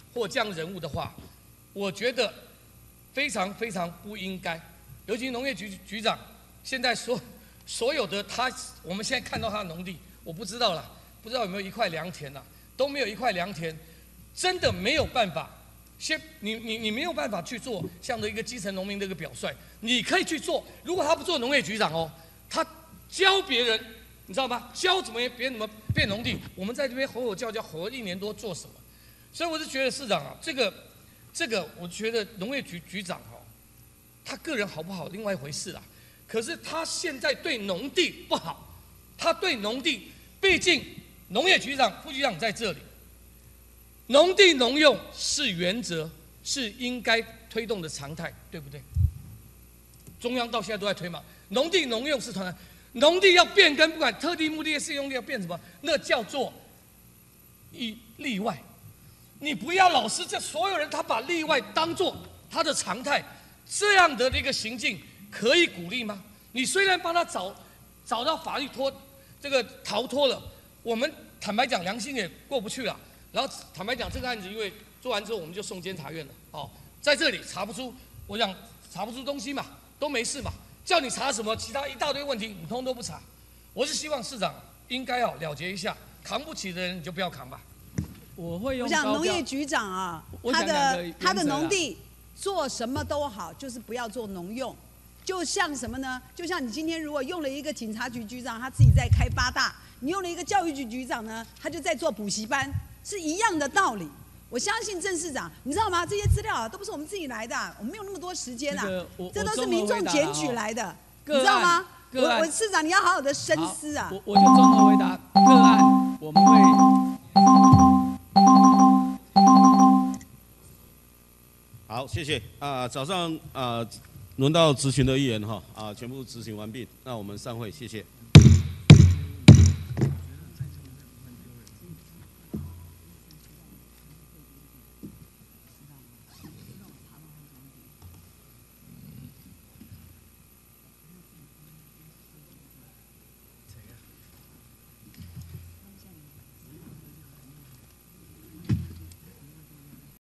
或这样人物的话，我觉得非常非常不应该。尤其农业局局长现在所所有的他，我们现在看到他的农地，我不知道啦，不知道有没有一块良田啦，都没有一块良田，真的没有办法。先，你你你没有办法去做这样的一个基层农民的一个表率，你可以去做。如果他不做农业局长哦，他教别人，你知道吗？教怎么别人怎么变农地，我们在这边吼吼叫叫吼了一年多做什么？所以我是觉得市长啊，这个这个，我觉得农业局局长哦，他个人好不好另外一回事啦。可是他现在对农地不好，他对农地，毕竟农业局长、副局长在这里。农地农用是原则，是应该推动的常态，对不对？中央到现在都在推嘛，农地农用是常态，农地要变更，不管特定目的的适用地要变什么，那叫做一例外。你不要老是这所有人他把例外当做他的常态，这样的一个行径可以鼓励吗？你虽然帮他找找到法律脱这个逃脱了，我们坦白讲良心也过不去了。然后坦白讲，这个案子因为做完之后我们就送监察院了，哦，在这里查不出，我想查不出东西嘛，都没事嘛，叫你查什么其他一大堆问题，你通通都不查。我是希望市长应该要了结一下，扛不起的人你就不要扛吧。 我会用我想高标农业局长啊，他我讲两个的原则他的啦农地做什么都好，就是不要做农用。就像什么呢？就像你今天如果用了一个警察局局长，他自己在开八大；你用了一个教育局局长呢，他就在做补习班，是一样的道理。我相信郑市长，你知道吗？这些资料啊，都不是我们自己来的，我们没有那么多时间啊， 这个我这都是我综合民众检回答了哦举来的，你个知道吗案？ 我个案我市长你要好好的深思啊。 我我就综合回答个案，我们会。 好，谢谢啊、早上啊、轮到咨询的议员哈啊、全部咨询完毕，那我们散会，谢谢。